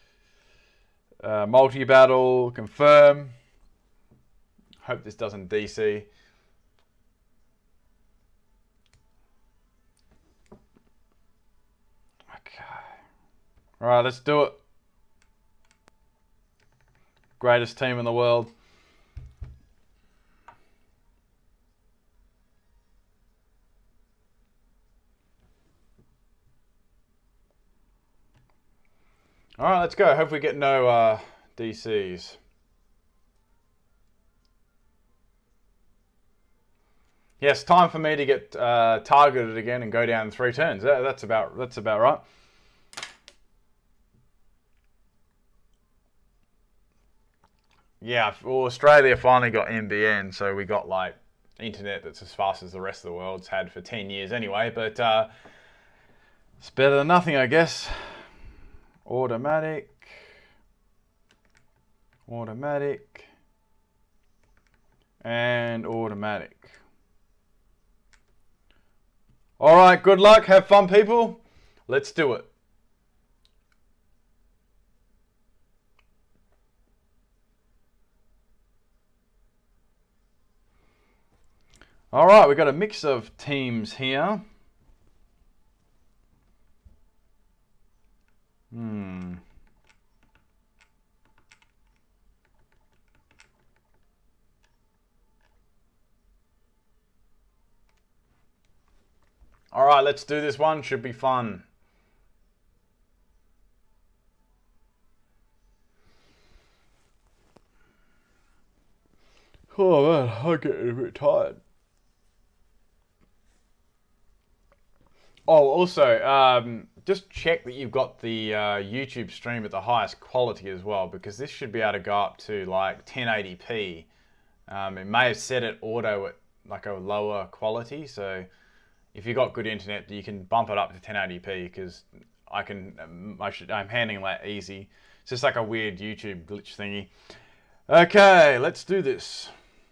S1: Multi-battle, confirm. Hope this doesn't DC. Alright, let's do it. Greatest team in the world. Alright, let's go. Hope we get no DCs. Yes, time for me to get targeted again and go down 3 turns. That's about right. Yeah, well, Australia finally got NBN, so we got like internet that's as fast as the rest of the world's had for 10 years anyway, but it's better than nothing, I guess. Automatic, and automatic. All right, good luck. Have fun, people. Let's do it. All right, we've got a mix of teams here. All right, let's do this one. Should be fun. Oh man, I'm getting a bit tired. Oh, also, just check that you've got the YouTube stream at the highest quality as well, because this should be able to go up to like 1080p. It may have set it auto at like a lower quality, so if you've got good internet, you can bump it up to 1080p, because I'm handling that easy. It's just like a weird YouTube glitch thingy. Okay, let's do this.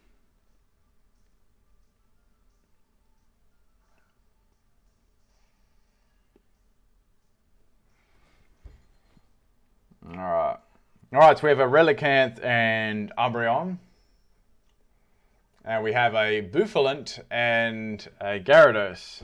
S1: Alright. Alright, so we have a Relicanth and Umbreon. And we have a Bouffalant and a Gyarados.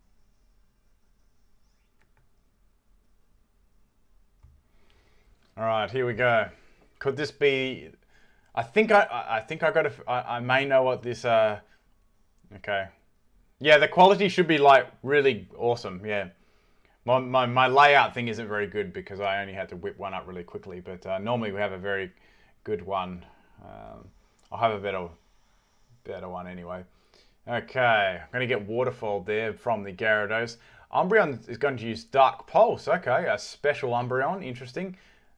S1: Alright, here we go. Could this be... I may know what this... Okay. Yeah, the quality should be like really awesome, yeah. My layout thing isn't very good because I only had to whip one up really quickly, but normally we have a very good one. I'll have a better one anyway. Okay, I'm going to get Waterfall there from the Gyarados. Umbreon is going to use Dark Pulse. Okay, a special Umbreon. Interesting.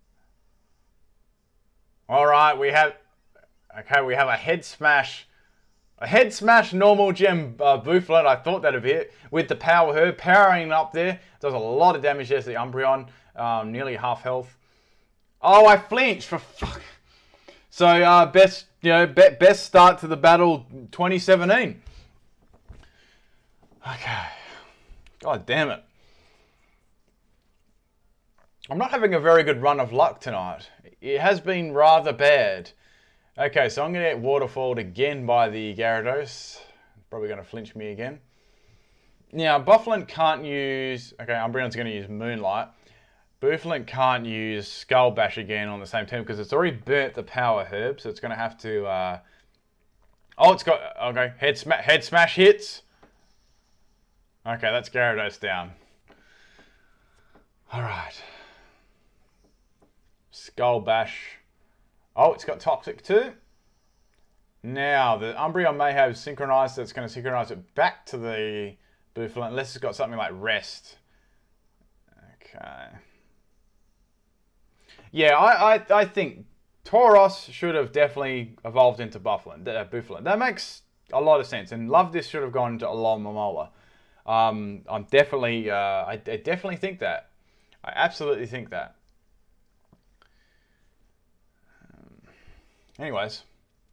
S1: All right, we have a Head Smash. A Head Smash normal gem Bouffalant. I thought that'd be it. With the Power Herb powering up there. Does a lot of damage there to the Umbreon. Nearly half health. Oh, I flinched for fuck. So best start to the battle 2017. Okay. God damn it. I'm not having a very good run of luck tonight. It has been rather bad. Okay, so I'm going to get waterfalled again by the Gyarados. Probably going to flinch me again. Now, Bouffalant can't use... Okay, Umbreon's going to use Moonlight. Bouffalant can't use Skull Bash again on the same team because it's already burnt the Power Herb, so it's going to have to... Oh, it's got... Okay, Head Smash hits. Okay, that's Gyarados down. Alright. Skull Bash... Oh, it's got Toxic too. Now, the Umbreon may have Synchronized, so it's going to synchronize it back to the Bouffalant, unless it's got something like Rest. Okay. Yeah, I think Tauros should have definitely evolved into Bouffalant. That makes a lot of sense, and Love should have gone into Alomomola. I definitely think that. I absolutely think that. Anyways.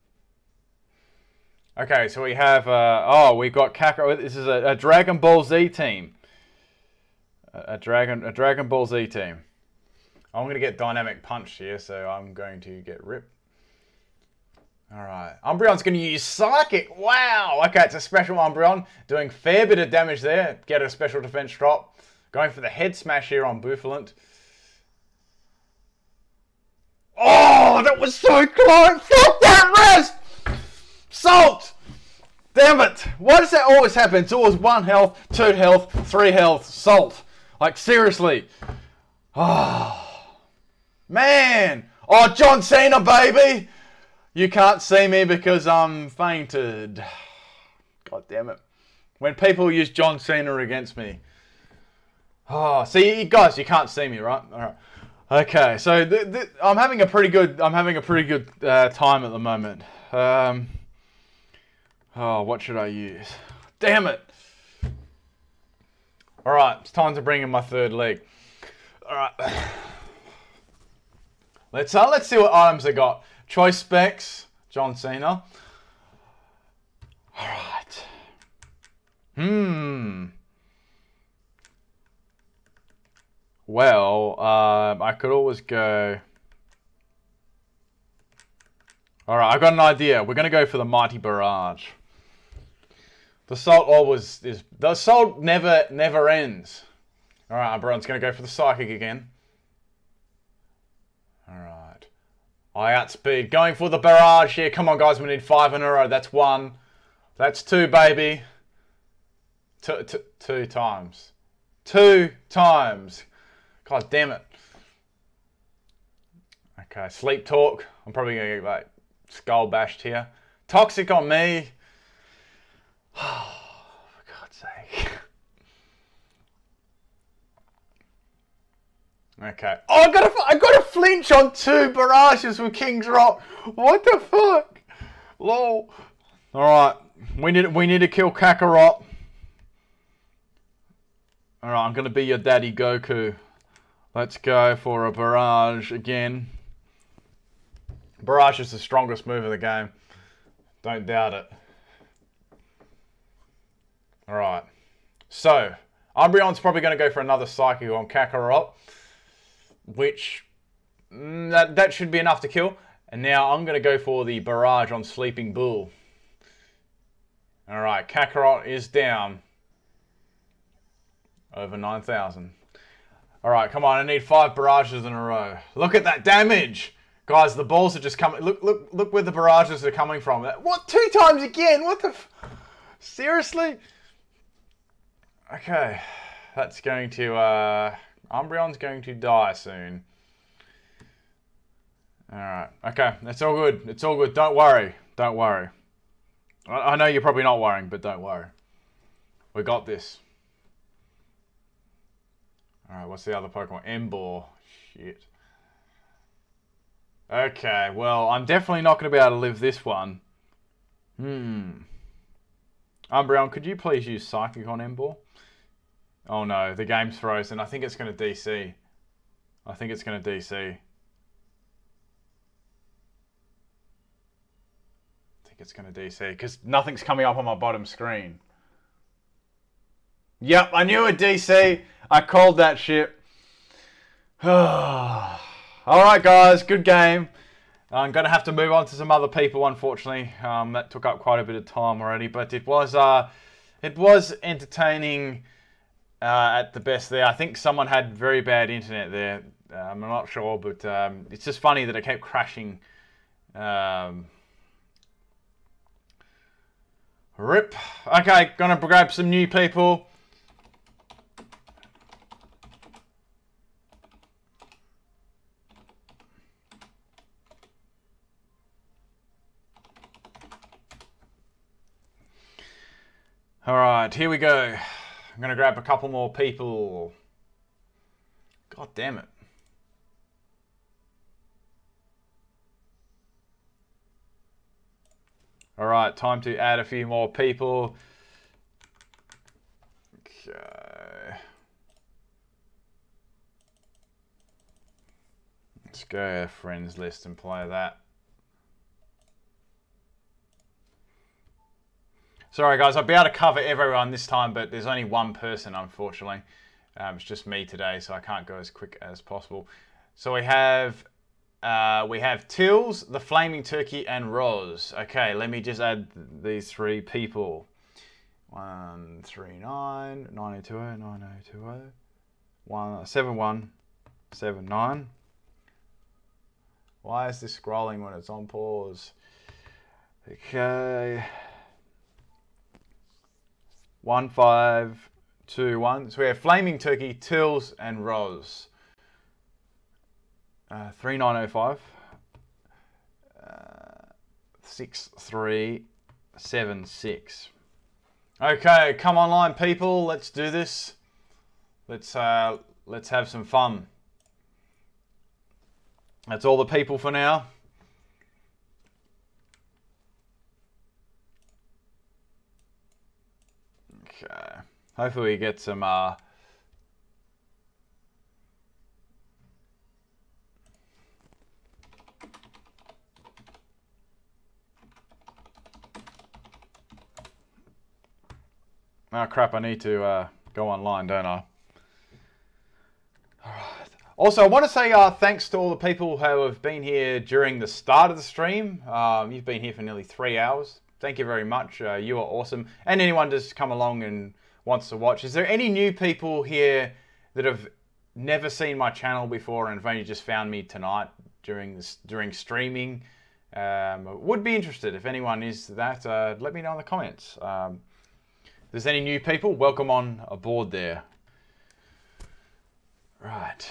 S1: Okay, so we have... we've got Kakarot. This is a Dragon Ball Z team. A Dragon Ball Z team. I'm going to get Dynamic Punch here, so I'm going to get Rip. Alright. Umbreon's going to use Psychic. Wow! Okay, it's a special Umbreon. Doing a fair bit of damage there. Get a special defense drop. Going for the Head Smash here on Bouffalant. Oh, that was so close! Fuck that rest! Salt! Damn it! Why does that always happen? It's always 1 health, 2 health, 3 health, salt. Like, seriously. Oh, man! Oh, John Cena, baby! You can't see me because I'm fainted. God damn it. When people use John Cena against me. Oh, see, guys, you can't see me, right? All right. Okay, so I'm having a pretty good time at the moment. What should I use? Damn it! All right, it's time to bring in my third leg. All right, let's see what items I got. Choice specs, John Cena. All right. well, I could always go... Alright, I've got an idea. We're going to go for the Mighty Barrage. The Salt always is... The Salt never ends. Alright, everyone's going to go for the Psychic again. Alright. I outspeed. Going for the Barrage here. Come on, guys. We need 5 in a row. That's 1. That's 2, baby. Two times. 2 times. God damn it. Okay, Sleep Talk. I'm probably going to get like skull bashed here. Toxic on me. Oh, for God's sake. Okay. Oh, I got a flinch on 2 barrages with King's Rock. What the fuck? Lol. Alright. We need to kill Kakarot. Alright, I'm gonna be your daddy Goku. Let's go for a barrage again. Barrage is the strongest move of the game. Don't doubt it. Alright. So, Umbreon's probably going to go for another Psychic on Kakarot. Which, that should be enough to kill. And now I'm going to go for the Barrage on Sleeping Bull. Alright, Kakarot is down. Over 9,000. Alright, come on, I need 5 barrages in a row. Look at that damage! Guys, the balls are just coming. Look where the barrages are coming from. What? 2 times again? What the... Seriously? Okay. That's going to... Umbreon's going to die soon. Alright. Okay. It's all good. It's all good. Don't worry. Don't worry. I know you're probably not worrying, but don't worry. We got this. Alright, what's the other Pokemon? Emboar. Shit. Okay, well, I'm definitely not going to be able to live this one. Umbreon, could you please use Psychic on Emboar? Oh no, the game's frozen. I think it's going to DC. I think it's going to DC. I think it's going to DC, because nothing's coming up on my bottom screen. Yep, I knew it, DC. I called that shit. Alright guys, good game. I'm going to have to move on to some other people, unfortunately. That took up quite a bit of time already, but it was entertaining at the best there. I think someone had very bad internet there. I'm not sure, but it's just funny that it kept crashing. Rip. Okay, gonna grab some new people. Alright, here we go. I'm going to grab a couple more people. God damn it. Alright, time to add a few more people. Okay. Let's go friends list and play that. Sorry guys, I'll be able to cover everyone this time, but there's only one person, unfortunately. It's just me today, so I can't go as quick as possible. So we have Tills, the Flaming Turkey, and Roz. Okay, let me just add these 3 people. 139 9020 9020 7179. Why is this scrolling when it's on pause? Okay. 1521. So we have Flaming Turkey, Tills, and Roz. 3905. 6376. Okay, come online, people. Let's do this. Let's have some fun. That's all the people for now. Okay. Hopefully we get some oh crap, I need to go online, don't I? Alright. Also, I want to say thanks to all the people who have been here during the start of the stream. You've been here for nearly 3 hours. Thank you very much. You are awesome. And anyone just come along and wants to watch. Is there any new people here that have never seen my channel before and have only just found me tonight during streaming? Would be interested. If anyone is that, let me know in the comments. If there's any new people, welcome on aboard there. Right.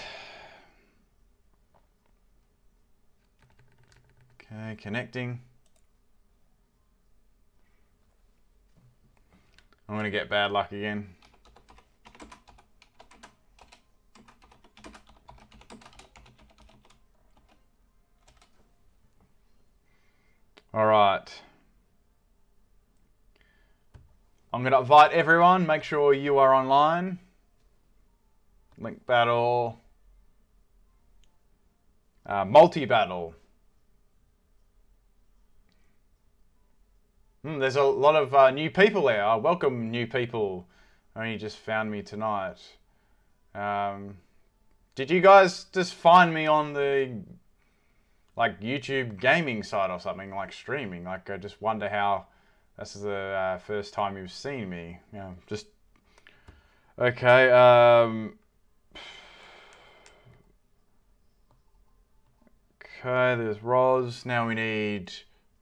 S1: Okay, connecting. I'm going to get bad luck again. All right. I'm going to invite everyone. Make sure you are online. Link battle. Multi-battle. There's a lot of new people there. Welcome, new people. Only just found me tonight. Did you guys just find me on the YouTube gaming site or something, like streaming? I just wonder how this is the first time you've seen me. Just okay. Okay, there's Roz. Now we need.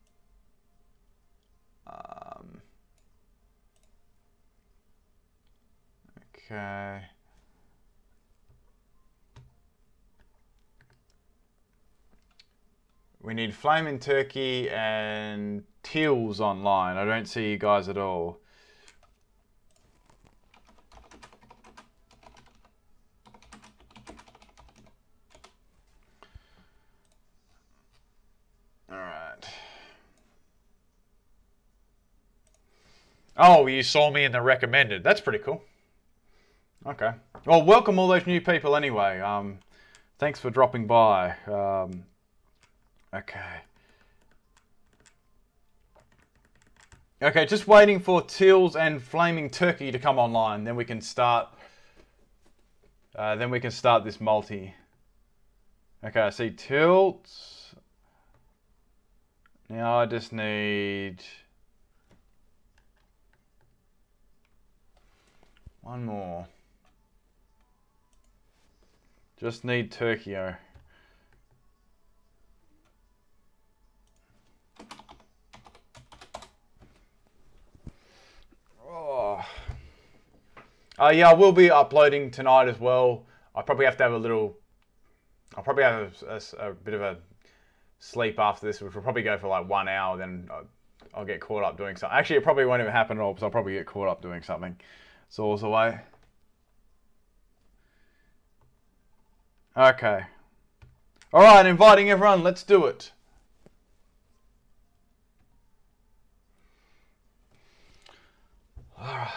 S1: Okay. We need Flaming Turkey and Teals online. I don't see you guys at all. All right. Oh, you saw me in the recommended. That's pretty cool. Okay. Well, welcome all those new people anyway. Thanks for dropping by. Okay. Okay, just waiting for Teals and Flaming Turkey to come online. Then we can start. This multi. Okay, I see Tilts. Now I just need one more. Just need Turkey-o. Yeah, I will be uploading tonight as well. I probably have to have a little. I'll probably have a bit of a sleep after this, which will probably go for like 1 hour. Then I'll get caught up doing something. Actually, it probably won't even happen at all because I'll probably get caught up doing something. It's always the way. Okay. All right, inviting everyone. Let's do it. All right.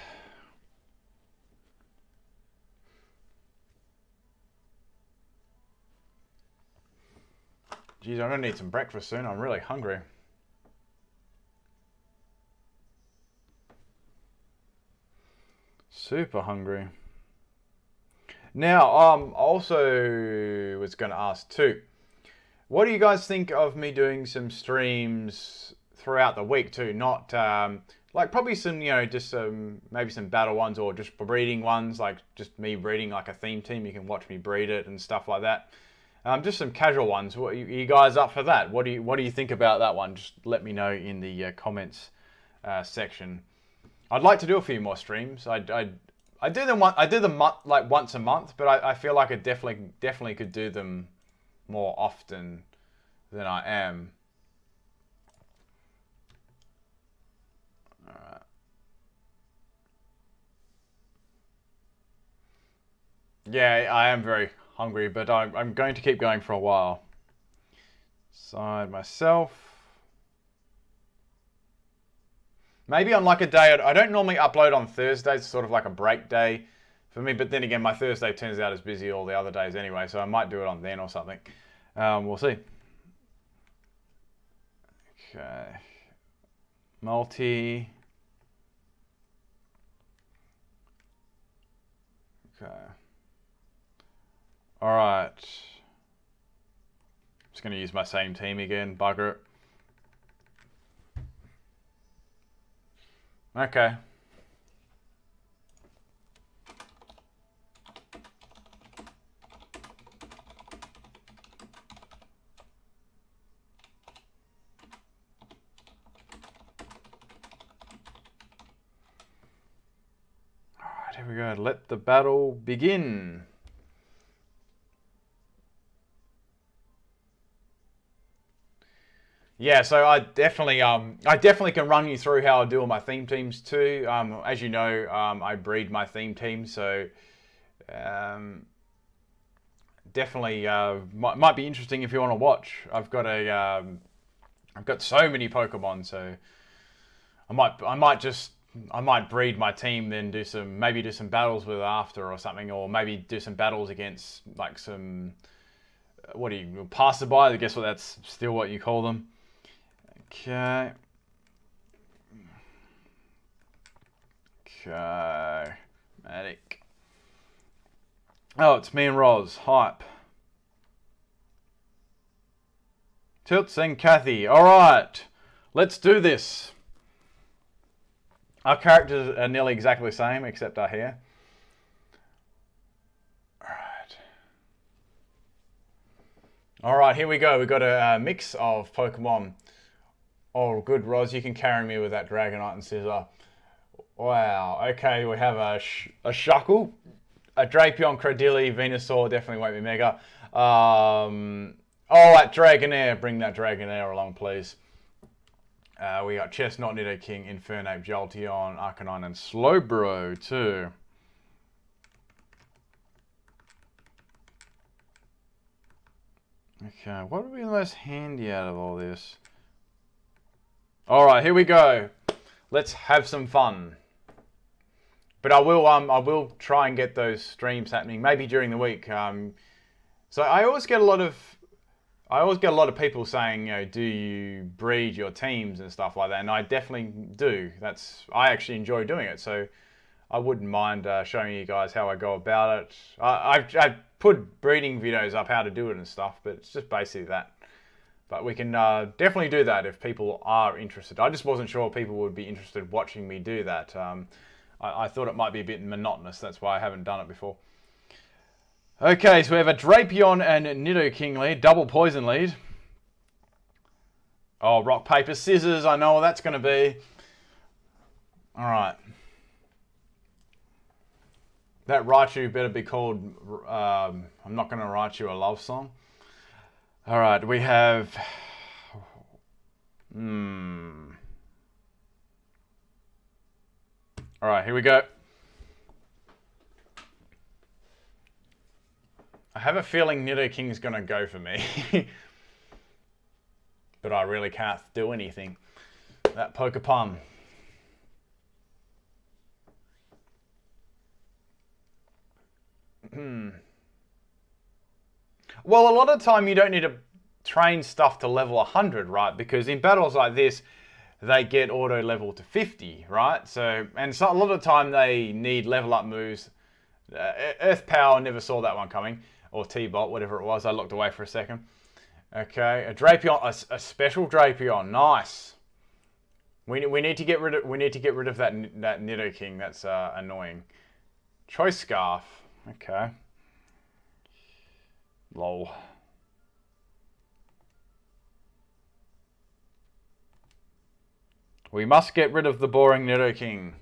S1: Geez, I'm gonna need some breakfast soon. I'm really hungry. Super hungry. Now, also was going to ask too, what do you guys think of me doing some streams throughout the week too? Not like probably some, just maybe some battle ones or just breeding ones, like just me breeding like a theme team. You can watch me breed it and stuff like that. Just some casual ones. What, are you guys up for that? What do you think about that one? Just let me know in the comments section. I'd like to do a few more streams. I do them like once a month, but I feel like I definitely could do them more often than I am. All right. Yeah, I am very hungry, but I'm going to keep going for a while. Side myself. Maybe on like a day, I don't normally upload on Thursdays, it's sort of like a break day for me, but then again, my Thursday turns out as busy all the other days anyway, so I might do it on then or something. We'll see. Okay. Multi. Okay. Alright. Just going to use my same team again. Bugger it. Okay. Alright, here we go. Let the battle begin. Yeah, so I definitely can run you through how I do all my theme teams too. As you know, I breed my theme team, so definitely might be interesting if you want to watch. I've got so many Pokemon, so I might breed my team, then maybe do some battles with it after or something, or maybe do some battles against like some passerby. I guess that's still what you call them. Okay. Okay. Matic. Oh, it's me and Roz. Hype. Tilts and Kathy. Alright. Let's do this. Our characters are nearly exactly the same, except our hair. Alright. Alright, here we go. We've got a mix of Pokemon. Oh, good, Roz. You can carry me with that Dragonite and Scizor. Wow. Okay, we have a Shuckle, a Drapion, Cradily, Venusaur. Definitely won't be Mega. Oh, that Dragonair. Bring that Dragonair along, please. We got Chestnut, Nidoking, Infernape, Jolteon, Arcanine, and Slowbro, too. Okay, what would be the most handy out of all this? Alright, here we go. Let's have some fun. But I will try and get those streams happening, maybe during the week. So I always get a lot of people saying, you know, do you breed your teams and stuff like that? And I definitely do. I actually enjoy doing it. So I wouldn't mind showing you guys how I go about it. I've put breeding videos up, how to do it and stuff, but it's just basically that. But we can definitely do that if people are interested. I just wasn't sure people would be interested watching me do that. I thought it might be a bit monotonous. That's why I haven't done it before. Okay, so we have a Drapion and Nidoking lead. Double poison lead. Oh, rock, paper, scissors. I know what that's going to be. Alright. That Raichu better be called... I'm not going to write you a love song. Alright, we have... Alright, here we go. I have a feeling Nidoking's going to go for me. But I really can't do anything. That Pokepalm. Well, a lot of the time you don't need to train stuff to level 100, right? Because in battles like this, they get auto level to 50, right? So a lot of the time they need level up moves. Earth Power, never saw that one coming. Or T-Bot, whatever it was. I looked away for a second. Okay, a Drapion, a special Drapion. Nice. We need to get rid of that Nidoking. That's annoying. Choice Scarf. Okay. Lol. We must get rid of the boring Nidoking.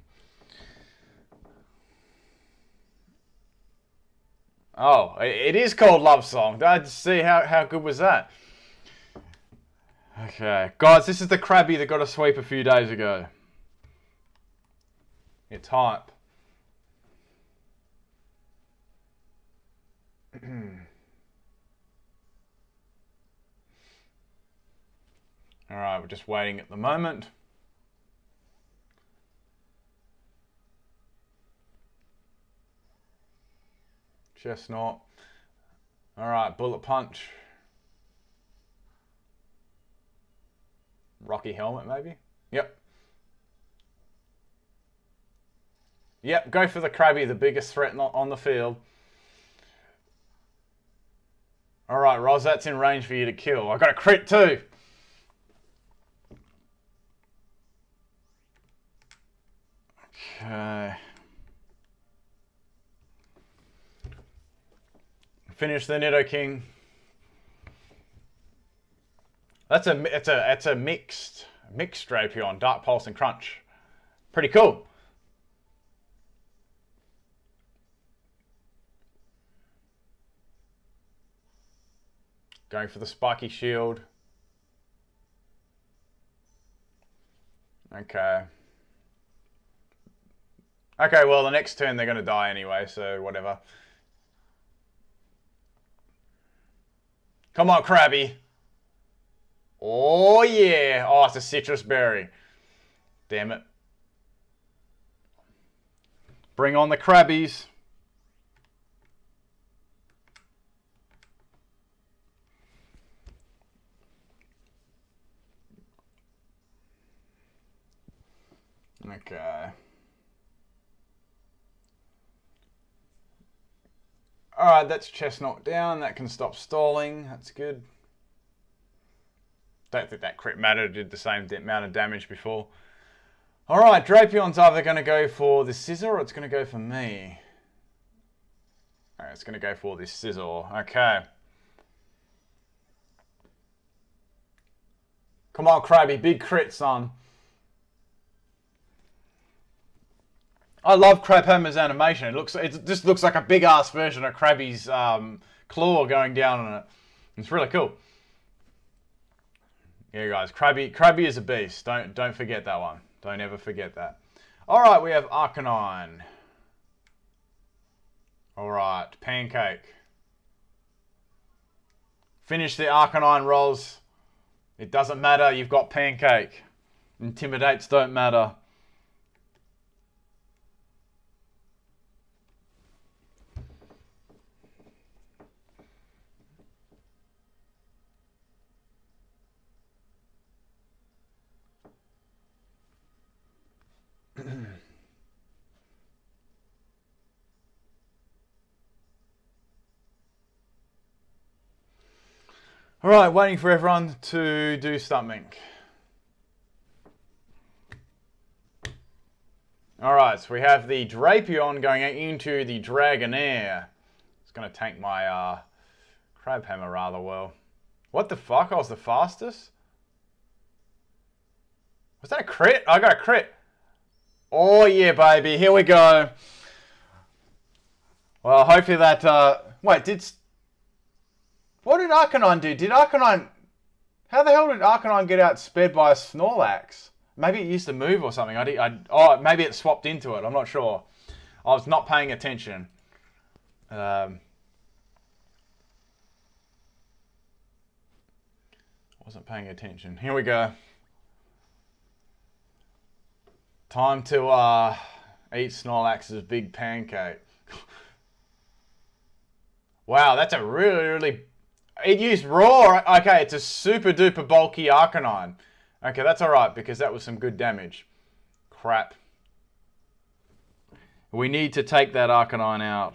S1: Oh, it is called Love Song. Let's see how good was that. Okay, guys, this is the Krabby that got a sweep a few days ago. It's hype. Alright, we're just waiting at the moment. Chestnut. Alright, Bullet Punch. Rocky Helmet, maybe? Yep. Yep, go for the Krabby, the biggest threat on the field. Alright, Roz, that's in range for you to kill. I got a crit too. Okay. Finish the Nidoking. It's a mixed Drapion, Dark Pulse and Crunch. Pretty cool. Going for the spiky shield. Okay. Okay, well, the next turn they're going to die anyway, so whatever. Come on, Krabby. Oh, yeah. Oh, it's a citrus berry. Damn it. Bring on the Krabbies. Okay. Alright, that's chest knocked down. That can stop stalling. That's good. Don't think that crit mattered. Did the same amount of damage before. Alright, Drapion's either going to go for the Scizor or it's going to go for me. Alright, it's going to go for this Scizor. Okay. Come on, Krabby. Big crit, son. I love Crabhammer's animation. It just looks like a big ass version of Krabby's claw going down on it. It's really cool. Yeah, guys, Krabby is a beast. Don't forget that one. Don't ever forget that. All right, we have Arcanine. All right, Pancake. Finish the Arcanine rolls. It doesn't matter. You've got Pancake. Intimidates don't matter. All right, waiting for everyone to do something. All right, so we have the Drapion going into the Dragonair. It's going to tank my Crabhammer rather well. What the fuck? I was the fastest? Was that a crit? I got a crit. Oh yeah, baby. Here we go. Well, hopefully that... wait, what did Arcanine do? Did Arcanine... How the hell did Arcanine get outsped by a Snorlax? Maybe it used to move or something. Oh, maybe it swapped into it. I'm not sure. I was not paying attention. Wasn't paying attention. Here we go. Time to eat Snorlax's big pancake. Wow, that's a really... It used Raw. Okay, it's a super duper bulky Arcanine. Okay, that's alright because that was some good damage. Crap. We need to take that Arcanine out.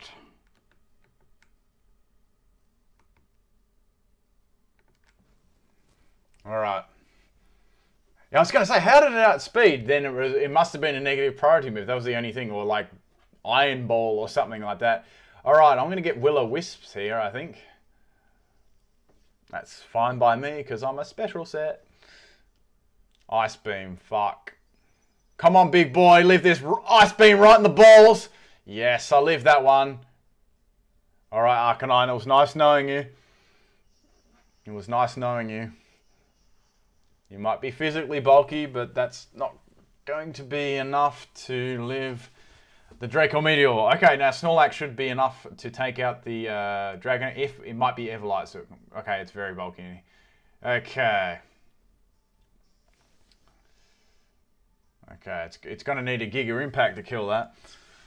S1: Alright. Yeah, I was going to say, how did it outspeed? Then it must have been a negative priority move. That was the only thing. Or like Iron Ball or something like that. Alright, I'm going to get Will-O-Wisps here, I think. That's fine by me because I'm a special set. Ice Beam, fuck. Come on, big boy, live this Ice Beam right in the balls. Yes, I lived that one. Alright, Arcanine, it was nice knowing you. It was nice knowing you. You might be physically bulky, but that's not going to be enough to live the Draco Meteor. Okay, now Snorlax should be enough to take out the Dragon. If it might be Everlight, so okay, it's very bulky. Okay. Okay, it's going to need a Giga Impact to kill that.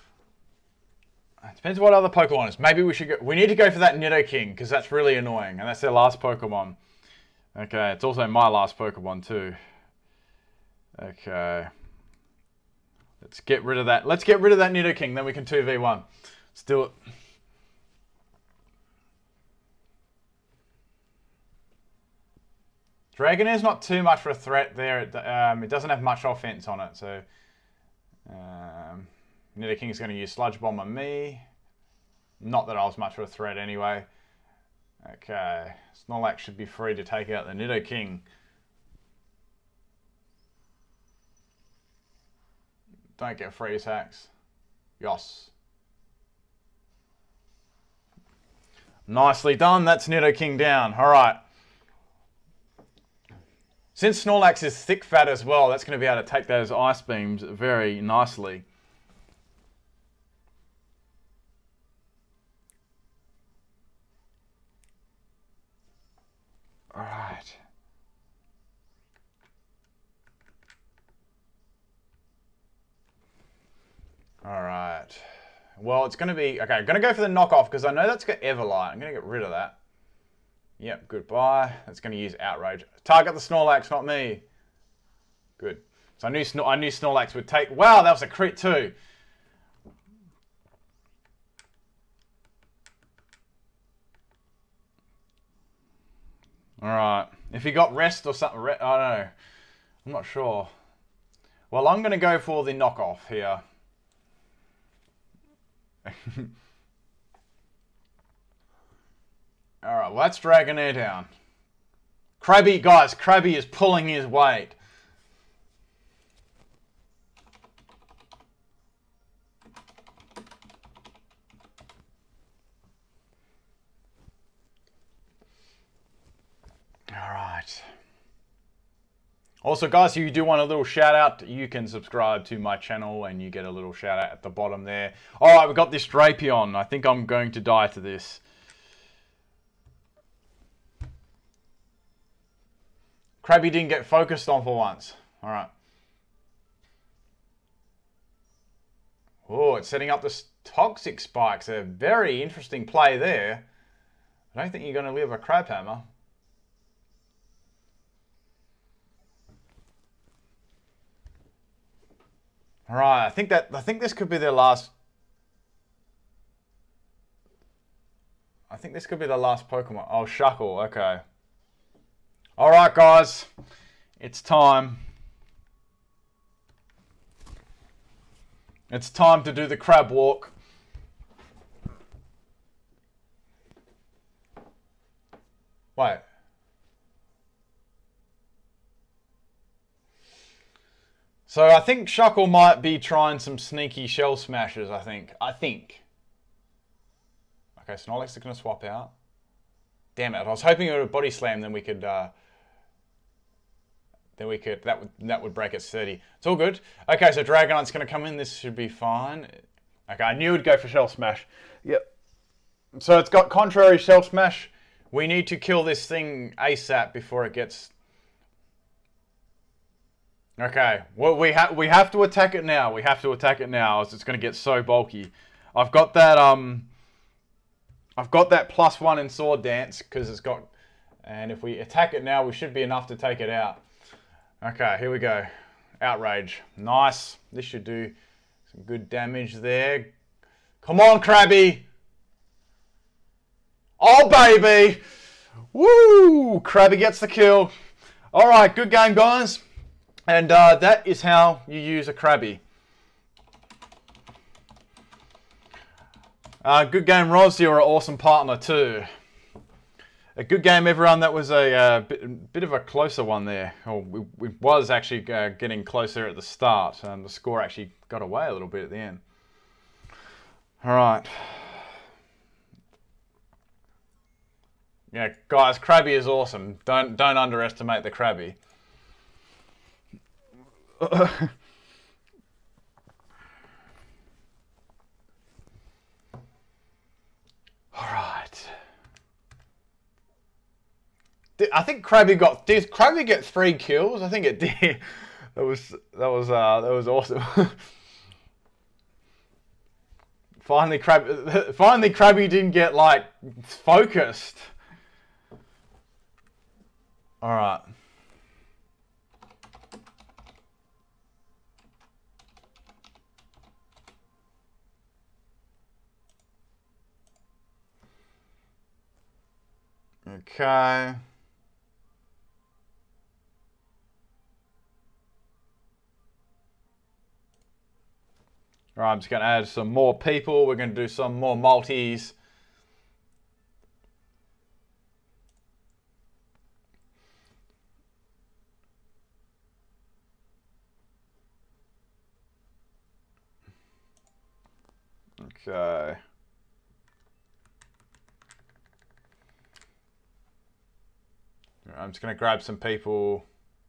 S1: It depends what other Pokemon is. Maybe we should go... We need to go for that Nidoking, because that's really annoying. And that's their last Pokemon. Okay, it's also my last Pokemon too. Okay. Let's get rid of that. Let's get rid of that Nidoking, then we can 2v1. Let's do it. Dragonair's not too much of a threat there. It doesn't have much offense on it, so Nidoking's going to use Sludge Bomb on me. Not that I was much of a threat anyway. Okay, Snorlax should be free to take out the Nidoking. Don't get free attacks. Yos. Nicely done. That's Nidoking down. All right. Since Snorlax is thick fat as well, that's going to be able to take those Ice Beams very nicely. All right. All right. Well, it's going to be... Okay, I'm going to go for the knockoff because I know that's got Everlight. I'm going to get rid of that. Yep, goodbye. That's going to use Outrage. Target the Snorlax, not me. Good. So I knew Snorlax would take... Wow, that was a crit too. Alright. If he got rest or something... I don't know. I'm not sure. Well, I'm going to go for the knockoff here. Alright, well, that's Dragonair down. Krabby, guys, Krabby is pulling his weight. Alright. Also, guys, if you do want a little shout out, you can subscribe to my channel and you get a little shout out at the bottom there. Alright, we've got this Drapion. I think I'm going to die to this. Krabby didn't get focused on for once. Alright. Oh, it's setting up the Toxic Spikes. A very interesting play there. I don't think you're going to live a Crabhammer. Alright, I think this could be their last... I think this could be the last Pokemon. Oh, Shuckle, okay. Alright, guys. It's time. It's time to do the crab walk. Wait. So I think Shuckle might be trying some sneaky shell smashes, I think. Okay, Snorlax is going to swap out. Damn it, I was hoping it would body slam, then we could... that would break its 30. It's all good. Okay, so Dragonite's going to come in. This should be fine. Okay, I knew it'd go for Shell Smash. Yep. So it's got contrary Shell Smash. We need to kill this thing ASAP before it gets... Okay, well, we have to attack it now. We have to attack it now. It's going to get so bulky. I've got that +1 in Sword Dance because it's got... And if we attack it now, we should be enough to take it out. Okay, here we go. Outrage. Nice. This should do some good damage there. Come on, Krabby. Oh, baby. Woo! Krabby gets the kill. All right, good game, guys. And that is how you use a Krabby. Good game, Roz. You're an awesome partner, too. A good game, everyone. That was a bit of a closer one there. Oh, we was actually getting closer at the start. The score actually got away a little bit at the end. All right. Yeah, guys, Krabby is awesome. Don't underestimate the Krabby. All right. I think Krabby got... Did Krabby get 3 kills? I think it did. That was awesome. Finally, Krabby didn't get, like, focused. All right. Okay. Right, I'm just going to add some more people. We're going to do some more multis. Okay. I'm just going to grab some people.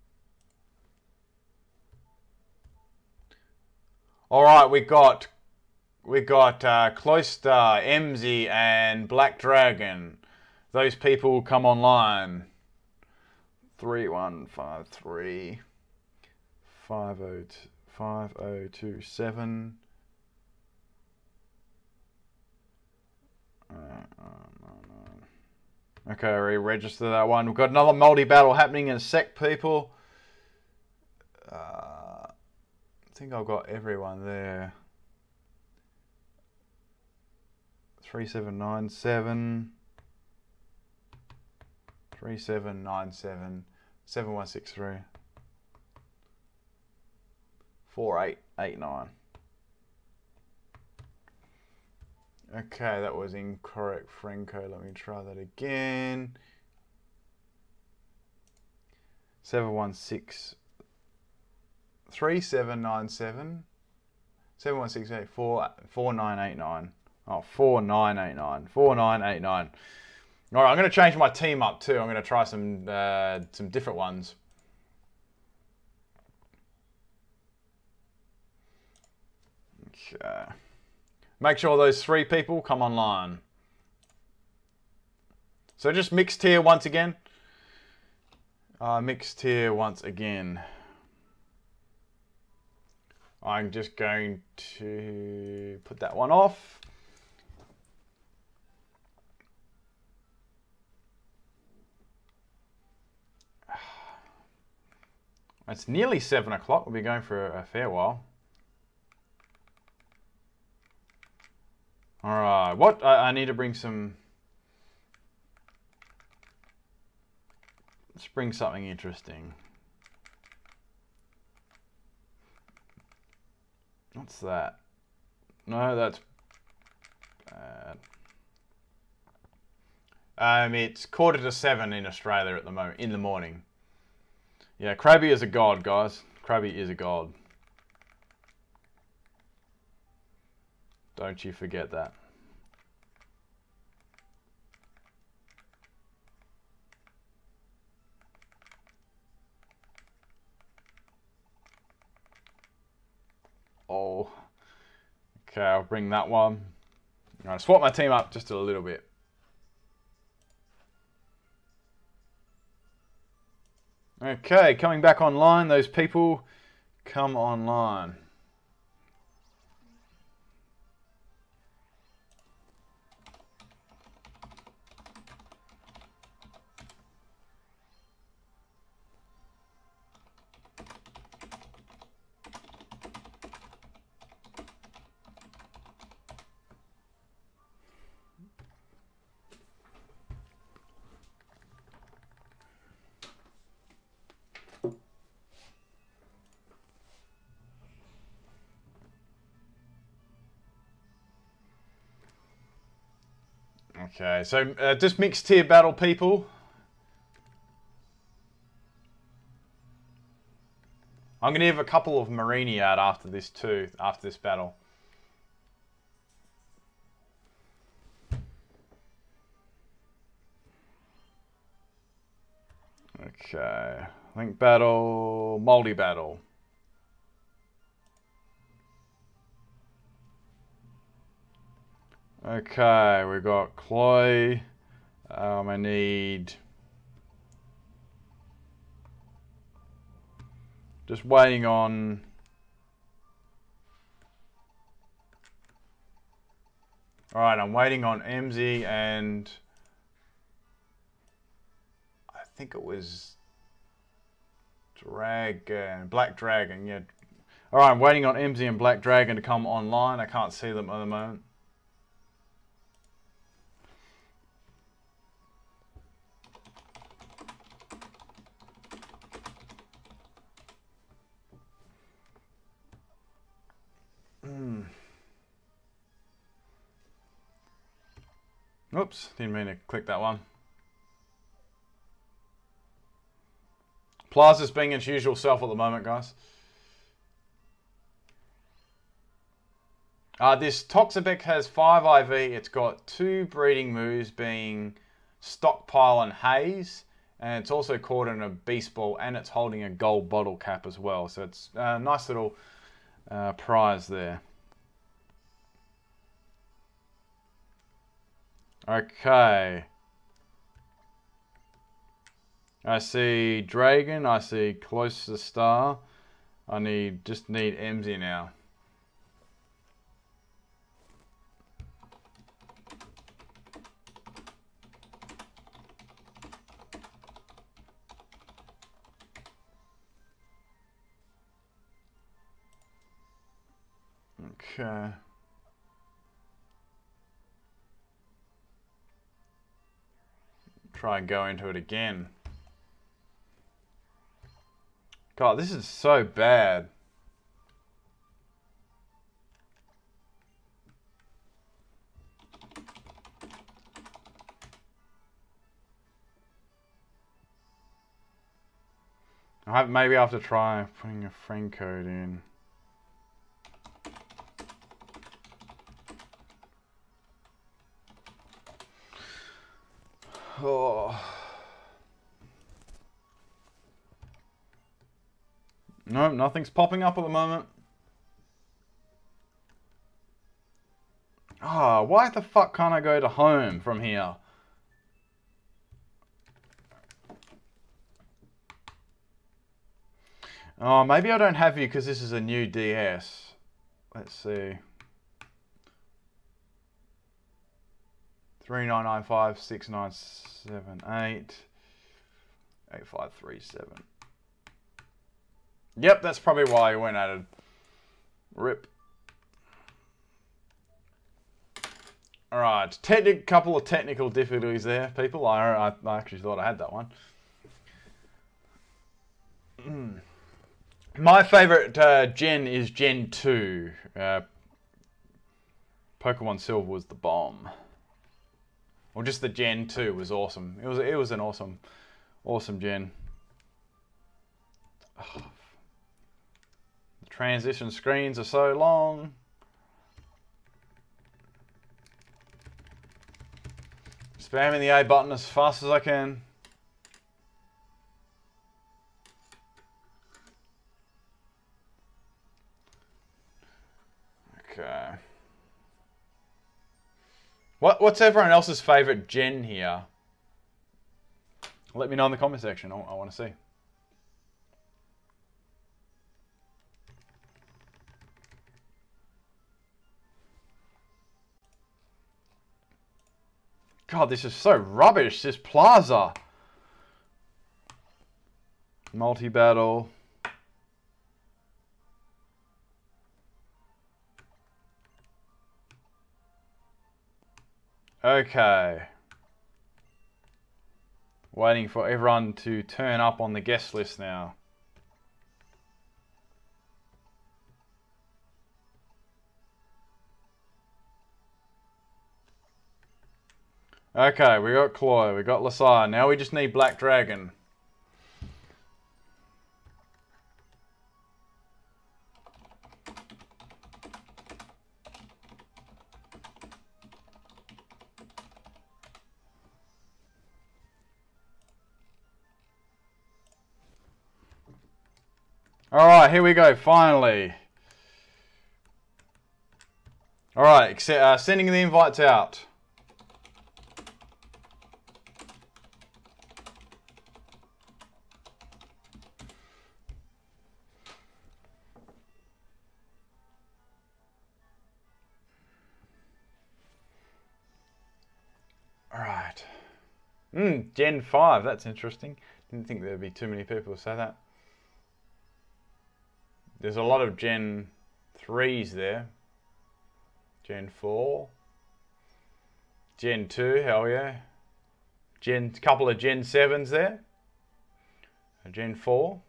S1: All right, we got Cloister, MZ, and Black Dragon. Those people come online. 3153 5027. Okay, re-register that one. We've got another multi-battle happening in a sec, people. I think I've got everyone there. 3797 3797 7163 4889. Okay, that was incorrect, Franco. Let me try that again. 716 3797 7168 4989. Oh, 4989. 4989. All right, I'm going to change my team up too. I'm going to try some different ones. Okay. Make sure those 3 people come online. So just mixed tier once again. Mixed tier once again. I'm just going to put that one off. It's nearly 7 o'clock. We'll be going for a fair while. All right, what I need to bring some. Let's bring something interesting. What's that? No, that's bad. It's 6:45 in Australia at the moment, in the morning. Yeah, Krabby is a god, guys. Krabby is a god. Don't you forget that. Oh. Okay, I'll bring that one. I'm going to swap my team up just a little bit. Okay, coming back online. Those people come online. Okay, so just mixed tier battle, people. I'm going to have a couple of Mareanie out after this too, after this battle. Okay, link battle, multi-battle. Okay, we got Chloe. I need... Just waiting on... Alright, I'm waiting on MZ and... I think it was... Black Dragon, yeah. Alright, I'm waiting on MZ and Black Dragon to come online. I can't see them at the moment. Oops, didn't mean to click that one. Plaza's being its usual self at the moment, guys. This Toxabec has 5 IV. It's got 2 breeding moves being Stockpile and Haze. And it's also caught in a Beast Ball, and it's holding a Gold Bottlecap as well. So it's a nice little prize there. Okay. I see Dragon. I see Close to the Star. I just need Emsy now. Okay. Try and go into it again. God, this is so bad. Maybe I have to try putting a friend code in. Oh. No, nothing's popping up at the moment. Ah, why the fuck can't I go to home from here? Oh, maybe I don't have you because this is a new DS. Let's see. 3995 6978 8537. Yep, that's probably why you went added. Rip. Alright, couple of technical difficulties there, people. I actually thought I had that one. My favourite gen is Gen 2. Pokemon Silver was the bomb. Or just the Gen 2 was awesome. It was an awesome gen. Oh, the transition screens are so long. Spamming the A button as fast as I can. Okay. What's everyone else's favourite gen here? Let me know in the comment section. I want to see. God, this is so rubbish, this Plaza. Multi-battle. Okay. Waiting for everyone to turn up on the guest list now. Okay, we got Chloe, we got Lasar. Now we just need Black Dragon. Alright, here we go, finally. Alright, sending the invites out. Alright. Gen 5, that's interesting. Didn't think there'd be too many people who say that. There's a lot of Gen 3s there. Gen 4. Gen 2, hell yeah. Couple of Gen 7s there. Gen 4.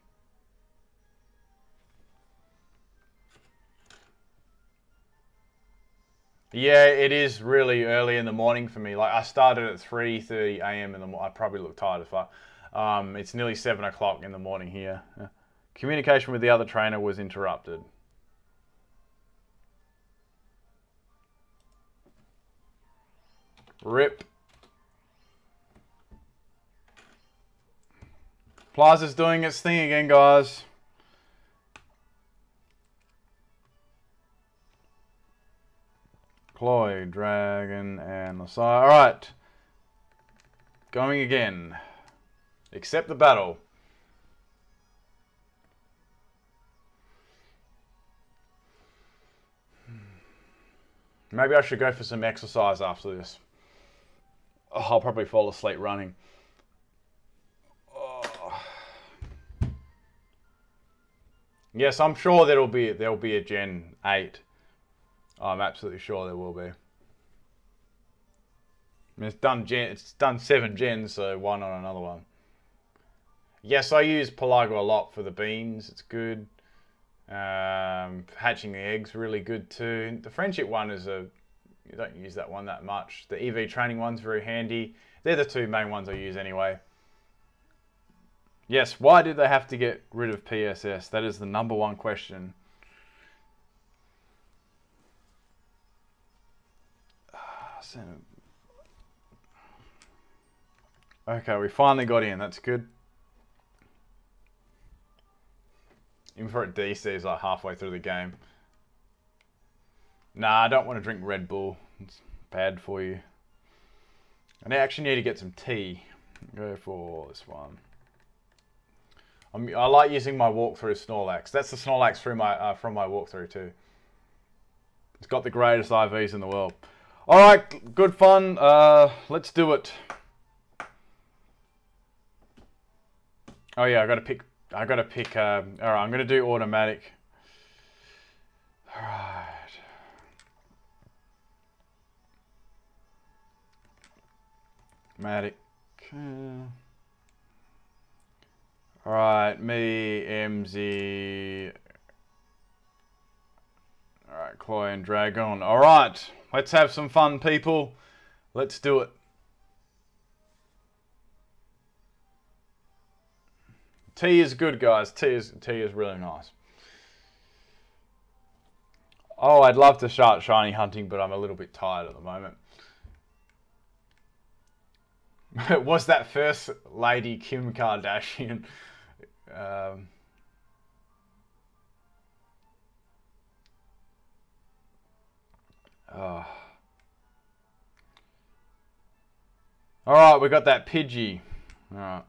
S1: Yeah, it is really early in the morning for me. Like I started at 3:30 a.m. in the morning. I probably look tired as fuck. It's nearly 7 o'clock in the morning here. Communication with the other trainer was interrupted. Rip. Plaza's doing its thing again, guys. Chloe, Dragon, and Lasai. Alright. Going again. Accept the battle. Maybe I should go for some exercise after this. Oh, I'll probably fall asleep running. Oh. Yes, I'm sure there'll be a Gen 8. I'm absolutely sure there will be. I mean, it's done 7 gens, so why not another one? Yes, I use Pelago a lot for the beans. It's good. Hatching the eggs, really good too. The friendship one is you don't use that one that much. The EV training one's very handy. They're the two main ones I use anyway. Yes, why did they have to get rid of PSS? That is the #1 question. Okay, we finally got in. That's good. Even for a DC is like halfway through the game. Nah, I don't want to drink Red Bull. It's bad for you. I actually need to get some tea. Go for this one. I like using my walkthrough Snorlax. That's the Snorlax from my walkthrough too. It's got the greatest IVs in the world. All right, good fun. Let's do it. Oh yeah, I gotta pick. All right, I'm gonna do automatic. All right. Automatic. All right, me, MZ. All right, Chloe and Dragon. All right, let's have some fun, people. Let's do it. Tea is good, guys. Tea is really nice. Oh, I'd love to start shiny hunting, but I'm a little bit tired at the moment. Was that first lady Kim Kardashian? Oh. All right, we got that Pidgey. All right.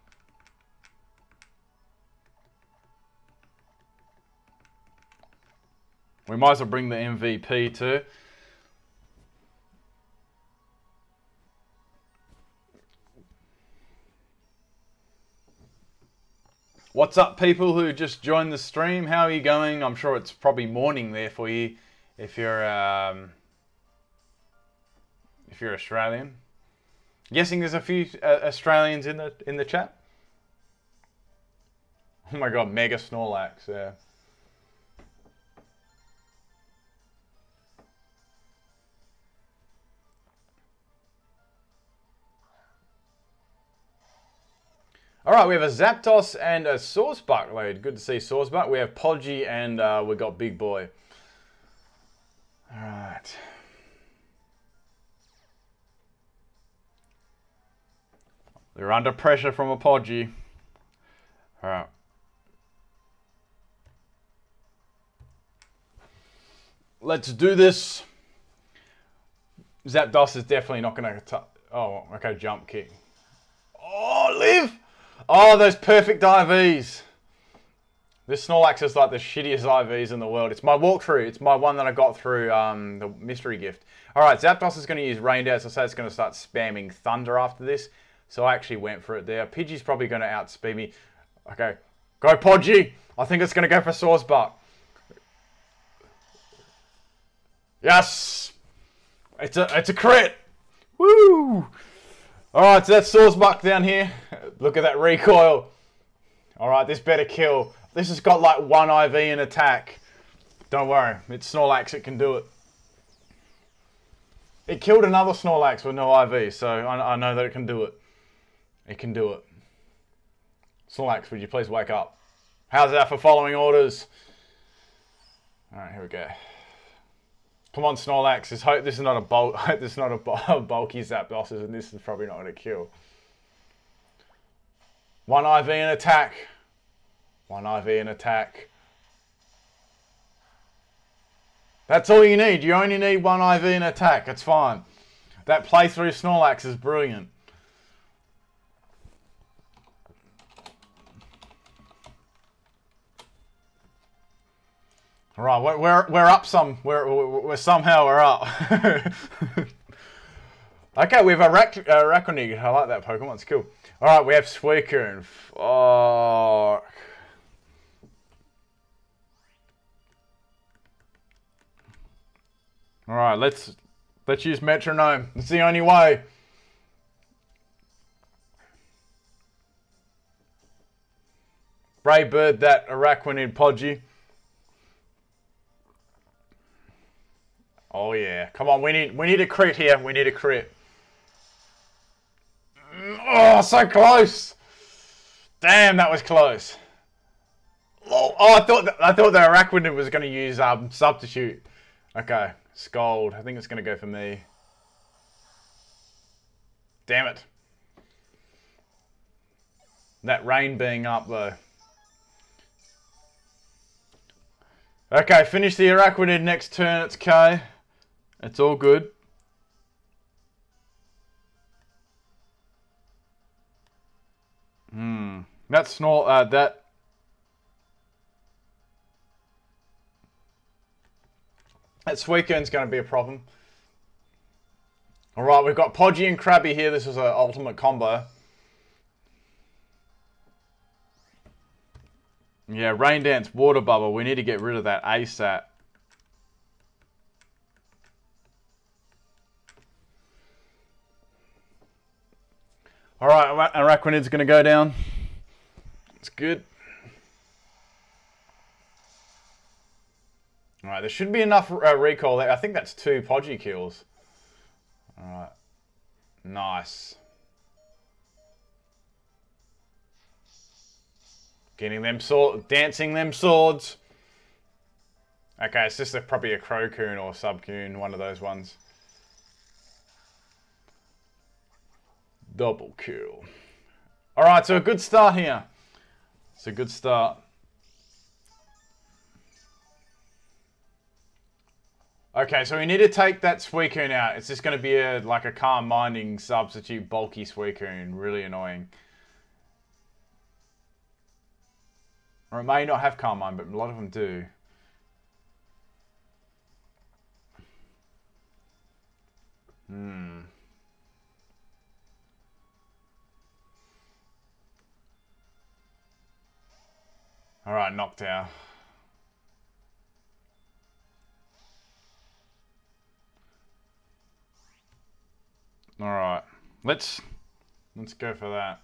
S1: We might as well bring the MVP too. What's up, people who just joined the stream? How are you going? I'm sure it's probably morning there for you if you're Australian. Guessing there's a few Australians in the chat. Oh my god, Mega Snorlax, yeah. All right, we have a Zapdos and a Sawsbuck load. Good to see Sawsbuck. We have Podgy and we got Big Boy. All right. They're under pressure from a Podgy. All right. Let's do this. Zapdos is definitely not going to... Oh, okay, jump kick. Oh, live! Oh, those perfect IVs. This Snorlax is like the shittiest IVs in the world. It's my walkthrough. It's my one that I got through the mystery gift. All right, Zapdos is going to use Rain Dance. I say it's going to start spamming Thunder after this. So I actually went for it there. Pidgey's probably going to outspeed me. Okay, go Podgy. I think it's going to go for Sawsbuck. Yes! It's a crit! Woo! Alright, so that's Sawsbuck down here. Look at that recoil. Alright, this better kill. This has got like 1 IV in attack. Don't worry, it's Snorlax, it can do it. It killed another Snorlax with no IV, so I know that it can do it. It can do it. Snorlax, would you please wake up? How's that for following orders? Alright, here we go. Come on, Snorlax. Let's hope this is not a bulky Zapdos, and this is probably not going to kill. One IV and attack. One IV and attack. That's all you need. You only need one IV and attack. It's fine. That playthrough Snorlax is brilliant. All right, we're up some. We're somehow up. Okay, we have Araquanid. I like that Pokemon. It's cool. All right, we have Suicune. Fuck. All right, let's use Metronome. It's the only way. Brave Bird that Araquanid Podgy. Oh yeah, come on, we need a crit here. We need a crit. Oh, so close! Damn, that was close. Oh, I thought the Araquanid was going to use Substitute. Okay, Scold. I think it's going to go for me. Damn it! That rain being up though. Okay, finish the Araquanid next turn. It's K. It's all good. That's not that. That Suicune's going to be a problem. All right, we've got Podgy and Krabby here. This is an ultimate combo. Yeah, Rain Dance, Water Bubble. We need to get rid of that ASAP. Alright, Araquanid's going to go down. It's good. Alright, there should be enough recall there. I think that's 2 Podgy kills. Alright. Nice. Getting them dancing them swords. Okay, it's just probably a Crocoon or Subcoon, one of those ones. Double kill. Alright, so a good start here. It's a good start. Okay, so we need to take that Suicune out. It's just going to be like a Calm Minding substitute bulky Suicune. Really annoying. Or it may not have Calm Mind, but a lot of them do. Alright, Noctowl. Alright. Let's go for that.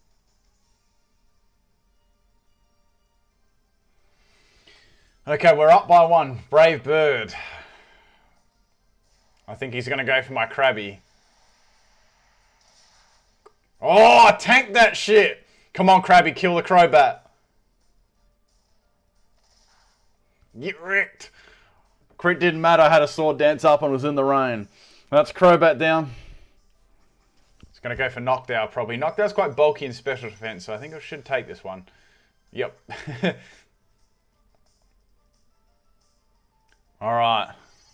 S1: Okay, we're up by 1. Brave Bird. I think he's going to go for my Krabby. Oh, tank that shit! Come on, Krabby, kill the Crobat. Get wrecked. Crit didn't matter. I had a sword dance up and was in the rain. That's Crobat down. It's going to go for Noctowl probably. Noctowl's quite bulky in special defense, so I think I should take this one. Yep. Alright.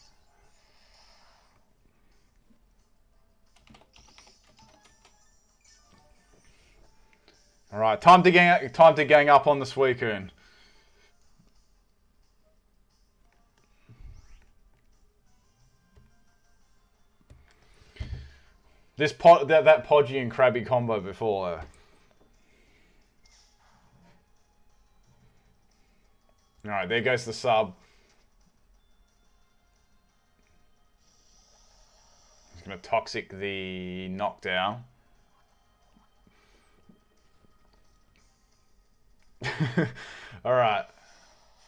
S1: Alright, time to gang up on the Suicune. That Podgy and Krabby combo before. Alright, there goes the sub. He's going to Toxic the Noctowl. Alright.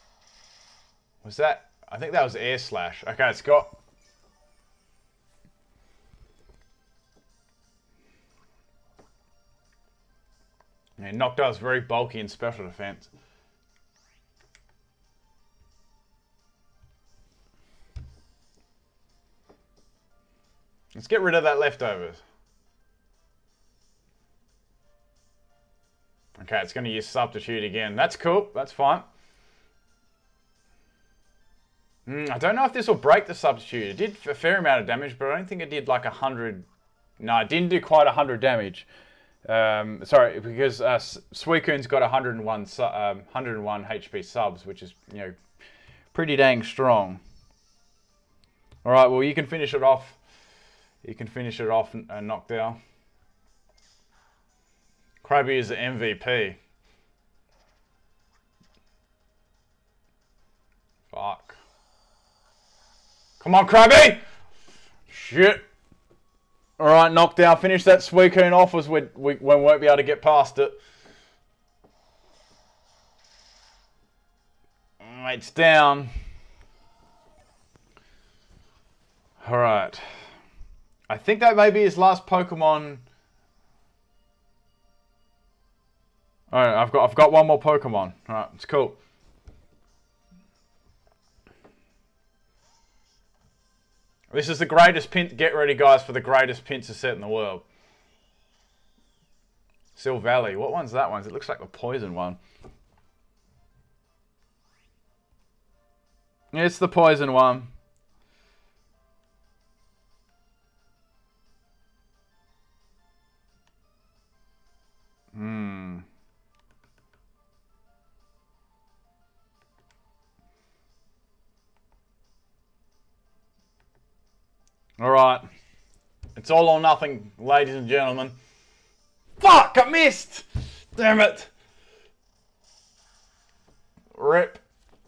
S1: Was that... I think that was Air Slash. Okay, it's got... Yeah, Noctowl is very bulky in special defense. Let's get rid of that leftovers. Okay, it's going to use substitute again. That's cool. That's fine. I don't know if this will break the substitute. It did a fair amount of damage, but I don't think it did like 100. No, it didn't do quite 100 damage. Sorry, because Suicune's got 101 HP subs, which is, you know, pretty dang strong. All right, well, you can finish it off. You can finish it off and Noctowl. Krabby is the MVP. Fuck. Come on, Krabby! Shit. Alright, Noctowl. Finish that Suicune off as we won't be able to get past it. It's down. Alright. I think that may be his last Pokemon. Alright, I've got one more Pokemon. Alright, it's cool. This is the greatest get ready, guys, for the greatest pincer set in the world. Silvally. What one's that one? It looks like the poison one. It's the poison one. Alright. It's all or nothing, ladies and gentlemen. Fuck! I missed! Damn it! Rip.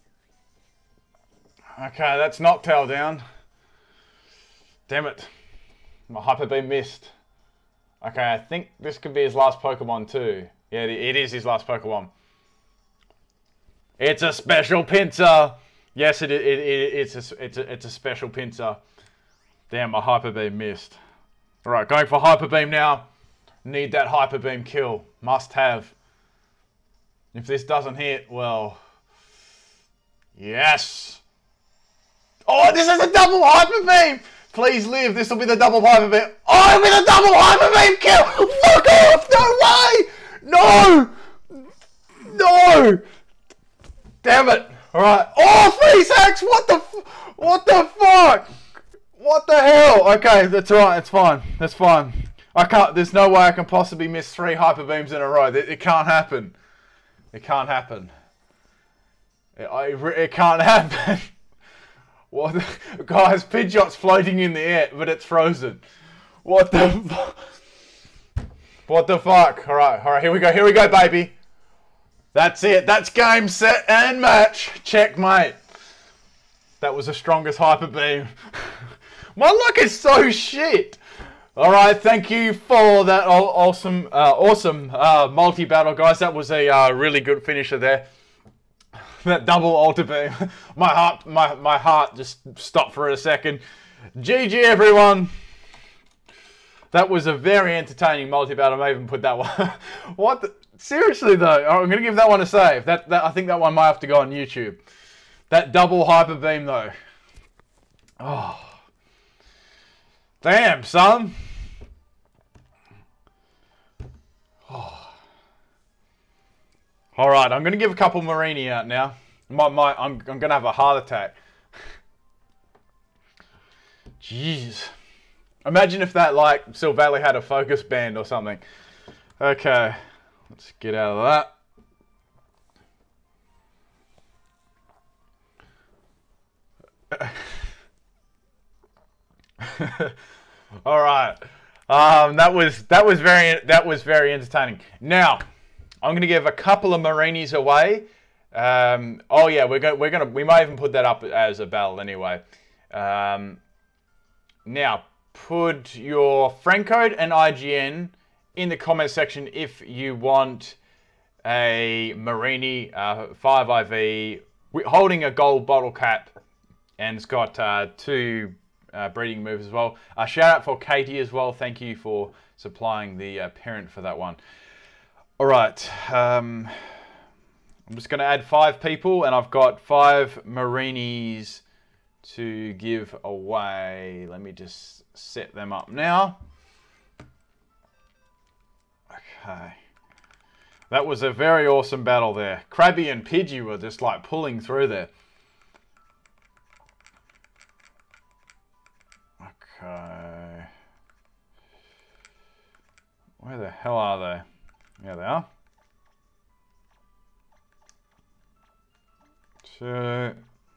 S1: Okay, that's Noctowl down. Damn it. My Hyper Beam missed. Okay, I think this could be his last Pokemon too. Yeah, it is his last Pokemon. It's a special pincer! Yes, it's a special pincer. Damn, my Hyper Beam missed. Alright, going for Hyper Beam now. Need that Hyper Beam kill. Must have. If this doesn't hit, well... Yes! Oh, this is a double Hyper Beam! Please live, this will be the double Hyper Beam. Oh, it'll be the double Hyper Beam kill! Fuck off! No way! No! No! Damn it! Alright. Oh, freeze hacks! What the fuck? What the hell? Okay, that's alright, it's fine. That's fine. I can't, there's no way I can possibly miss 3 Hyper Beams in a row. It can't happen. It can't happen. It can't happen. What the, guys, Pidgeot's floating in the air, but it's frozen. What the fuck? What the fuck? Alright, here we go, baby. That's it. That's game, set, and match. Checkmate. That was the strongest Hyper Beam. My luck is so shit. All right, thank you for that awesome multi-battle, guys. That was a really good finisher there. That double Ultra Beam. My heart just stopped for a second. GG, everyone. That was a very entertaining multi-battle. I may even put that one. What? Seriously though, I'm gonna give that one a save. I think that one might have to go on YouTube. That double Hyper Beam though. Oh. Damn, son. Oh. All right, I'm going to give a couple Mareanie out now. I'm going to have a heart attack. Jeez. Imagine if that, like, Silvally had a focus band or something. Okay. Let's get out of that. All right. That was very entertaining. Now, I'm gonna give a couple of Mareanies away. Oh yeah, we might even put that up as a battle anyway. Now, put your friend code and IGN in the comment section if you want a Mareanie 5IV holding a Gold Bottlecap, and it's got 2 breeding moves as well. Shout out for Katie as well. Thank you for supplying the parent for that one. All right. I'm just going to add 5 people, and I've got 5 Mareanies to give away. Let me just set them up now. Okay. That was a very awesome battle there. Krabby and Pidgey were just like pulling through there. Okay. Where the hell are they? There they are. 2.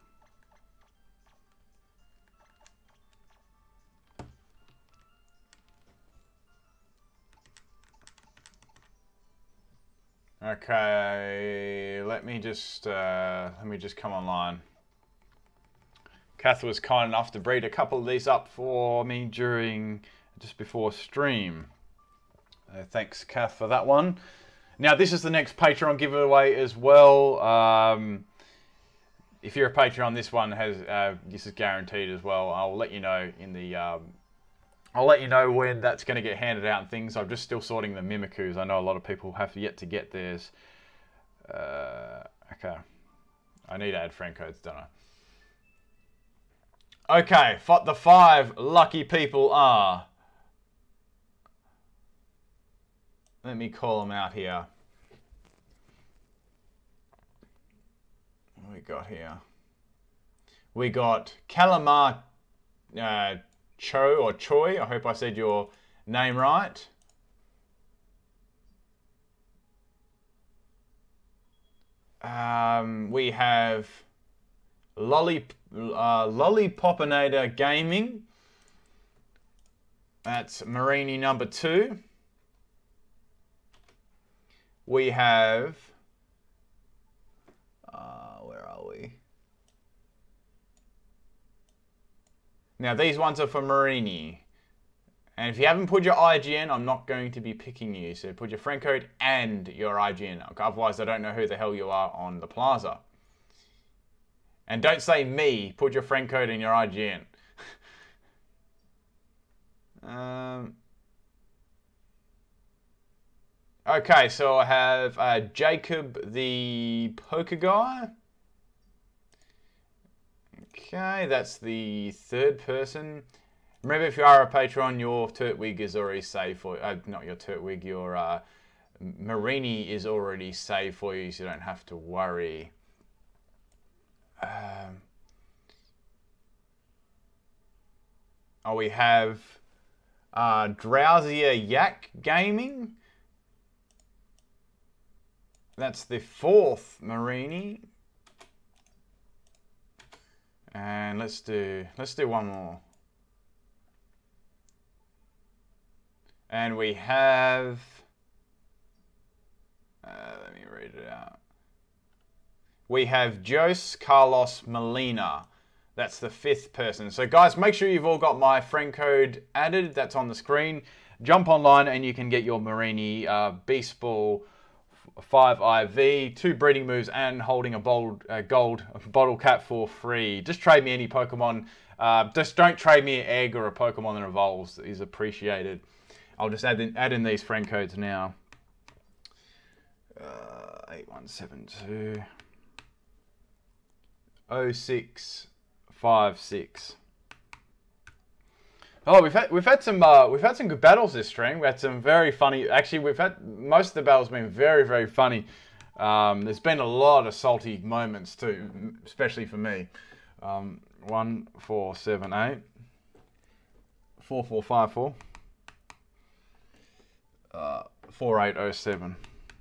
S1: Okay, let me just come online. Kath was kind enough to breed a couple of these up for me just before stream. Thanks, Kath, for that one. Now, this is the next Patreon giveaway as well. If you're a Patreon, this one this is guaranteed as well. I'll let you know in the. I'll let you know when that's going to get handed out and things. I'm just still sorting the Mimikus. I know a lot of people have yet to get theirs. Okay. I need to add friend codes, don't I? Okay, the 5 lucky people are... Let me call them out here. What we got here? We got Calamar... Cho or Choi, I hope I said your name right. We have Lollipopinator Gaming. That's Mareanie number 2. We have... where are we? Now, these ones are for Mareanie. And if you haven't put your IGN, I'm not going to be picking you. So put your friend code and your IGN. Otherwise, I don't know who the hell you are on the plaza. And don't say me. Put your friend code and your IGN. Okay, so I have Jacob the Poker Guy. Okay, that's the 3rd person. Remember, if you are a Patreon, your Turtwig is already saved for you. Not your Turtwig, your Mareanie is already saved for you, so you don't have to worry. We have Drowsier Yak Gaming. That's the 4th Mareanie. And let's do one more. And we have let me read it out. We have Jose Carlos Molina. That's the 5th person. So guys, make sure you've all got my friend code added. That's on the screen. Jump online and you can get your Mareanie Beast Ball 5 IV, 2 breeding moves, and holding a gold Bottlecap for free. Just trade me any Pokemon. Just don't trade me an egg or a Pokemon that evolves. Is appreciated. I'll just add in these friend codes now. 8172 0656. Oh, we've had some good battles this stream. We had some very funny. Actually, most of the battles been very, very funny. There's been a lot of salty moments too, especially for me. 1478 4454 4807.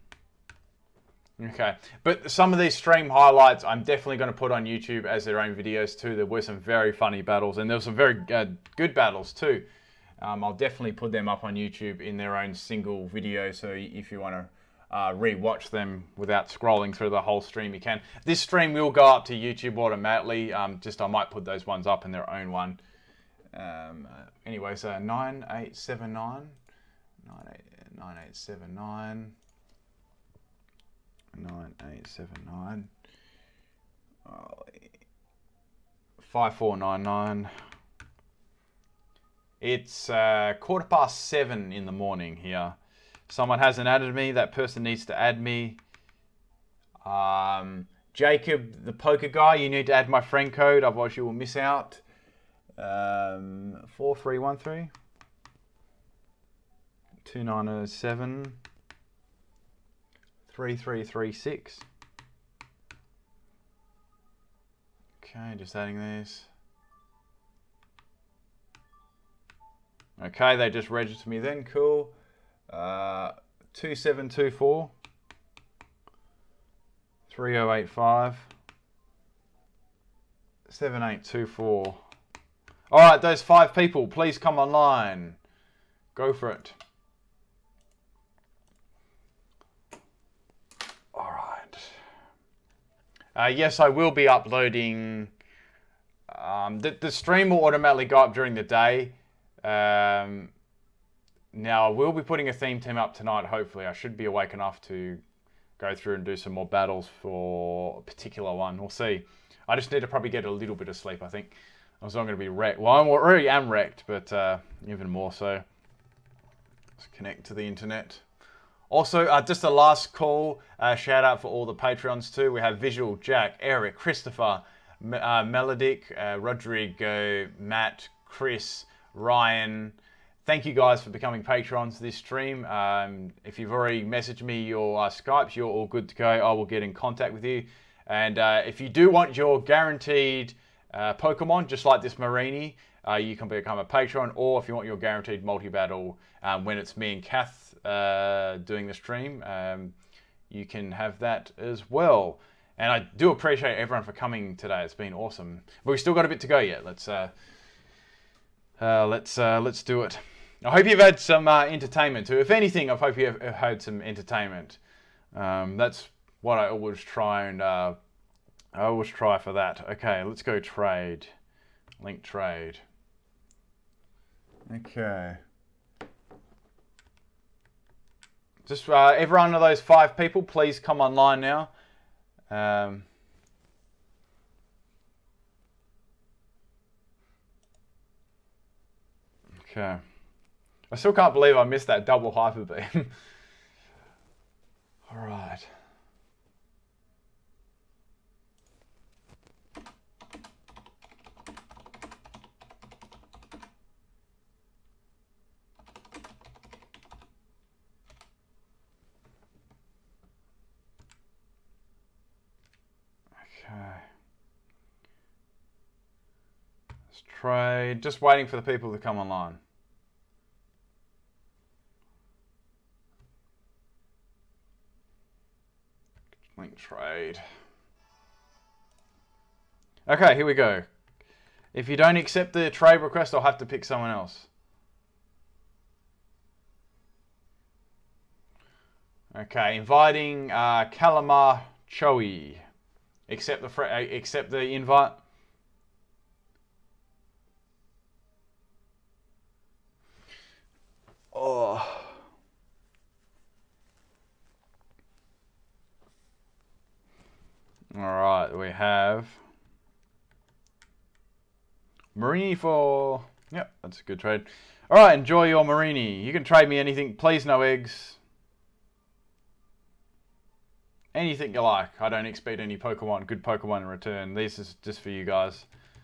S1: Okay, but some of these stream highlights I'm definitely going to put on YouTube as their own videos too. There were some very funny battles, and there were some very good battles too. I'll definitely put them up on YouTube in their own single video, so if you want to re-watch them without scrolling through the whole stream, you can. This stream will go up to YouTube automatically. I might put those ones up in their own one. Anyway, so 9879 9879 9879 5499. It's 7:15 in the morning here, Someone hasn't added me. That person needs to add me. Jacob, the poker guy, you need to add my friend code, otherwise you will miss out. 4313 2907 3336. Okay, just adding this. Okay, they just registered me then. Cool. 2724 3085 7824. All right, those 5 people, please come online. Go for it. All right. Yes, I will be uploading. The stream will automatically go up during the day. Now, I will be putting a theme team up tonight, hopefully. I should be awake enough to go through and do some more battles for a particular one. We'll see. I just need to probably get a little bit of sleep, I think. I was not going to be wrecked. Well, I already am wrecked, but even more so. Let's connect to the internet. Also, just a last call. Shout out for all the Patreons too. We have Visual, Jack, Eric, Christopher, Melodic, Rodrigo, Matt, Chris, Ryan. Thank you guys for becoming patrons this stream. If you've already messaged me your Skypes, you're all good to go. I will get in contact with you. And if you do want your guaranteed Pokemon, just like this Mareanie, you can become a patron. Or if you want your guaranteed multi-battle when it's me and Kath doing the stream, you can have that as well. And I do appreciate everyone for coming today. It's been awesome. But we've still got a bit to go yet. Let's do it. I hope you've had some entertainment too. If anything, I hope you've had some entertainment. That's what I always try, and I always try for that. Okay, let's go trade. Link trade. Okay. Just every one of those 5 people, please come online now. Okay. I still can't believe I missed that double hyper beam. All right. Okay. Let's try. Just waiting for the people to come online. Link trade. Okay, here we go. If you don't accept the trade request, I'll have to pick someone else. Okay, inviting Kalamar Choi. Accept the invite. Oh. All right, we have Mareanie for... Yep, that's a good trade. All right, enjoy your Mareanie. You can trade me anything. Please, no eggs. Anything you like. I don't expect any Pokemon, good Pokemon in return. This is just for you guys.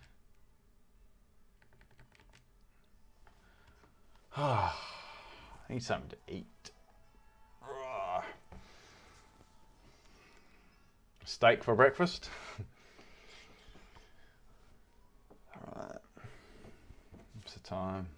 S1: I need something to eat. Steak for breakfast. Alright. What's the time?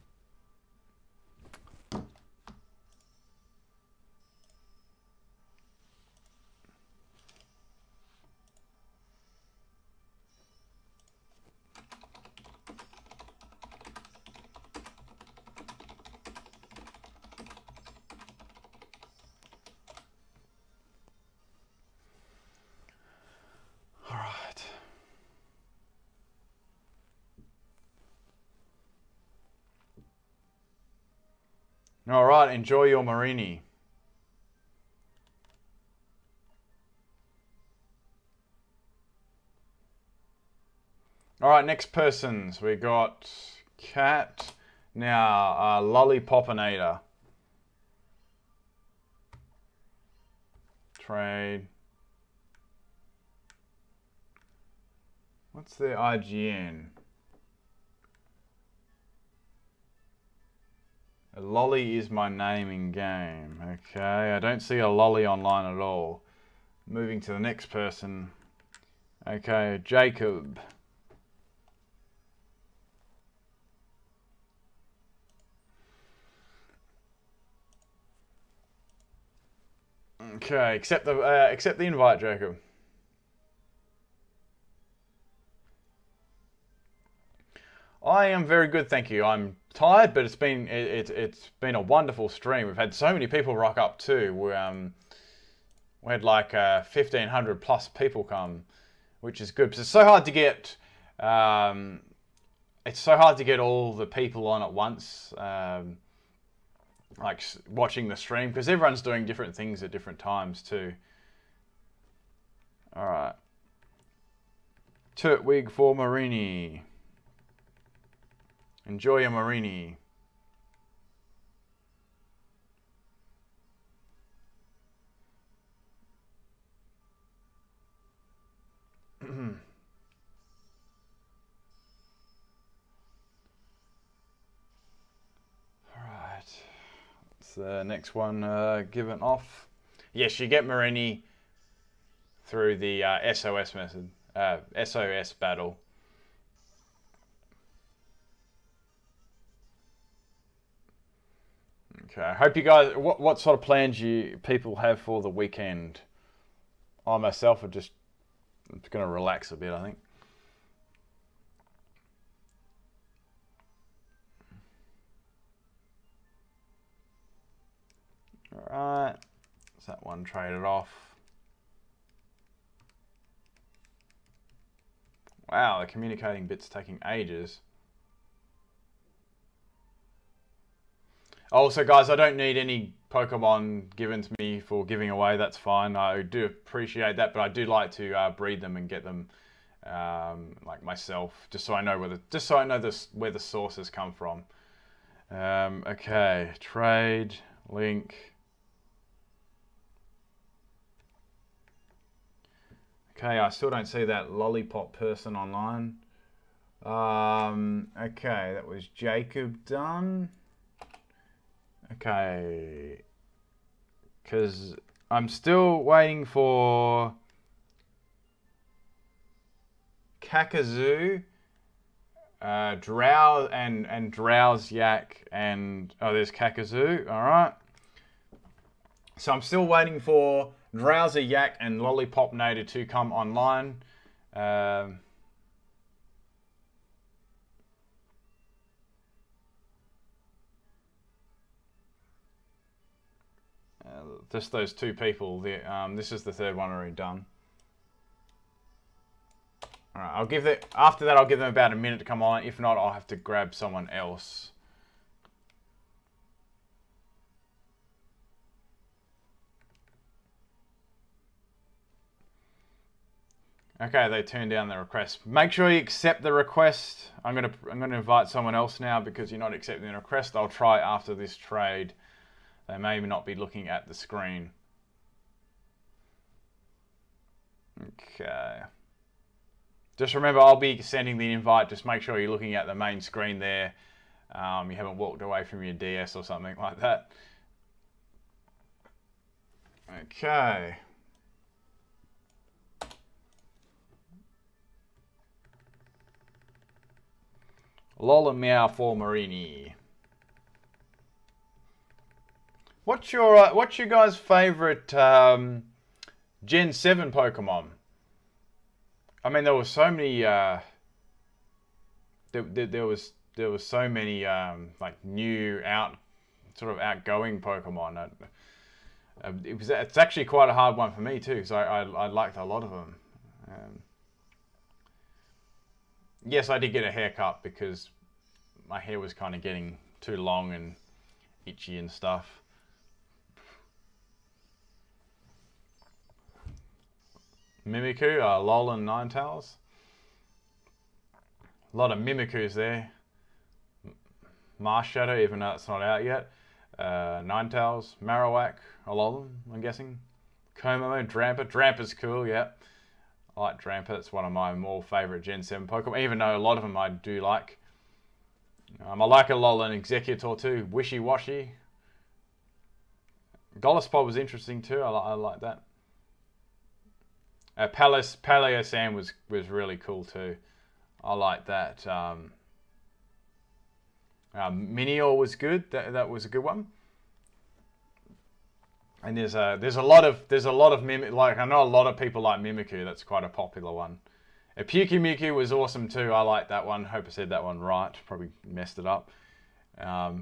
S1: Alright, enjoy your Mareanie. Alright, next persons. We got Cat. Now, Lollipopinator. trade. What's their IGN? A lolly is my name in game. Okay, I don't see a lolly online at all. Moving to the next person. Okay, Jacob. Okay, accept the invite, Jacob. I am very good, thank you. I'm tired, but it's been a wonderful stream. We've had so many people rock up too. We had like 1,500 plus people come, which is good. Because it's so hard to get. It's so hard to get all the people on at once. Like watching the stream, because everyone's doing different things at different times too. All right. Turtwig for Mareanie. Enjoy your Mareanie. Alright. It's the next one given off. Yes, you get Mareanie through the SOS method. SOS battle. Okay, I hope you guys. What sort of plans you people have for the weekend? I myself are just going to relax a bit, I think. All right, is that one traded off? Wow, the communicating bit's taking ages. Also, guys, I don't need any Pokemon given to me for giving away. That's fine. I do appreciate that, but I do like to breed them and get them, like myself, just so I know where the sources come from. Okay, trade link. Okay, I still don't see that lollipop person online. Okay, that was Jacob done. Okay, because I'm still waiting for Kakazoo, Drow and Drowsyak, and oh, there's Kakazoo. All right. So I'm still waiting for Drowsyak and Lollipop Nader to come online. Just those two people. This is the third one already done. All right, after that I'll give them about a minute to come on. If not, I'll have to grab someone else. Okay, they turned down the request. Make sure you accept the request. I'm gonna invite someone else now because you're not accepting the request. I'll try after this trade. They may not be looking at the screen. Okay. Just remember, I'll be sending the invite. Just make sure you're looking at the main screen there. You haven't walked away from your DS or something like that. Okay. Lol and meow for Mareanie. What's your guys' favorite Gen 7 Pokemon? I mean, there were so many. There was so many like new sort of outgoing Pokemon. It's actually quite a hard one for me too, because I liked a lot of them. Yes, I did get a haircut because my hair was kind of getting too long and itchy and stuff. Mimikyu, Alolan Ninetales. A lot of Mimikyus there. Marshadow, even though it's not out yet. Ninetales, Marowak, Alolan, I'm guessing. Komomo, Drampa. Drampa's cool, yeah. I like Drampa. It's one of my more favourite Gen 7 Pokemon, even though a lot of them I do like. I like Alolan Executor too. Wishy Washy. Golisopod was interesting too. I like that. Paleosam was really cool too. I like that. Minior was good. That was a good one. And there's a lot of Mimic. Like, I know a lot of people like Mimikyu. That's quite a popular one. Pyukumuku was awesome too. I like that one. Hope I said that one right. Probably messed it up. All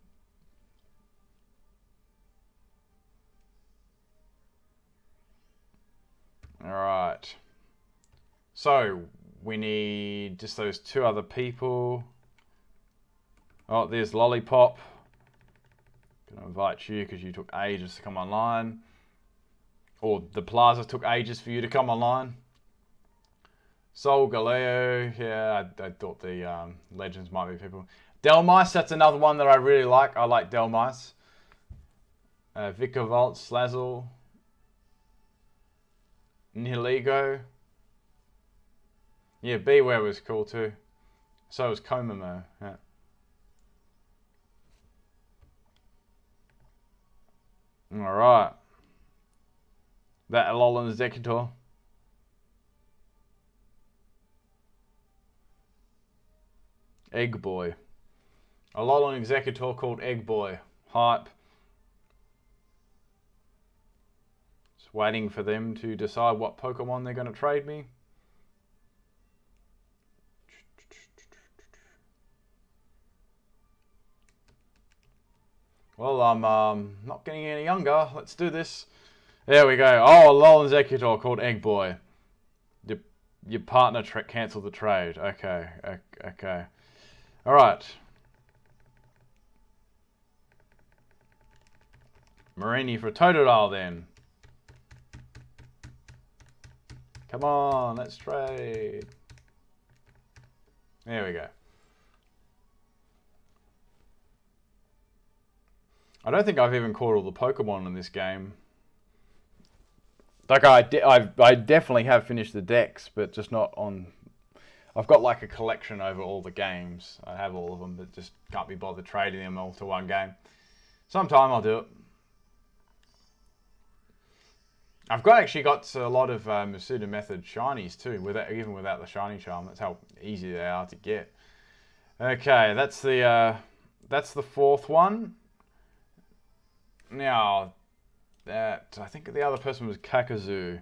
S1: right. So we need just those 2 other people. Oh, there's Lollipop. Gonna invite you because you took ages to come online. Or the plaza took ages for you to come online. Sol Galeo, yeah, I thought the legends might be people. Delmice, that's another one that I really like. I like Delmice. Vikavolt, Slazzle. Nihiligo. Yeah, Beware was cool too. So was Komomo, yeah. Alright. That Alolan Executor. Egg Boy. Alolan Executor called Egg Boy. Hype. Just waiting for them to decide what Pokemon they're going to trade me. Well, I'm not getting any younger. Let's do this. There we go. Oh, Alolan Executor called Egg Boy. Your partner cancelled the trade. Okay. Okay. All right. Mareanie for Totodile then. Come on, let's trade. There we go. I don't think I've even caught all the Pokemon in this game. Like I definitely have finished the decks, but just not on. I've got like a collection over all the games. I have all of them, but just can't be bothered trading them all to one game. Sometime I'll do it. I've actually got a lot of Masuda Method shinies too, even without the shiny charm. That's how easy they are to get. Okay, that's the 4th one. Now, I think the other person was Kakazu.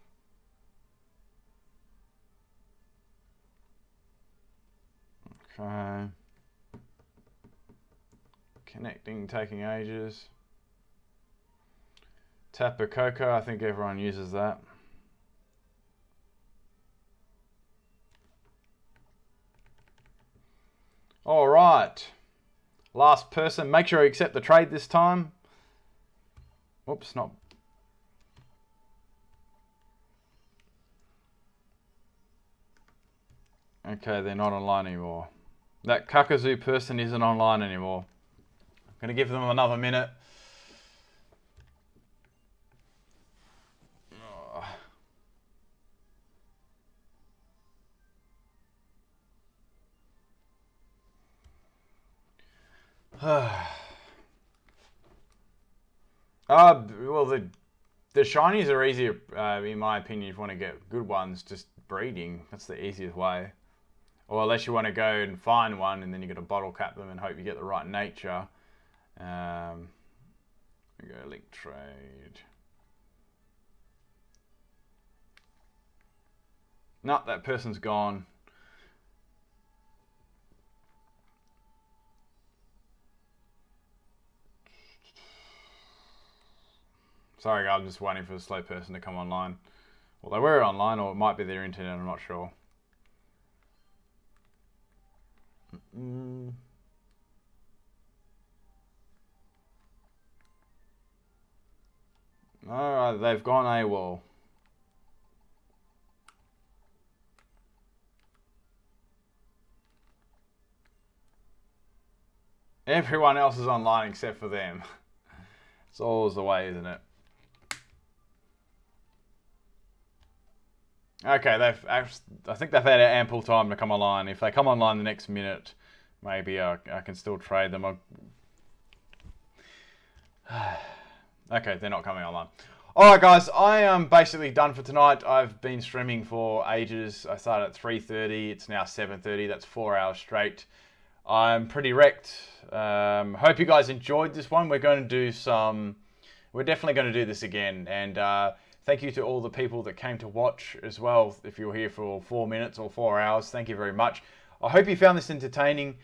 S1: Okay. Connecting, taking ages. Tapu Koko, I think everyone uses that. All right. Last person. Make sure you accept the trade this time. Oops, not. Okay, they're not online anymore. That Kakazu person isn't online anymore. I'm going to give them another minute. Well, the shinies are easier, in my opinion, if you want to get good ones, just breeding. That's the easiest way. Or unless you want to go and find one, and then you got to bottle cap them and hope you get the right nature. We go link trade. No, that person's gone. Sorry, guys, I'm just waiting for the slow person to come online. Well, they were online, or it might be their internet, I'm not sure. Alright, they've gone AWOL. Everyone else is online except for them. It's always the way, isn't it? Okay, I think they've had ample time to come online. If they come online the next minute, maybe I can still trade them. Okay, they're not coming online. Alright guys, I am basically done for tonight. I've been streaming for ages. I started at 3:30, it's now 7:30, that's 4 hours straight. I'm pretty wrecked. Hope you guys enjoyed this one. We're definitely going to do this again. And thank you to all the people that came to watch as well. If you were here for 4 minutes or 4 hours, thank you very much. I hope you found this entertaining.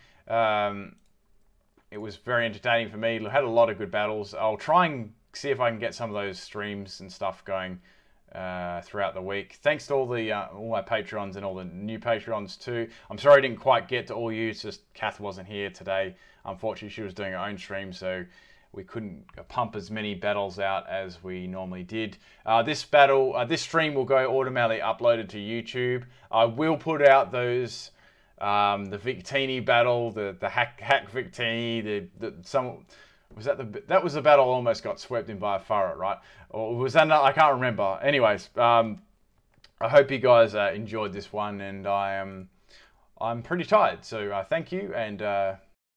S1: It was very entertaining for me. Had a lot of good battles. I'll try and see if I can get some of those streams and stuff going throughout the week. Thanks to all my Patreons and all the new Patreons too. I'm sorry I didn't quite get to all you. It's just Kath wasn't here today. Unfortunately, she was doing her own stream, so we couldn't pump as many battles out as we normally did. This stream will go automatically uploaded to YouTube. I will put out those, the Victini battle, the hack Victini, that was the battle I almost got swept in by a furret, right? Or was that I can't remember. Anyways, I hope you guys enjoyed this one, and I'm pretty tired. So thank you, and